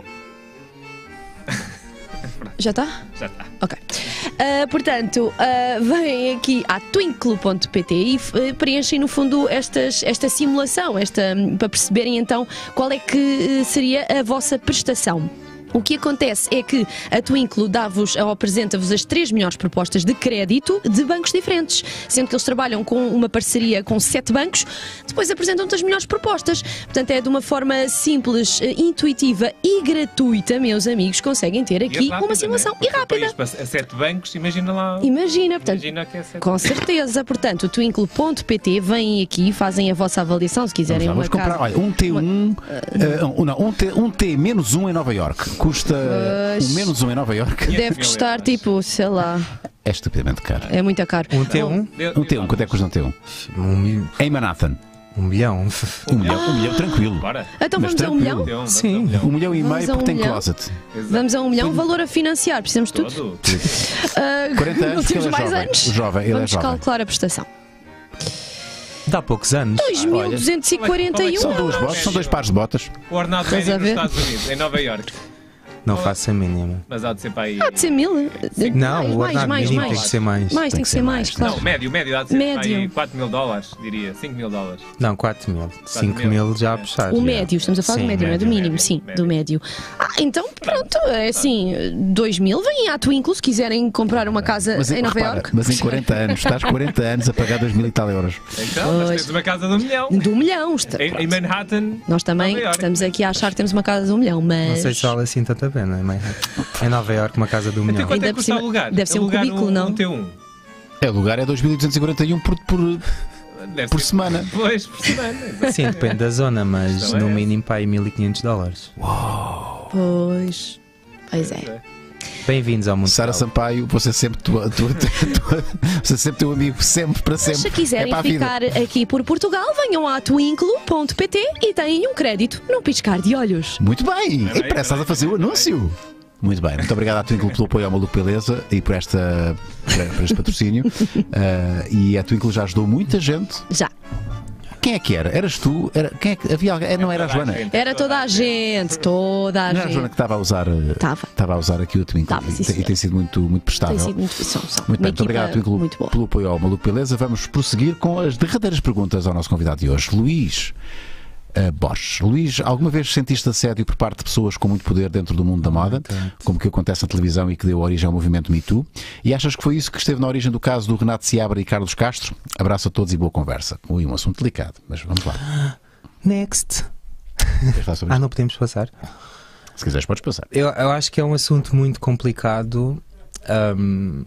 Speaker 4: Já está?
Speaker 3: Já está.
Speaker 4: Ok. Uh, portanto, uh, vêm aqui à twinkle ponto pt e uh, preenchem no fundo estas, esta simulação, esta, para perceberem então qual é que uh, seria a vossa prestação. O que acontece é que a Twinkle dá-vos ou apresenta-vos as três melhores propostas de crédito de bancos diferentes, sendo que eles trabalham com uma parceria com sete bancos, depois apresentam-te as melhores propostas. Portanto, é de uma forma simples, eh, intuitiva e gratuita, meus amigos, conseguem ter aqui uma simulação e rápida.
Speaker 3: A sete bancos, imagina lá.
Speaker 4: Imagina, portanto,
Speaker 3: Imagina que é sete
Speaker 4: com certeza. Portanto, twinkle ponto pt, vêm aqui, fazem a vossa avaliação, se quiserem
Speaker 1: Vamos, lá,
Speaker 4: uma
Speaker 1: vamos comprar,
Speaker 4: casa.
Speaker 1: olha, um T um, ah, um, não, um T, um T menos um em Nova Iorque. Custa
Speaker 4: Pois.
Speaker 1: um menos um em Nova Iorque.
Speaker 4: Deve custar tipo, sei lá,
Speaker 1: É estupidamente caro.
Speaker 4: é muito caro.
Speaker 2: Um T um?
Speaker 1: Um T um, quanto é que custa um T um?
Speaker 2: Um, mil-
Speaker 1: Em Manhattan.
Speaker 2: um milhão.
Speaker 1: Um milhão, um milhão tranquilo.
Speaker 3: Bora.
Speaker 4: Então
Speaker 1: Mas
Speaker 4: vamos a um
Speaker 1: tranquilo.
Speaker 4: milhão?
Speaker 2: Sim.
Speaker 1: Um milhão e
Speaker 4: Vamos
Speaker 1: meio
Speaker 4: a um
Speaker 1: porque tem
Speaker 4: milhão?
Speaker 1: closet.
Speaker 4: Vamos a um milhão, valor a financiar, precisamos de tudo.
Speaker 3: Todo.
Speaker 4: Ah,
Speaker 1: quarenta anos,
Speaker 4: não
Speaker 1: porque
Speaker 4: temos
Speaker 1: ele é
Speaker 4: mais
Speaker 1: jovem.
Speaker 4: anos.
Speaker 1: Jovem, ele é
Speaker 4: Vamos
Speaker 1: jovem.
Speaker 4: calcular a prestação.
Speaker 2: Dá poucos anos.
Speaker 4: dois mil duzentos e quarenta e um
Speaker 1: São duas
Speaker 4: euros.
Speaker 1: botas, são dois pares de botas.
Speaker 3: O ordenado
Speaker 4: Estás
Speaker 3: médio
Speaker 4: a
Speaker 3: nos
Speaker 4: ver?
Speaker 3: Estados Unidos, em Nova Iorque.
Speaker 2: Não faço a mínima.
Speaker 3: Mas há de ser para aí.
Speaker 4: Há de ser mil?
Speaker 2: Não, o
Speaker 4: mais,
Speaker 2: ordenado
Speaker 4: mais,
Speaker 2: mínimo
Speaker 4: mais.
Speaker 2: tem que ser mais.
Speaker 4: Mais, tem que ser mais, claro.
Speaker 3: Não, médio, médio, há de ser para aí
Speaker 4: Médio.
Speaker 3: quatro mil dólares, diria. cinco mil dólares.
Speaker 2: Não, quatro mil. cinco
Speaker 3: mil.
Speaker 2: mil já a puxar.
Speaker 4: O
Speaker 2: já.
Speaker 4: médio, estamos a falar
Speaker 2: Sim,
Speaker 4: do médio, não é do
Speaker 3: médio,
Speaker 4: mínimo,
Speaker 3: médio,
Speaker 4: sim,
Speaker 3: médio.
Speaker 4: do médio. Ah, então pronto, é assim, dois mil, vêm à Twinkle se quiserem comprar uma casa
Speaker 1: Mas,
Speaker 4: em Nova
Speaker 1: repara,
Speaker 4: Iorque.
Speaker 1: mas em quarenta anos, estás quarenta anos a pagar dois mil e tal euros.
Speaker 3: Então, mas
Speaker 4: Pois.
Speaker 3: tens uma casa de um milhão.
Speaker 4: De um milhão. está-
Speaker 3: Em, em Manhattan.
Speaker 4: Nós também
Speaker 3: Nova Iorque.
Speaker 4: estamos aqui a achar que temos uma casa de um milhão, mas.
Speaker 2: Não sei se vale assim tanta pena. Em Nova Iorque, uma casa de um
Speaker 3: Até
Speaker 2: milhão.
Speaker 3: quanto é
Speaker 4: Ainda
Speaker 3: que
Speaker 4: por
Speaker 3: custa
Speaker 4: cima-
Speaker 3: alugar?
Speaker 4: deve ser um
Speaker 3: Alugar
Speaker 4: cubículo, não?
Speaker 3: Um T um.
Speaker 1: É, o lugar é dois mil duzentos e quarenta e um por, por,
Speaker 3: Deve
Speaker 1: por
Speaker 3: ser-
Speaker 1: semana.
Speaker 3: Pois, por semana.
Speaker 2: Sim, depende da zona, mas
Speaker 3: Também
Speaker 2: no
Speaker 3: é.
Speaker 2: mínimo para aí mil e quinhentos dólares.
Speaker 4: Pois. Pois é.
Speaker 2: Bem-vindos ao mundo.
Speaker 1: Sara
Speaker 2: real.
Speaker 1: Sampaio, você sempre tua, tua, tua, você sempre teu amigo, sempre para sempre.
Speaker 4: Se quiserem
Speaker 1: é para a vida.
Speaker 4: ficar aqui por Portugal, venham a twinkle ponto pt e têm um crédito num piscar de olhos.
Speaker 1: Muito bem!
Speaker 3: bem,
Speaker 1: E parece estás a fazer o anúncio. Muito bem, muito obrigado à Twinkle pelo apoio ao Maluco Beleza e por, esta, por este patrocínio. Uh, e a Twinkle já ajudou muita gente.
Speaker 4: Já.
Speaker 1: Quem é que era? Eras tu? Era, quem é que, havia alguém? Não era a Joana?
Speaker 4: Era toda a gente, toda a
Speaker 1: Não era a Joana
Speaker 4: gente.
Speaker 1: que estava a usar, uh,
Speaker 4: Estava.
Speaker 1: estava a usar aqui o Twinkle.
Speaker 4: Estava, sim,
Speaker 1: e, tem- e
Speaker 4: senhor.
Speaker 1: tem sido muito, muito prestável.
Speaker 4: Tem sido muito, são, são
Speaker 1: Muito
Speaker 4: uma
Speaker 1: bem, muito obrigado,
Speaker 4: equipa
Speaker 1: Twinkle,
Speaker 4: muito boa.
Speaker 1: pelo apoio ao Maluco Beleza. Vamos prosseguir com as derradeiras perguntas ao nosso convidado de hoje, Luís uh, Borges. Luís, alguma vez sentiste assédio por parte de pessoas com muito poder dentro do mundo da moda, como que acontece na televisão e que deu origem ao movimento Me Too? E achas que foi isso que esteve na origem do caso do Renato Seabra e Carlos Castro? Abraço a todos e boa conversa. Ui, um assunto delicado, mas vamos lá.
Speaker 2: Next.
Speaker 1: Queres falar sobre
Speaker 2: Ah,
Speaker 1: isto?
Speaker 2: não podemos passar.
Speaker 1: Se quiseres, podes passar.
Speaker 2: Eu, eu acho que é um assunto muito complicado ahm,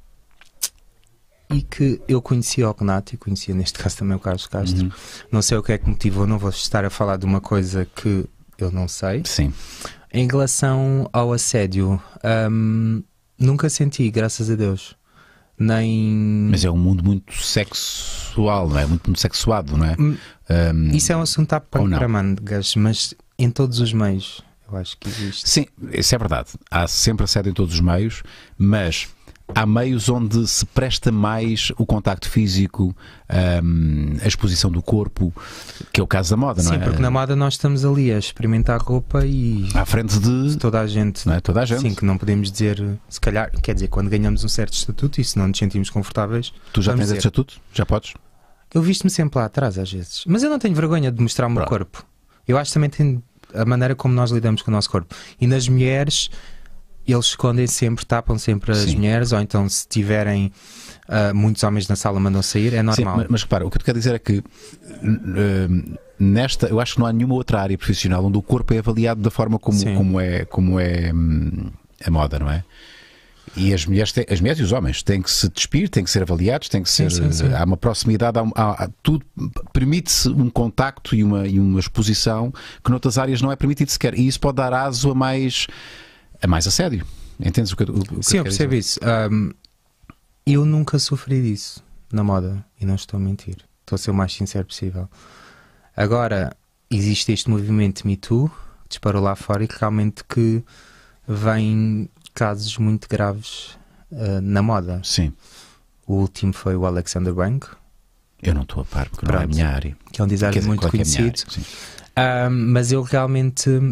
Speaker 2: e que eu conhecia o Renato e conhecia neste caso também o Carlos Castro.
Speaker 1: Uhum.
Speaker 2: Não sei o que é que motivou, não vou estar a falar de uma coisa que eu não sei.
Speaker 1: Sim.
Speaker 2: Em relação ao assédio, ahm, nunca senti, graças a Deus. Nem.
Speaker 1: Mas é um mundo muito sexual, não é? Muito, muito sexuado, não é?
Speaker 2: Hum,
Speaker 1: Um,
Speaker 2: Isso é um assunto à
Speaker 1: ou
Speaker 2: pano
Speaker 1: não?
Speaker 2: para mangas, mas em todos os meios eu acho que existe.
Speaker 1: Sim, isso é verdade. Há sempre assédio em todos os meios, mas há meios onde se presta mais o contacto físico, hum, a exposição do corpo, que é o caso da moda, não
Speaker 2: Sim,
Speaker 1: é?
Speaker 2: porque na moda nós estamos ali a experimentar roupa e
Speaker 1: À frente de
Speaker 2: toda a gente.
Speaker 1: não é? Toda a gente.
Speaker 2: Sim, que não podemos dizer, se calhar, quer dizer, quando ganhamos um certo estatuto e se não nos sentimos confortáveis,
Speaker 1: Tu já
Speaker 2: vamos
Speaker 1: tens esse
Speaker 2: dizer.
Speaker 1: estatuto? Já podes?
Speaker 2: Eu visto-me sempre lá atrás às vezes, mas eu não tenho vergonha de mostrar o meu
Speaker 1: Pronto.
Speaker 2: corpo. Eu acho que também tem a maneira como nós lidamos com o nosso corpo. E nas mulheres, eles escondem sempre, tapam sempre as
Speaker 1: Sim.
Speaker 2: mulheres, ou então se tiverem ah, muitos homens na sala mandam sair, é normal.
Speaker 1: Sim, mas, mas repara, o que eu te quero dizer é que hum, nesta, eu acho que não há nenhuma outra área profissional onde o corpo é avaliado da forma como,
Speaker 2: Sim.
Speaker 1: como é, como é hum, a moda, não é? E as mulheres, têm- as mulheres e os homens têm que se despir, têm que ser avaliados, têm que
Speaker 2: Sim,
Speaker 1: ser.
Speaker 2: sim, sim.
Speaker 1: Há uma proximidade, há, um- há- há- tudo permite-se um contacto e uma, e uma exposição que noutras áreas não é permitido sequer. E isso pode dar aso a mais, a mais assédio. Entendes o que, eu- o, que
Speaker 2: Sim, eu
Speaker 1: quero
Speaker 2: percebo
Speaker 1: dizer?
Speaker 2: isso. Ahm, eu nunca sofri disso na moda e não estou a mentir. Estou a ser o mais sincero possível. Agora, existe este movimento Me Too que disparou lá fora e que realmente que vem casos muito graves ah, na moda.
Speaker 1: Sim,
Speaker 2: O último foi o Alexander Bank,
Speaker 1: eu não estou a par porque não é a
Speaker 2: Pronto.
Speaker 1: minha área.
Speaker 2: que é um
Speaker 1: Quer
Speaker 2: designer
Speaker 1: dizer,
Speaker 2: muito
Speaker 1: qual é que é a minha
Speaker 2: conhecido.
Speaker 1: área? Sim.
Speaker 2: Ahm, mas eu realmente,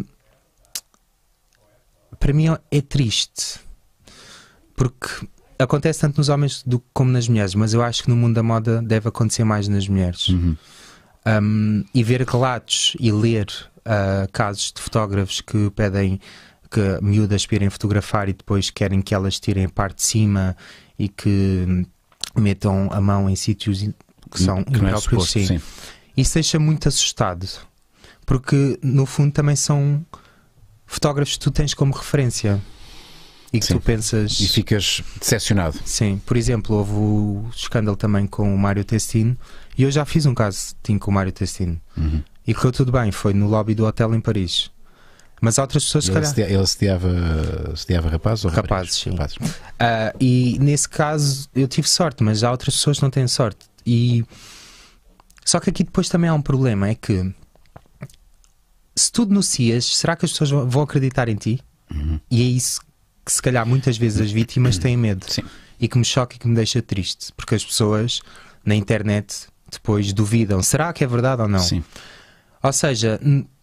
Speaker 2: para mim, é triste porque acontece tanto nos homens do, como nas mulheres, mas eu acho que no mundo da moda deve acontecer mais nas mulheres.
Speaker 1: Uhum.
Speaker 2: Um, e ver relatos e ler uh, casos de fotógrafos que pedem que miúdas para irem fotografar e depois querem que elas tirem a parte de cima e que hum, metam a mão em sítios que são
Speaker 1: que não é
Speaker 2: impróprios,
Speaker 1: suposto,
Speaker 2: sim.
Speaker 1: sim.
Speaker 2: Isso deixa muito assustado porque no fundo também são fotógrafos que tu tens como referência e que
Speaker 1: Sim.
Speaker 2: tu pensas.
Speaker 1: E ficas decepcionado.
Speaker 2: Sim, por exemplo, houve o escândalo também com o Mário Testino e eu já fiz um caso tinha com o Mário Testino
Speaker 1: Uhum.
Speaker 2: e correu tudo bem, foi no lobby do hotel em Paris. Mas há outras pessoas, se
Speaker 1: Ele
Speaker 2: calhar.
Speaker 1: assediava, ele assediava, assediava rapazes ou
Speaker 2: Rapazes,
Speaker 1: raparigas?
Speaker 2: sim.
Speaker 1: Rapazes.
Speaker 2: Ah, e nesse caso eu tive sorte, mas há outras pessoas que não têm sorte. E só que aqui depois também há um problema: é que se tu denuncias, será que as pessoas vão vão acreditar em ti?
Speaker 1: Uhum.
Speaker 2: E é isso que se calhar muitas vezes as vítimas têm medo.
Speaker 1: Sim.
Speaker 2: E que me choca e que me deixa triste, porque as pessoas na internet depois duvidam: será que é verdade ou não?
Speaker 1: Sim.
Speaker 2: Ou seja, n-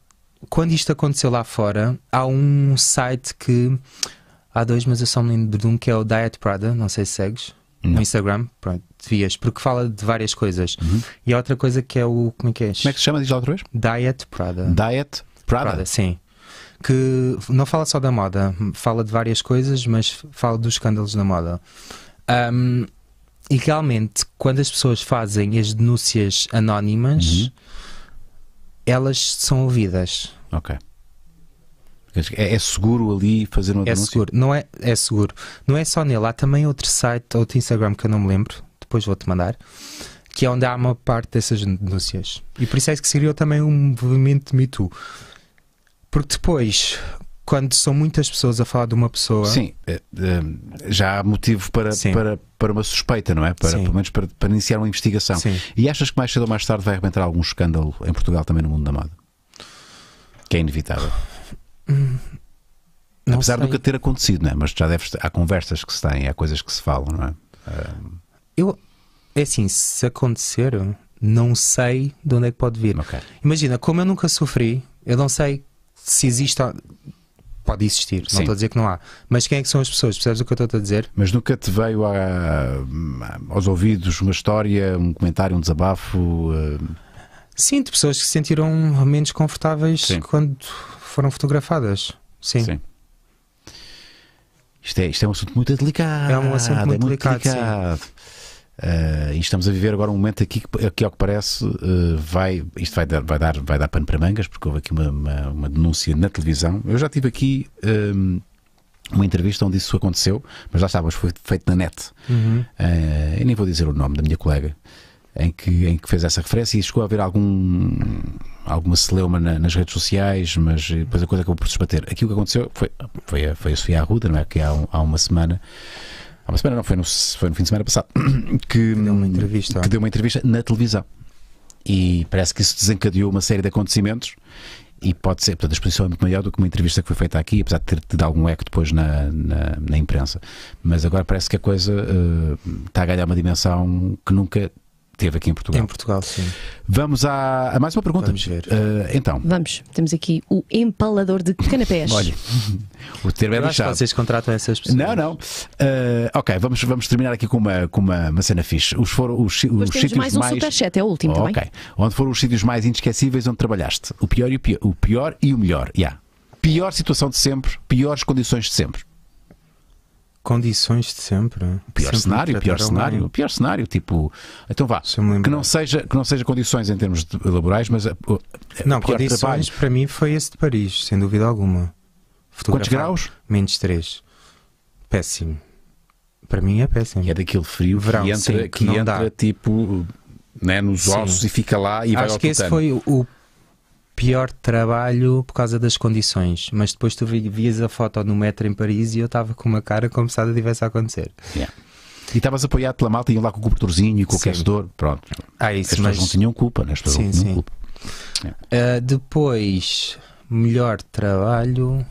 Speaker 2: quando isto aconteceu lá fora, há um site que. Há dois, mas eu só me lembro de um que é o Diet Prada, não sei se segues.
Speaker 1: Não.
Speaker 2: No Instagram, pronto, devias, porque fala de várias coisas.
Speaker 1: Uhum.
Speaker 2: E há outra coisa que é o. Como é que é?
Speaker 1: Como é que se chama? Diz lá outra vez?
Speaker 2: Diet Prada.
Speaker 1: Diet Prada.
Speaker 2: Prada, sim. Que não fala só da moda, fala de várias coisas, mas fala dos escândalos na moda. Um, e realmente, quando as pessoas fazem as denúncias anónimas,
Speaker 1: Uhum.
Speaker 2: elas são ouvidas.
Speaker 1: Ok. É, é seguro ali fazer uma
Speaker 2: É
Speaker 1: denúncia?
Speaker 2: seguro, não é, é seguro. Não é só nele, há também outro site, outro Instagram que eu não me lembro, depois vou-te mandar, que é onde há uma parte dessas denúncias. E por isso é que se criou também um movimento de Me Too. Porque depois, quando são muitas pessoas a falar de uma pessoa...
Speaker 1: Sim, eh, eh, já há motivo para,
Speaker 2: Sim.
Speaker 1: para, para uma suspeita, não é? Para,
Speaker 2: Sim.
Speaker 1: pelo menos para, para iniciar uma investigação.
Speaker 2: Sim.
Speaker 1: E achas que mais cedo ou mais tarde vai arrebentar algum escândalo em Portugal também no mundo da moda? Que é inevitável.
Speaker 2: Não
Speaker 1: Apesar de
Speaker 2: sei.
Speaker 1: nunca ter acontecido, não é? Mas já deve, há conversas que se têm, há coisas que se falam, não é? Ah,
Speaker 2: Eu, é assim, se acontecer, não sei de onde é que pode vir.
Speaker 1: ok.
Speaker 2: Imagina, como eu nunca sofri, eu não sei se existe. Pode existir, não
Speaker 1: Sim.
Speaker 2: estou a dizer que não há. Mas quem é que são as pessoas? Percebes o que eu estou a dizer?
Speaker 1: Mas nunca te veio a- aos ouvidos uma história, um comentário, um desabafo? ah,
Speaker 2: Sim, de pessoas que se sentiram menos confortáveis
Speaker 1: Sim.
Speaker 2: quando foram fotografadas. Sim.
Speaker 1: Sim. Isto é, isto é um assunto muito delicado.
Speaker 2: É um assunto muito delicado, sim.
Speaker 1: Ah, e estamos a viver agora um momento aqui que, que ao que parece, ah, vai, isto vai dar, vai, dar, vai dar pano para mangas, porque houve aqui uma, uma, uma denúncia na televisão. Eu já tive aqui ah, uma entrevista onde isso aconteceu, mas lá está, mas foi feito na net.
Speaker 2: Uhum.
Speaker 1: Ah, eu nem vou dizer o nome da minha colega. Em que, em que fez essa referência e chegou a haver algum, alguma celeuma na, nas redes sociais, mas depois a coisa acabou por se esbater. Aqui o que aconteceu foi, foi, a, foi a Sofia Arruda, não é? Que há, um- há uma semana, há uma semana não, foi no, foi no fim de semana passado, que
Speaker 2: Deu uma entrevista.
Speaker 1: que deu uma entrevista na televisão. E parece que isso desencadeou uma série de acontecimentos. E pode ser, portanto, a exposição é muito maior do que uma entrevista que foi feita aqui, apesar de ter tido algum eco depois na, na, na imprensa. Mas agora parece que a coisa eh, está a ganhar uma dimensão que nunca teve aqui em Portugal.
Speaker 2: Em Portugal, sim.
Speaker 1: Vamos à, a mais uma pergunta.
Speaker 2: Vamos ver.
Speaker 1: Eh, então,
Speaker 4: Vamos, temos aqui o empalador de canapés.
Speaker 1: olha, o termo é
Speaker 2: Eu acho que
Speaker 1: lixado.
Speaker 2: vocês contratam essas pessoas.
Speaker 1: Não, não. Eh, ok, vamos, vamos terminar aqui com uma, com uma, uma cena fixe. Os foram os, si-
Speaker 4: Depois
Speaker 1: os
Speaker 4: temos
Speaker 1: sítios
Speaker 4: mais um
Speaker 1: mais.
Speaker 4: superchat, é o último
Speaker 1: ok.
Speaker 4: também.
Speaker 1: Onde foram os sítios mais inesquecíveis onde trabalhaste? O pior e o pior, o pior e o melhor. Yeah. Pior situação de sempre, piores condições de sempre.
Speaker 2: Condições de sempre.
Speaker 1: O pior
Speaker 2: Sempre
Speaker 1: cenário,
Speaker 2: me
Speaker 1: o pior
Speaker 2: trataram
Speaker 1: cenário,
Speaker 2: bem.
Speaker 1: o pior cenário, tipo, então vá,
Speaker 2: Se eu me
Speaker 1: que
Speaker 2: lembrar.
Speaker 1: não seja que não seja condições em termos de- laborais, mas a- o-
Speaker 2: Não,
Speaker 1: o pior
Speaker 2: condições
Speaker 1: trabalho.
Speaker 2: para mim foi esse de Paris, sem dúvida alguma.
Speaker 1: Quantos
Speaker 2: Fotografar.
Speaker 1: graus?
Speaker 2: Menos três. Péssimo. Para mim é péssimo.
Speaker 1: E é daquele frio
Speaker 2: Verão,
Speaker 1: que entra,
Speaker 2: sim, que
Speaker 1: que
Speaker 2: não
Speaker 1: entra
Speaker 2: dá.
Speaker 1: tipo, né, nos
Speaker 2: Sim.
Speaker 1: ossos e fica lá e vai
Speaker 2: Acho
Speaker 1: ao
Speaker 2: que esse
Speaker 1: tutano.
Speaker 2: foi o- o pior trabalho por causa das condições. Mas depois tu vi- vias a foto no metro em Paris e eu estava com uma cara como se nada tivesse a acontecer.
Speaker 1: Yeah. E estavas apoiado pela malta, iam lá com o cobertorzinho e com o
Speaker 2: Sim.
Speaker 1: aquecedor. Pronto.
Speaker 2: Ah,
Speaker 1: As
Speaker 2: isso,
Speaker 1: pessoas
Speaker 2: mas
Speaker 1: não tinham culpa, né? As pessoas
Speaker 2: Sim,
Speaker 1: não tinham
Speaker 2: sim.
Speaker 1: culpa.
Speaker 2: ah, depois, melhor trabalho.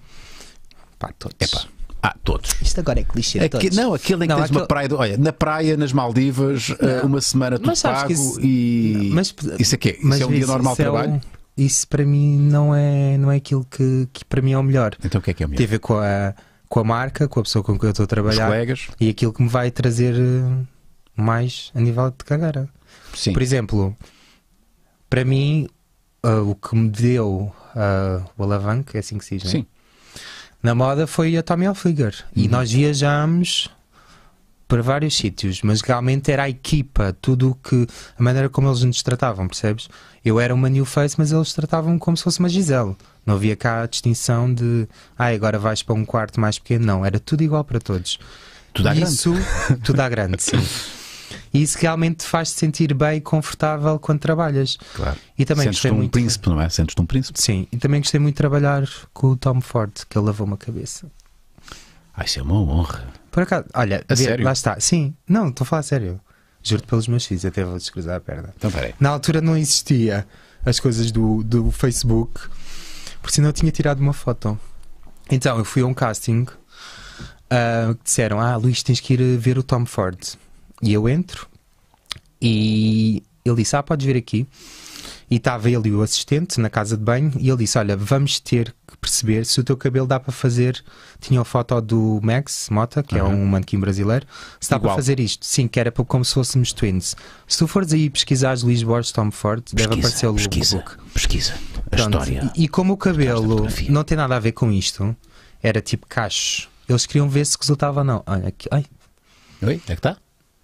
Speaker 2: Pá, todos.
Speaker 1: Epá. Ah, todos.
Speaker 2: Isto agora é clichê.
Speaker 1: Aque-
Speaker 2: todos.
Speaker 1: não, aquele em que
Speaker 2: Não,
Speaker 1: tens uma
Speaker 2: aquele-
Speaker 1: praia. de- olha, na praia, nas Maldivas, eh, uma semana tudo
Speaker 2: Mas sabes
Speaker 1: pago
Speaker 2: que isso-
Speaker 1: e.
Speaker 2: Mas-
Speaker 1: isso é que é? Isso
Speaker 2: Mas
Speaker 1: é um dia
Speaker 2: isso-
Speaker 1: normal de
Speaker 2: isso é
Speaker 1: trabalho?
Speaker 2: um- isso para mim não é, não é aquilo que, que para mim é o melhor.
Speaker 1: Então o que é que é o melhor?
Speaker 2: Tem a ver com a, com a marca, com a pessoa com quem eu estou a
Speaker 1: Os
Speaker 2: trabalhar
Speaker 1: colegas?
Speaker 2: e aquilo que me vai trazer eh, mais a nível de cagara.
Speaker 1: Sim.
Speaker 2: Por exemplo, para mim, ah, o que me deu ah, o alavanque, é assim que se diz, não é?
Speaker 1: Sim.
Speaker 2: Na moda foi a Tommy Hilfiger. E
Speaker 1: Uhum.
Speaker 2: nós viajámos para vários sítios, mas realmente era a equipa, tudo o que. A maneira como eles nos tratavam, percebes? Eu era uma new face, mas eles tratavam como se fosse uma Gisele. Não havia cá a distinção de ah, agora vais para um quarto mais pequeno. Não, era tudo igual para todos.
Speaker 1: Tudo à grande.
Speaker 2: Isso, tudo à grande, sim. E isso realmente te faz-te sentir bem e confortável quando trabalhas.
Speaker 1: Claro.
Speaker 2: E também
Speaker 1: Sentes-te
Speaker 2: gostei
Speaker 1: um
Speaker 2: muito.
Speaker 1: príncipe, não é? Sentes-te um príncipe?
Speaker 2: Sim, e também gostei muito de trabalhar com o Tom Ford, que ele lavou uma cabeça.
Speaker 1: Ah, isso é uma honra.
Speaker 2: Por acaso, olha,
Speaker 1: A
Speaker 2: vê,
Speaker 1: sério?
Speaker 2: lá está. Sim, não, estou a falar a sério. Juro-te pelos meus filhos, até vou descruzar a perna.
Speaker 1: Então peraí.
Speaker 2: Na altura não existia as coisas do, do Facebook, porque senão eu tinha tirado uma foto. Então eu fui a um casting ah, que disseram: Ah, Luís, tens que ir ver o Tom Ford. E eu entro e ele disse: Ah, podes vir aqui. E estava ele e o assistente na casa de banho e ele disse, olha, vamos ter que perceber se o teu cabelo dá para fazer... Tinha a foto do Max Mota, que uhum. é um manequim brasileiro. Se dá
Speaker 1: Igual.
Speaker 2: para fazer isto. Sim, que era como se fôssemos twins. Se tu fores aí pesquisares Luís Borges Tom Ford,
Speaker 1: pesquisa,
Speaker 2: deve aparecer o
Speaker 1: pesquisa,
Speaker 2: look.
Speaker 1: Pesquisa, a
Speaker 2: Pronto,
Speaker 1: história.
Speaker 2: E, e como o cabelo não tem nada a ver com isto, era tipo cacho. Eles queriam ver se resultava ou não. Olha aqui, ai.
Speaker 1: Oi, é que está?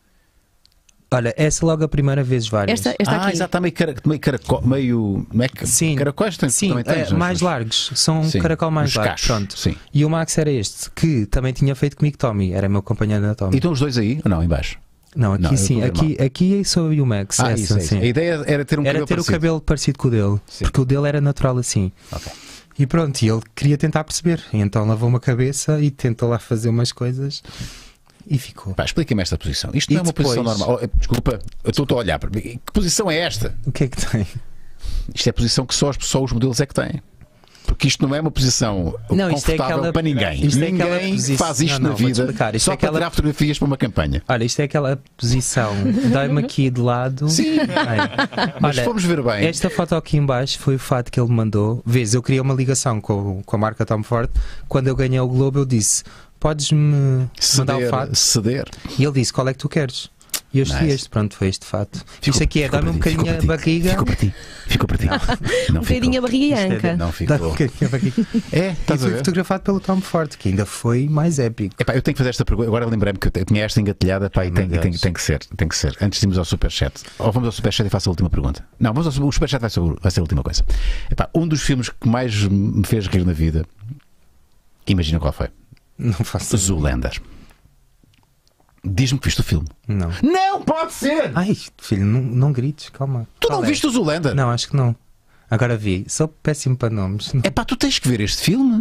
Speaker 2: Olha, essa logo a primeira vez várias.
Speaker 4: Esta, esta
Speaker 1: Ah,
Speaker 4: aqui.
Speaker 1: exato, meio, cara, meio caracol, meio. Como é que,
Speaker 2: Sim,
Speaker 1: caracóis tem,
Speaker 2: sim,
Speaker 1: também tens,
Speaker 2: é,
Speaker 1: não?
Speaker 2: mais largos. São um
Speaker 1: Sim,
Speaker 2: caracol mais
Speaker 1: os
Speaker 2: largo.
Speaker 1: cachos,
Speaker 2: Pronto.
Speaker 1: sim.
Speaker 2: E o Max era este, que também tinha feito comigo Tommy. Era meu companheiro na Tommy.
Speaker 1: E estão os dois aí? Ou não, em baixo?
Speaker 2: Não, aqui
Speaker 1: Não, eu
Speaker 2: sim.
Speaker 1: estou a ver
Speaker 2: Aqui, aqui sou eu e o Max.
Speaker 1: Ah,
Speaker 2: essa,
Speaker 1: isso, é isso.
Speaker 2: sim.
Speaker 1: A ideia era ter um
Speaker 2: Era
Speaker 1: cabelo
Speaker 2: ter
Speaker 1: parecido.
Speaker 2: o cabelo parecido com o dele.
Speaker 1: Sim.
Speaker 2: Porque o dele era natural assim.
Speaker 1: Ok.
Speaker 2: E pronto, e ele queria tentar perceber. E então lavou uma cabeça e tentou lá fazer umas coisas e ficou.
Speaker 1: Pá, explica-me esta posição. Isto
Speaker 2: E
Speaker 1: não é uma
Speaker 2: depois?
Speaker 1: posição normal. Oh, desculpa, eu estou a olhar para mim. Que posição é esta?
Speaker 2: O que é que tem?
Speaker 1: Isto é a posição que só, só os modelos é que têm. Porque isto não é uma posição
Speaker 2: Não, isto é
Speaker 1: confortável
Speaker 2: aquela-
Speaker 1: para ninguém.
Speaker 2: isto é aquela
Speaker 1: Ninguém
Speaker 2: posi-
Speaker 1: faz isto
Speaker 2: Não, não,
Speaker 1: na
Speaker 2: vou-te
Speaker 1: vida
Speaker 2: explicar. Isto
Speaker 1: só
Speaker 2: é
Speaker 1: para
Speaker 2: aquela-
Speaker 1: tirar fotografias para uma campanha.
Speaker 2: Olha, isto é aquela posição. Dói-me aqui de lado.
Speaker 1: Sim.
Speaker 2: Ai.
Speaker 1: Mas
Speaker 2: Olha,
Speaker 1: fomos ver bem.
Speaker 2: esta foto aqui em baixo foi o fato que ele mandou. Vês, eu queria uma ligação com, com a marca Tom Ford. Quando eu ganhei o Globo, eu disse: podes-me mandar o
Speaker 1: Ceder,
Speaker 2: fato?
Speaker 1: ceder.
Speaker 2: E ele disse: qual é que tu queres? E eu escolhi
Speaker 1: Nice.
Speaker 2: este, pronto, foi este fato.
Speaker 1: Ficou-
Speaker 2: Isto aqui é,
Speaker 1: ficou
Speaker 2: dá-me um
Speaker 1: para ti,
Speaker 2: bocadinho a
Speaker 1: ficou para ti.
Speaker 2: barriga.
Speaker 1: Ficou para ti. Ficou para ti. Não
Speaker 4: Um bocadinho a barriga e a
Speaker 2: Isto é
Speaker 4: anca.
Speaker 1: Não
Speaker 2: Dá-me um
Speaker 1: ficou.
Speaker 2: bocadinho a barriga.
Speaker 1: É,
Speaker 2: E
Speaker 1: estás a
Speaker 2: foi
Speaker 1: ver?
Speaker 2: fotografado pelo Tom Ford, que ainda foi mais épico.
Speaker 1: Epá, eu tenho que fazer esta pergunta. Agora lembrei-me que eu tinha esta engatilhada. Pá, e
Speaker 2: Ai,
Speaker 1: tem,
Speaker 2: meu
Speaker 1: tem,
Speaker 2: Deus.
Speaker 1: tem que ser. Tem que ser. Antes de irmos ao Superchat. Ou vamos ao Superchat e faço a última pergunta. Não, vamos ao o Superchat vai ser, vai ser a última coisa. Epá, um dos filmes que mais me fez rir na vida. Imagina qual foi.
Speaker 2: Não faço.
Speaker 1: Zoolander. Diz-me que viste o filme.
Speaker 2: Não.
Speaker 1: Não pode ser!
Speaker 2: Ai, filho, não, não grites, calma.
Speaker 1: Tu
Speaker 2: Qual
Speaker 1: não
Speaker 2: é?
Speaker 1: viste o Zoolander?
Speaker 2: Não, acho que não. Agora vi. Sou péssimo para nomes.
Speaker 1: É pá, tu tens que ver este filme.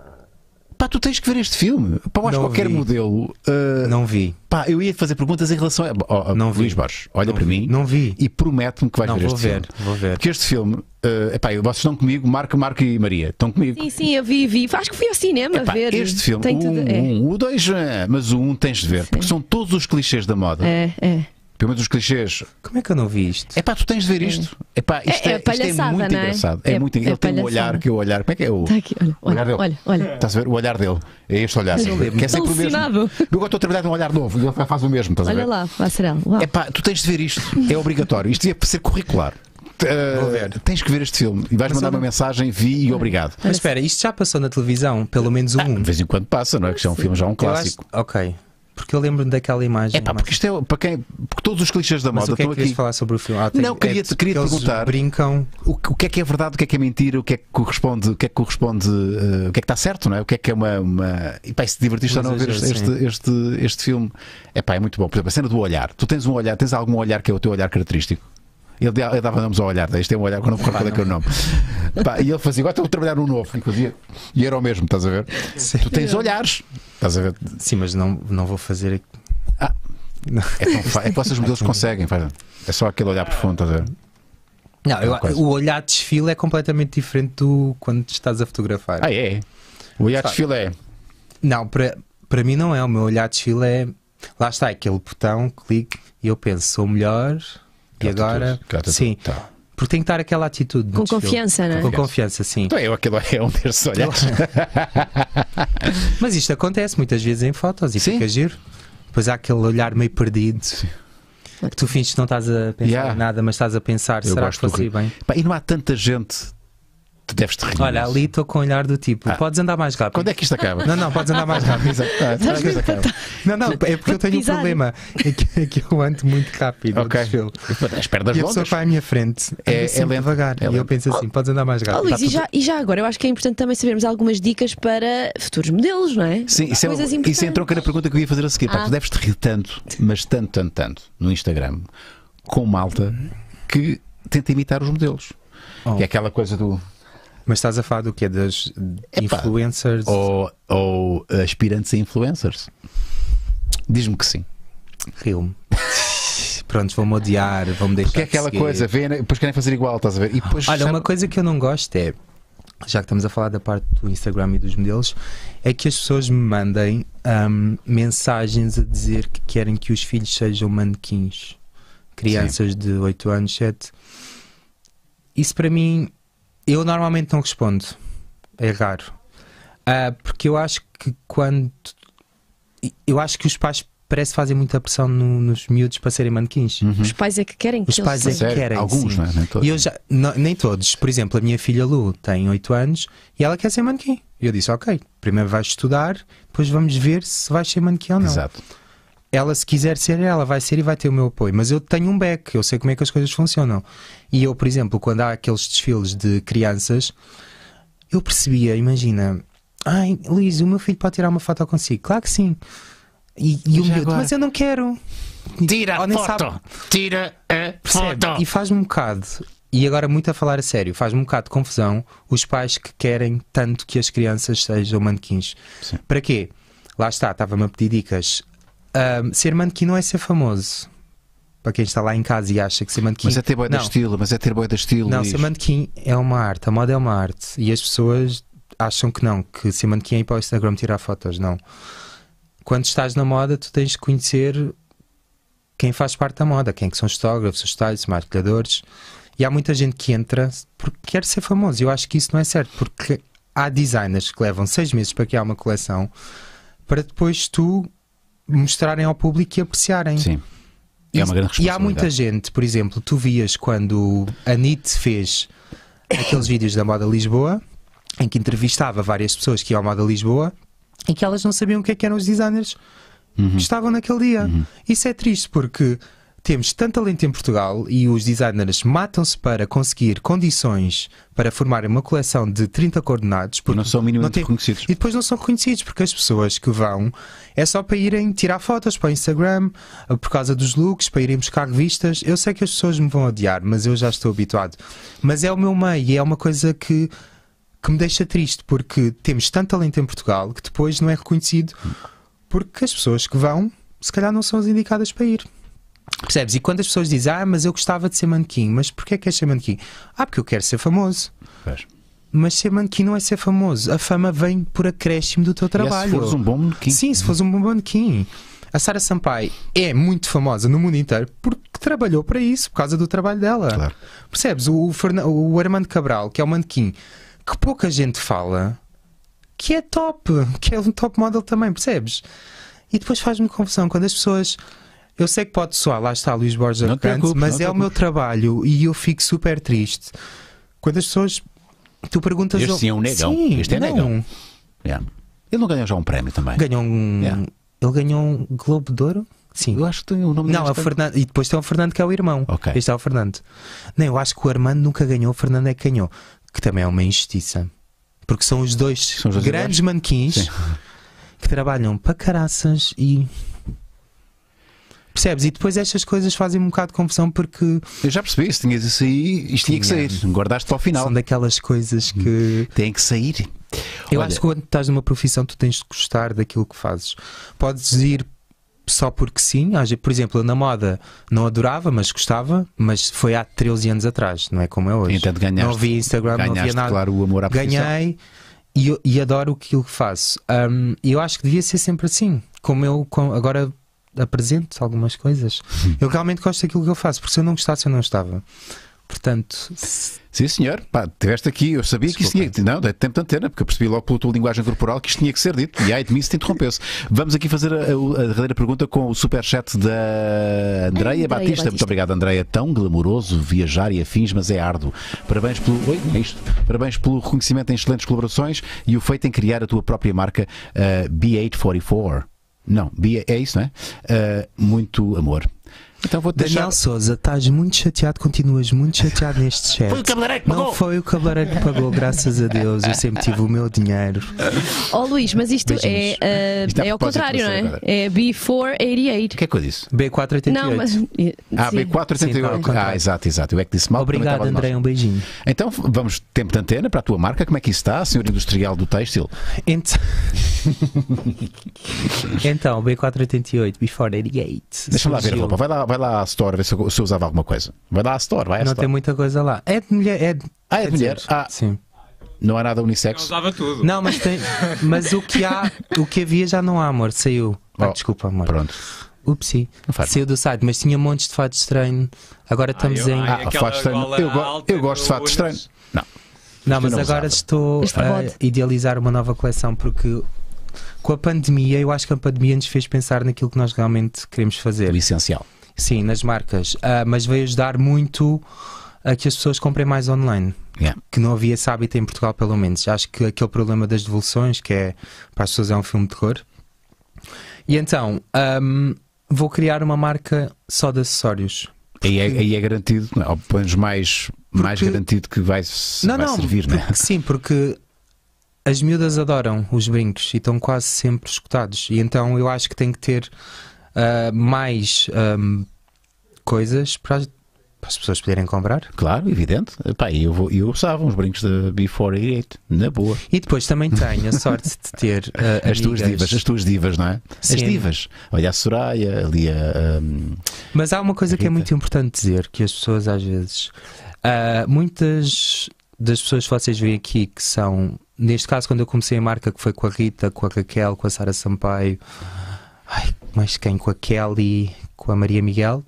Speaker 1: Pá, tu tens que ver este filme. Pá, eu acho
Speaker 2: Não
Speaker 1: qualquer
Speaker 2: vi.
Speaker 1: modelo. uh,
Speaker 2: Não vi.
Speaker 1: Pá, eu ia te fazer perguntas em relação a. Oh, oh,
Speaker 2: Não vi.
Speaker 1: Luís Borges, olha
Speaker 2: Não
Speaker 1: para
Speaker 2: vi.
Speaker 1: mim
Speaker 2: Não vi.
Speaker 1: e promete-me que vais
Speaker 2: Não,
Speaker 1: ver
Speaker 2: vou
Speaker 1: este
Speaker 2: ver.
Speaker 1: filme.
Speaker 2: Vou ver.
Speaker 1: Porque este filme, uh, epá, vocês estão comigo, Marco, Marco e Maria, estão comigo.
Speaker 4: Sim, sim, eu vi, vi. Acho que fui ao cinema
Speaker 1: Epá,
Speaker 4: ver.
Speaker 1: este filme,
Speaker 4: Tem
Speaker 1: o
Speaker 4: tudo.
Speaker 1: um,
Speaker 4: É.
Speaker 1: um, o dois, eh, mas o um tens de ver, porque são todos os clichês da moda.
Speaker 4: É, é.
Speaker 1: Pelo menos os clichês.
Speaker 2: Como é que eu não vi isto?
Speaker 1: É pá, tu tens de ver isto. É pá, isto
Speaker 4: É-
Speaker 1: é,
Speaker 4: é
Speaker 1: isto é
Speaker 4: palhaçada,
Speaker 1: muito
Speaker 4: não é?
Speaker 1: engraçado. É,
Speaker 4: É-
Speaker 1: muito
Speaker 4: é
Speaker 1: Ele tem um
Speaker 4: palhaçada.
Speaker 1: olhar que eu olhar. Como é que é o.
Speaker 4: Está aqui, olha,
Speaker 1: O olhar
Speaker 4: olha,
Speaker 1: dele.
Speaker 4: olha, olha.
Speaker 1: Estás a ver? O olhar dele. É este olhar.
Speaker 2: Eu lembro-me.
Speaker 1: Que é sempre o mesmo.
Speaker 4: Alucinado.
Speaker 1: Eu agora estou a trabalhar num olhar novo. Ele faz o mesmo. Estás a ver?
Speaker 4: Olha lá, Bacerel. Uau.
Speaker 1: É pá, tu tens de ver isto. É obrigatório. Isto devia ser curricular. Uh,
Speaker 2: Vou ver.
Speaker 1: Tens que ver este filme e vais
Speaker 2: Mas
Speaker 1: mandar
Speaker 2: eu não-
Speaker 1: uma mensagem, vi e obrigado.
Speaker 2: Mas espera, isto já passou na televisão, pelo menos o
Speaker 1: Ah,
Speaker 2: um.
Speaker 1: de vez em quando passa, não é? Que isto é um filme já um
Speaker 2: Eu
Speaker 1: clássico.
Speaker 2: acho- Ok. Porque eu lembro-me daquela imagem.
Speaker 1: É pá,
Speaker 2: mas-
Speaker 1: porque isto é para quem. Porque todos os clichês da
Speaker 2: Mas
Speaker 1: moda
Speaker 2: o que é
Speaker 1: estão
Speaker 2: que querias
Speaker 1: aqui.
Speaker 2: falar sobre o filme? Ah, tem-
Speaker 1: Não, queria-te-
Speaker 2: é,
Speaker 1: queria-te
Speaker 2: eles
Speaker 1: perguntar.
Speaker 2: brincam.
Speaker 1: O, que- o que é que é verdade, o que é que é mentira, o que é que corresponde, o que é que corresponde, uh, o que é que está certo, não é? O que é que é uma. uma... E pá, e se divertiste ou não a ver este,
Speaker 2: Exagero,
Speaker 1: este, este, este filme, é pá, é muito bom. Por exemplo, a cena do olhar. Tu tens um olhar, tens algum olhar que é o teu olhar característico? Ele, dá- ele dava nomes ao olhar, este é um olhar que eu não me recordo qual é que é o nome. Pá, e ele fazia, agora estou a trabalhar no novo, e fazia, e era o mesmo, estás a ver?
Speaker 2: Sim.
Speaker 1: Tu tens olhares, estás a ver?
Speaker 2: Sim, mas não, não vou fazer.
Speaker 1: Ah,
Speaker 2: Não.
Speaker 1: é, tão fa- é que vocês modelos conseguem, faz- é só aquele olhar profundo, estás a ver?
Speaker 2: Não, eu-
Speaker 1: uma coisa.
Speaker 2: o olhar de desfile é completamente diferente do quando estás a fotografar.
Speaker 1: Ah, é? O olhar de
Speaker 2: Sabe.
Speaker 1: desfile é.
Speaker 2: Não, para, para mim não é. O meu olhar de desfile é. Lá está, aquele botão, clique e eu penso, sou melhor. E
Speaker 1: Cata
Speaker 2: agora.
Speaker 1: tudo, cata
Speaker 2: Sim,
Speaker 1: tudo. Tá.
Speaker 2: porque tem que estar aquela atitude. no
Speaker 4: Com
Speaker 2: desfile.
Speaker 4: confiança, não é?
Speaker 2: Com confiança, sim.
Speaker 1: Então é eu, aquele é um desses olhares.
Speaker 2: Mas isto acontece muitas vezes em fotos e
Speaker 1: Sim.
Speaker 2: fica giro. Depois há aquele olhar meio perdido que tu finges que não estás a pensar
Speaker 1: Yeah.
Speaker 2: em nada, mas estás a pensar,
Speaker 1: Eu
Speaker 2: será que
Speaker 1: gosto do
Speaker 2: fosse
Speaker 1: rir.
Speaker 2: bem?
Speaker 1: Pá, e não há tanta gente. Tu deves te rir.
Speaker 2: Olha,
Speaker 1: imenso.
Speaker 2: ali estou com o olhar do tipo,
Speaker 1: Ah.
Speaker 2: podes andar mais rápido.
Speaker 1: Quando é que isto acaba?
Speaker 2: Não, não, podes andar mais rápido.
Speaker 1: Exato. Ah, quando é que isto acaba?
Speaker 2: Não, não, é porque eu tenho um
Speaker 4: pisar.
Speaker 2: problema. É que, é que eu ando muito rápido. no
Speaker 1: Ok.
Speaker 2: desfile.
Speaker 1: As pernas
Speaker 2: E a pessoa
Speaker 1: longas.
Speaker 2: vai à minha frente,
Speaker 1: É-
Speaker 2: é,
Speaker 1: é
Speaker 2: sempre
Speaker 1: lento,
Speaker 2: devagar.
Speaker 1: é
Speaker 2: e eu
Speaker 1: lento.
Speaker 2: penso assim, podes andar mais
Speaker 4: Oh,
Speaker 2: rápido.
Speaker 4: Luís,
Speaker 1: Tá
Speaker 4: e, já,
Speaker 1: tudo-
Speaker 4: e já agora, eu acho que é importante também sabermos algumas dicas para futuros modelos, não é?
Speaker 1: Sim, isso, é,
Speaker 4: Coisas
Speaker 1: isso
Speaker 4: importantes.
Speaker 1: entrou na pergunta que eu ia fazer a seguir. Pá,
Speaker 4: Ah.
Speaker 1: tu deves te rir tanto, mas tanto, tanto, tanto no Instagram com malta que tenta imitar os modelos.
Speaker 2: Oh.
Speaker 1: Que é aquela coisa do.
Speaker 2: Mas estás a falar do quê? Das
Speaker 1: Epá,
Speaker 2: influencers?
Speaker 1: Ou, ou aspirantes a influencers? Diz-me que sim.
Speaker 2: Rio-me. Pronto, vão-me odiar, vão-me deixar
Speaker 1: Porque é
Speaker 2: de
Speaker 1: aquela
Speaker 2: seguir.
Speaker 1: coisa, vê, depois querem fazer igual, estás a ver? E depois,
Speaker 2: Olha,
Speaker 1: sabe-
Speaker 2: uma coisa que eu não gosto é, já que estamos a falar da parte do Instagram e dos modelos, é que as pessoas me mandem ahm, mensagens a dizer que querem que os filhos sejam manequins. Crianças de oito anos, sete. isso para mim, eu normalmente não respondo. É raro. Uh, porque eu acho que quando. Eu acho que os pais parece que fazem muita pressão no, nos miúdos para serem manequins.
Speaker 1: Uhum.
Speaker 4: Os pais é que querem que
Speaker 2: Os pais é
Speaker 4: eles
Speaker 2: que
Speaker 1: Sério?
Speaker 2: querem.
Speaker 1: Alguns,
Speaker 2: sim.
Speaker 1: não é? Nem todos.
Speaker 2: E eu já, não, nem todos. Por exemplo, a minha filha Lu tem oito anos e ela quer ser manequim. E eu disse: ok, primeiro vais estudar, depois vamos ver se vais ser manequim ou não.
Speaker 1: Exato.
Speaker 2: Ela, se quiser ser, ela vai ser e vai ter o meu apoio. Mas eu tenho um back, eu sei como é que as coisas funcionam. E eu, por exemplo, quando há aqueles desfiles de crianças, eu percebia, imagina, ai, Luís, o meu filho pode tirar uma foto consigo. Claro que sim. E, e o
Speaker 1: Já
Speaker 2: miúdo,
Speaker 1: agora?
Speaker 2: mas eu não quero.
Speaker 1: Tira
Speaker 2: Ou
Speaker 1: a
Speaker 2: nem
Speaker 1: foto!
Speaker 2: sabe.
Speaker 1: Tira a
Speaker 2: Percebe?
Speaker 1: foto!
Speaker 2: E faz-me um bocado, e agora muito a falar a sério, faz-me um bocado de confusão os pais que querem tanto que as crianças sejam manequins.
Speaker 1: Sim.
Speaker 2: Para quê? Lá está, estava-me a pedir dicas. Ahm, ser manequim não é ser famoso. Para quem está lá em casa e acha que ser manequim...
Speaker 1: Mas é ter boi de
Speaker 2: Não.
Speaker 1: estilo, mas é ter boi de estilo.
Speaker 2: Não,
Speaker 1: Luís.
Speaker 2: ser manequim é uma arte, a moda é uma arte. E as pessoas acham que não, que ser manequim é ir para o Instagram tirar fotos. Não. Quando estás na moda, tu tens de conhecer quem faz parte da moda, quem que são os fotógrafos, os stylists, os maquilhadores. E há muita gente que entra porque quer ser famoso. Eu acho que isso não é certo, porque há designers que levam seis meses para criar uma coleção para depois tu mostrarem ao público e apreciarem.
Speaker 1: Sim. É uma grande
Speaker 2: E
Speaker 1: responsabilidade.
Speaker 2: há muita gente, por exemplo, tu vias quando a NIT fez aqueles vídeos da Moda Lisboa, em que entrevistava várias pessoas que iam à Moda Lisboa e que elas não sabiam o que é que eram os designers
Speaker 1: Uhum.
Speaker 2: que estavam naquele dia. Isso é triste porque temos tanto talento em Portugal e os designers matam-se para conseguir condições para formarem uma coleção de trinta coordenados.
Speaker 1: E não são minimamente
Speaker 2: tem-
Speaker 1: reconhecidos.
Speaker 2: E depois não são reconhecidos porque as pessoas que vão é só para irem tirar fotos para o Instagram, por causa dos looks, para irem buscar revistas. Eu sei que as pessoas me vão odiar, mas eu já estou habituado. Mas é o meu meio e é uma coisa que, que me deixa triste porque temos tanto talento em Portugal que depois não é reconhecido porque as pessoas que vão, se calhar não são as indicadas para ir. Percebes? E quando as pessoas dizem: ah, mas eu gostava de ser manequim, mas porquê queres ser manequim? Ah, porque eu quero ser famoso.
Speaker 1: Pois.
Speaker 2: Mas ser manequim não é ser famoso. A fama vem por acréscimo do teu
Speaker 1: E é
Speaker 2: trabalho.
Speaker 1: se fores um bom manequim.
Speaker 2: Sim, se fores um bom manequim. A Sara Sampaio é muito famosa no mundo inteiro porque trabalhou para isso, por causa do trabalho dela.
Speaker 1: Claro.
Speaker 2: Percebes? O, Fernan- o Armando Cabral, que é um manequim que pouca gente fala, que é top, que é um top model também, percebes? E depois faz-me confusão quando as pessoas... Eu sei que pode soar, lá está Luís Borges
Speaker 1: Não te
Speaker 2: arrogante,
Speaker 1: preocupes,
Speaker 2: mas
Speaker 1: não te
Speaker 2: é o meu trabalho e eu fico super triste. Quando as pessoas... Tu perguntas...
Speaker 1: Este
Speaker 2: ao-
Speaker 1: sim é um negão.
Speaker 2: Sim,
Speaker 1: Este é
Speaker 2: não.
Speaker 1: negão. Yeah. Ele não ganhou já um prémio também?
Speaker 2: Ganhou um...
Speaker 1: Yeah.
Speaker 2: Ele ganhou um Globo de Ouro? Sim.
Speaker 1: Eu acho que tem o nome
Speaker 2: Não, é o
Speaker 1: deste-
Speaker 2: Fernando. E depois tem o Fernando, que é o irmão.
Speaker 1: Ok.
Speaker 2: Este é o Fernando. Não, eu acho que o Armando nunca ganhou, o Fernando é que ganhou. Que também é uma injustiça. Porque são os dois
Speaker 1: São os dois
Speaker 2: grandes
Speaker 1: iguais?
Speaker 2: manequins
Speaker 1: Sim.
Speaker 2: que trabalham para caraças e. Percebes? E depois estas coisas fazem um bocado de confusão porque
Speaker 1: Eu já percebi, se tinhas isso aí, isto tinha que
Speaker 2: Tinha.
Speaker 1: sair. Guardaste para o final.
Speaker 2: são daquelas coisas que.
Speaker 1: Tem que sair.
Speaker 2: Eu
Speaker 1: Olha,
Speaker 2: acho que quando estás numa profissão tu tens de gostar daquilo que fazes. Podes ir só porque sim. Às vezes, por exemplo, eu na moda não adorava, mas gostava, mas foi há treze anos atrás, não é como é hoje.
Speaker 1: Entanto, ganhaste-
Speaker 2: não havia Instagram, não havia
Speaker 1: ganhaste,
Speaker 2: nada.
Speaker 1: claro, o amor à profissão.
Speaker 2: Ganhei e, eu- e adoro aquilo que faço. Um, eu acho que devia ser sempre assim. Como eu com- agora apresento algumas coisas. Eu realmente gosto daquilo que eu faço, porque se eu não gostasse, eu não estava. Portanto, se-
Speaker 1: Sim, senhor. Pá, tiveste aqui, eu sabia que isto tinha. Não, dei tempo de antena, porque eu percebi logo pela tua linguagem corporal que isto tinha que ser dito. E ai de mim se te interrompesse. Vamos aqui fazer a, a, a derradeira pergunta com o superchat da Andreia
Speaker 4: Andreia
Speaker 1: Batista.
Speaker 4: Batista.
Speaker 1: Muito obrigado, Andreia. Tão glamouroso viajar e afins, mas é árduo. Parabéns pelo. Oi, é isto. Parabéns pelo reconhecimento em excelentes colaborações e o feito em criar a tua própria marca uh, B oito quatro quatro. Não, B, é isso, não é? Uh, muito amor. Então vou-te deixar.
Speaker 2: Daniel Souza, estás muito chateado, continuas muito chateado neste chat.
Speaker 1: Foi o cabeleireiro que
Speaker 2: Não
Speaker 1: pagou.
Speaker 2: foi o cabeleireiro que pagou, graças a Deus. Eu sempre tive o meu dinheiro.
Speaker 4: Oh Luís, mas isto é,
Speaker 2: Beijinhos.
Speaker 4: uh,
Speaker 1: Isto é a
Speaker 4: é ao
Speaker 1: propósito
Speaker 4: contrário,
Speaker 1: de
Speaker 4: não
Speaker 1: você
Speaker 4: é?
Speaker 1: agora.
Speaker 4: É B quatrocentos e oitenta e oito.
Speaker 1: O que é que eu disse?
Speaker 2: B quatrocentos e oitenta e
Speaker 4: Não,
Speaker 2: oito.
Speaker 4: mas.
Speaker 1: Ah, B quatrocentos e oitenta e
Speaker 2: Sim, tá ao
Speaker 1: oito.
Speaker 2: contrário.
Speaker 1: Ah, exato, exato. Eu é que disse mal. porque também
Speaker 2: Obrigado,
Speaker 1: estava de
Speaker 2: André.
Speaker 1: nós.
Speaker 2: Um beijinho.
Speaker 1: Então vamos, tempo de antena para a tua marca. Como é que isso está, senhor industrial do têxtil?
Speaker 2: Então, então B quatrocentos e oitenta e oito, Before oitenta e oito.
Speaker 1: Deixa-me lá ver a
Speaker 2: surgiu.
Speaker 1: roupa. Vai lá, vai lá à store ver se eu, se eu usava alguma coisa. Vai lá à store, vai à
Speaker 2: Não
Speaker 1: store.
Speaker 2: tem muita coisa lá. É de mulher. É de,
Speaker 1: Ah, é de
Speaker 2: quer
Speaker 1: mulher?
Speaker 2: dizer,
Speaker 1: Ah.
Speaker 2: Sim.
Speaker 1: Não há nada
Speaker 5: Eu
Speaker 1: unissex.
Speaker 5: usava tudo.
Speaker 2: Não, mas, tem, mas o que há, o que havia já não há, amor. Saiu. Ah,
Speaker 1: Oh,
Speaker 2: desculpa, amor.
Speaker 1: Pronto.
Speaker 2: Upsi,
Speaker 1: Não faz
Speaker 2: saiu do site, mas tinha montes de fatos de treino. Agora estamos
Speaker 3: eu-
Speaker 2: em.
Speaker 3: ai,
Speaker 1: Ah,
Speaker 3: aquela
Speaker 1: fatos de treino.
Speaker 3: gola
Speaker 1: Eu, go-
Speaker 3: alta
Speaker 1: eu gosto de
Speaker 3: do
Speaker 1: fatos de treino.
Speaker 3: Unas.
Speaker 1: Não.
Speaker 2: Não, mas
Speaker 1: não
Speaker 2: agora
Speaker 1: usava.
Speaker 2: estou
Speaker 4: Este
Speaker 2: a
Speaker 4: bode.
Speaker 2: idealizar uma nova coleção porque com a pandemia, eu acho que a pandemia nos fez pensar naquilo que nós realmente queremos fazer.
Speaker 1: O essencial.
Speaker 2: Sim, nas marcas. Ah, mas veio ajudar muito a que as pessoas comprem mais online.
Speaker 1: Yeah.
Speaker 2: Que não havia esse hábito em Portugal, pelo menos. Acho que aquele problema das devoluções, que é para as pessoas é um filme de terror. E então, ahm, vou criar uma marca só de acessórios.
Speaker 1: Aí é, aí é garantido, não é? Ou pelo menos mais, mais
Speaker 2: Porque-
Speaker 1: garantido que vai,
Speaker 2: Não,
Speaker 1: vai
Speaker 2: não,
Speaker 1: servir, não é?
Speaker 2: porque- sim, porque as miúdas adoram os brincos e estão quase sempre escutados. E então eu acho que tem que ter ah, mais ahm, coisas para as, para as pessoas poderem comprar.
Speaker 1: Claro, evidente. Pá, eu, vou, eu usava uns brincos da B quatrocentos e oitenta e oito, na boa.
Speaker 2: E depois também tenho a sorte de ter ah,
Speaker 1: As tuas
Speaker 2: amigas.
Speaker 1: divas, as tuas divas, não é?
Speaker 2: Sim.
Speaker 1: As divas. Olha a Soraya, ali a. um,
Speaker 2: Mas há uma coisa que é
Speaker 1: Rita.
Speaker 2: muito importante dizer, que as pessoas às vezes, ah, muitas das pessoas que vocês veem aqui que são, neste caso quando eu comecei a marca, que foi com a Rita, com a Raquel, com a Sara Sampaio, ai, mas quem? Com a Kelly, com a Maria Miguel,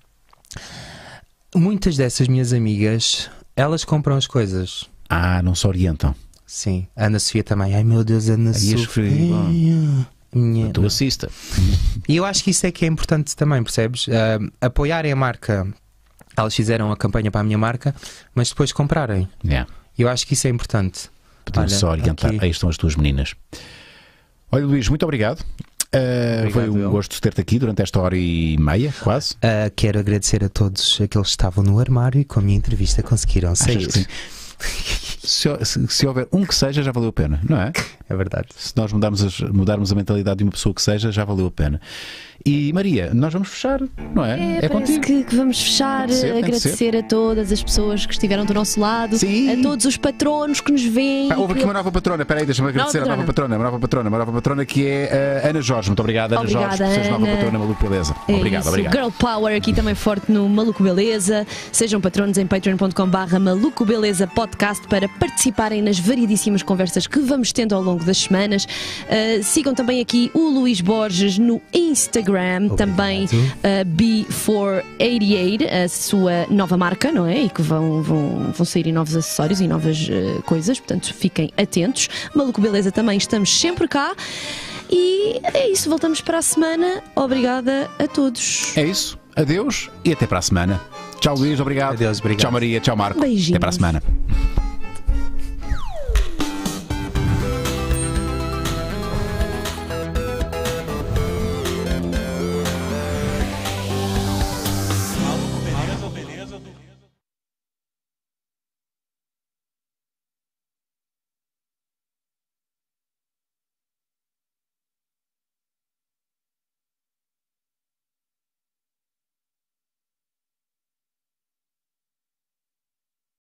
Speaker 2: muitas dessas minhas amigas, elas compram as coisas.
Speaker 1: Ah, não se orientam.
Speaker 2: Sim, a Ana Sofia também. Ai meu Deus, Ana
Speaker 1: Aí a
Speaker 2: Sofia.
Speaker 1: escrever,
Speaker 2: Minha-
Speaker 1: Tu assista.
Speaker 2: E eu acho que isso é que é importante também, percebes? Ah, apoiarem a marca. Elas fizeram a campanha para a minha marca, mas depois comprarem.
Speaker 1: Yeah.
Speaker 2: Eu acho que isso é importante.
Speaker 1: Podemos
Speaker 2: Olha,
Speaker 1: só orientar.
Speaker 2: aqui.
Speaker 1: Aí estão as tuas meninas. Olha, Luís, muito obrigado. Uh,
Speaker 2: Obrigado,
Speaker 1: foi um
Speaker 2: eu.
Speaker 1: gosto ter-te aqui durante esta hora e meia, quase.
Speaker 2: Ah, quero agradecer a todos aqueles que estavam no armário e com a minha entrevista conseguiram sair.
Speaker 1: Achas que sim? Se, se- se houver um que seja, já valeu a pena, não é?
Speaker 2: É verdade.
Speaker 1: Se nós mudarmos, as- mudarmos a mentalidade de uma pessoa que seja, já valeu a pena. E Maria, nós vamos fechar, não é?
Speaker 4: É,
Speaker 1: É,
Speaker 4: parece
Speaker 1: contigo.
Speaker 4: que, que vamos fechar,
Speaker 1: Tem que ser, tem que
Speaker 4: agradecer a todas as pessoas que estiveram do nosso lado,
Speaker 1: Sim.
Speaker 4: a todos os patronos que nos veem.
Speaker 1: Ah, houve aqui
Speaker 4: que-
Speaker 1: uma nova patrona, espera aí, deixa-me agradecer
Speaker 4: Nova
Speaker 1: a nova patrona, uma nova patrona, uma nova patrona que é a Ana Jorge. Muito obrigado, Ana
Speaker 4: Obrigada,
Speaker 1: Jorge, por seres nova
Speaker 4: Ana.
Speaker 1: patrona, maluco, beleza.
Speaker 4: É
Speaker 1: Obrigado,
Speaker 4: isso.
Speaker 1: obrigado.
Speaker 4: Girl Power aqui também forte no Maluco Beleza. Sejam patronos em patreon ponto com barra Maluco Beleza Podcast para participarem nas variedíssimas conversas que vamos tendo ao longo das semanas. Uh, sigam também aqui o Luís Borges no Instagram, também uh, B quatrocentos e oitenta e oito, a sua nova marca, não é? E que vão, vão, vão sair em novos acessórios e novas uh, coisas, portanto fiquem atentos. Maluco Beleza também estamos sempre cá. E é isso, voltamos para a semana. Obrigada a todos.
Speaker 1: É isso, adeus e até para a semana. Tchau, Luís, obrigado.
Speaker 2: Adeus, obrigado.
Speaker 1: Tchau, Maria, tchau, Marco.
Speaker 4: Beijinhos.
Speaker 1: Até para a semana.